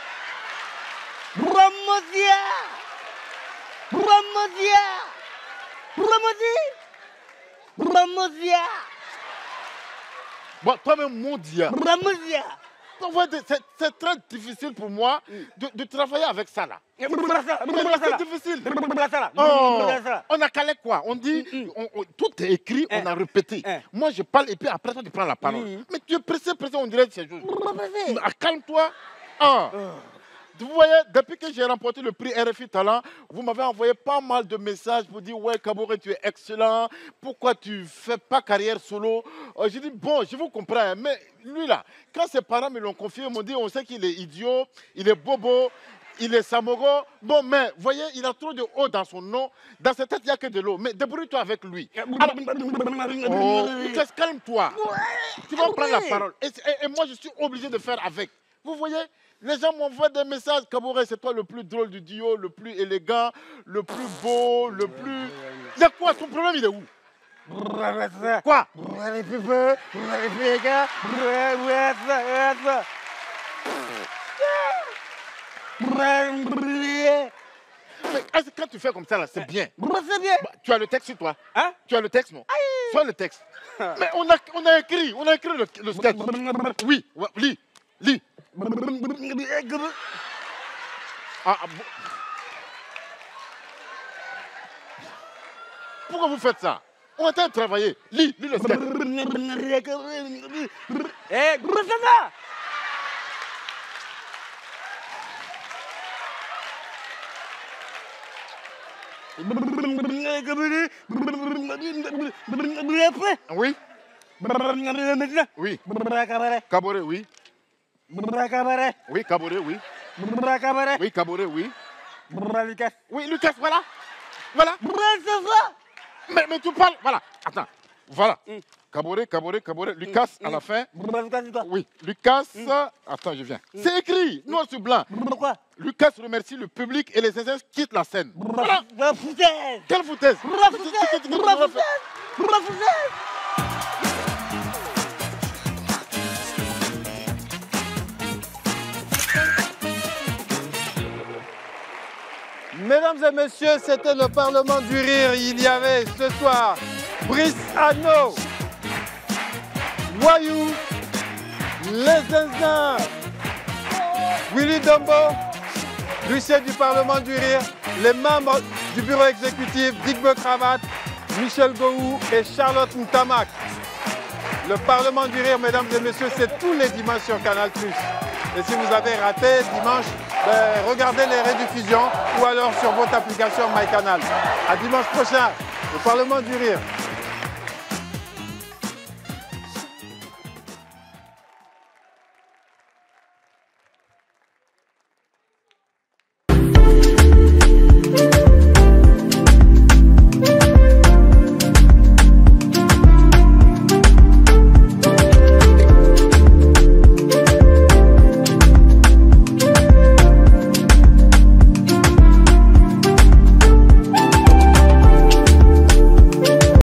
Bramosia! Bramosia! Bramosi! Bramosia! Bon, toi-même, mon Dieu. Bramosia! C'est c'est très difficile pour moi de, de travailler avec ça là. C'est difficile. Oh, on a calé quoi? On dit, on- on- tout est écrit, on a répété. Moi je parle et puis après toi tu prends la parole. Mais tu es pressé, pressé, on dirait ces choses. Ah, calme-toi. Ah. Vous voyez, depuis que j'ai remporté le prix R F I Talent, vous m'avez envoyé pas mal de messages pour dire ouais Kabouré tu es excellent, pourquoi tu fais pas carrière solo? Euh, J'ai dit bon, je vous comprends, hein, mais lui là, quand ses parents me l'ont confié, ils m'ont dit on sait qu'il est idiot, il est bobo, il est samogo. Bon, mais voyez, il a trop de eau dans son nom, dans sa tête il n'y a que de l'eau, mais débrouille-toi avec lui. Alors, oh, Lucas, calme-toi. Tu vas prendre la parole. Et, et- et moi je suis obligé de faire avec. Vous voyez? Les gens m'envoient des messages. Kabouré, c'est toi le plus drôle du duo, le plus élégant, le plus beau, le plus... De quoi? Son problème, il est où? Quoi? Mais est-ce que quand tu fais comme ça, là, c'est bien. C'est bien. Bah, tu as le texte sur toi. Hein? Tu as le texte, non? Soit le texte. Mais on a, on a écrit, on a écrit le, le sketch. Oui, ouais, lis, lis. Ah, ah, bon. Pourquoi vous faites ça? On est en train de travailler. Lis, lis le sketch. Eh, Groussana! Oui. Oui. Caboret, oui. Oui, caboret, oui. Oui, caboret, oui. Oui, Lucas, voilà. Voilà. Mais, mais tu parles, voilà. Attends, voilà. Caboret, caboret, caboret. Lucas, à la fin. Oui, Lucas. Attends, je viens. C'est écrit, noir sur blanc. Pourquoi? Lucas remercie le public et les zinzins quittent la scène. Voilà. Foutaise. Quelle foutaise? Mesdames et messieurs, c'était le Parlement du Rire. Il y avait ce soir Brice Anneau, Voyou, Les Zinzins, Willy Dombo, l'huissier du Parlement du Rire, les membres du bureau exécutif, Dick Cravate, Michel Gouhou et Charlotte Ntamak. Le Parlement du Rire, mesdames et messieurs, c'est tous les dimanches sur Canal plus. Et si vous avez raté dimanche, ben, regardez les rediffusions ou alors sur votre application MyCanal. À dimanche prochain, le Parlement du Rire.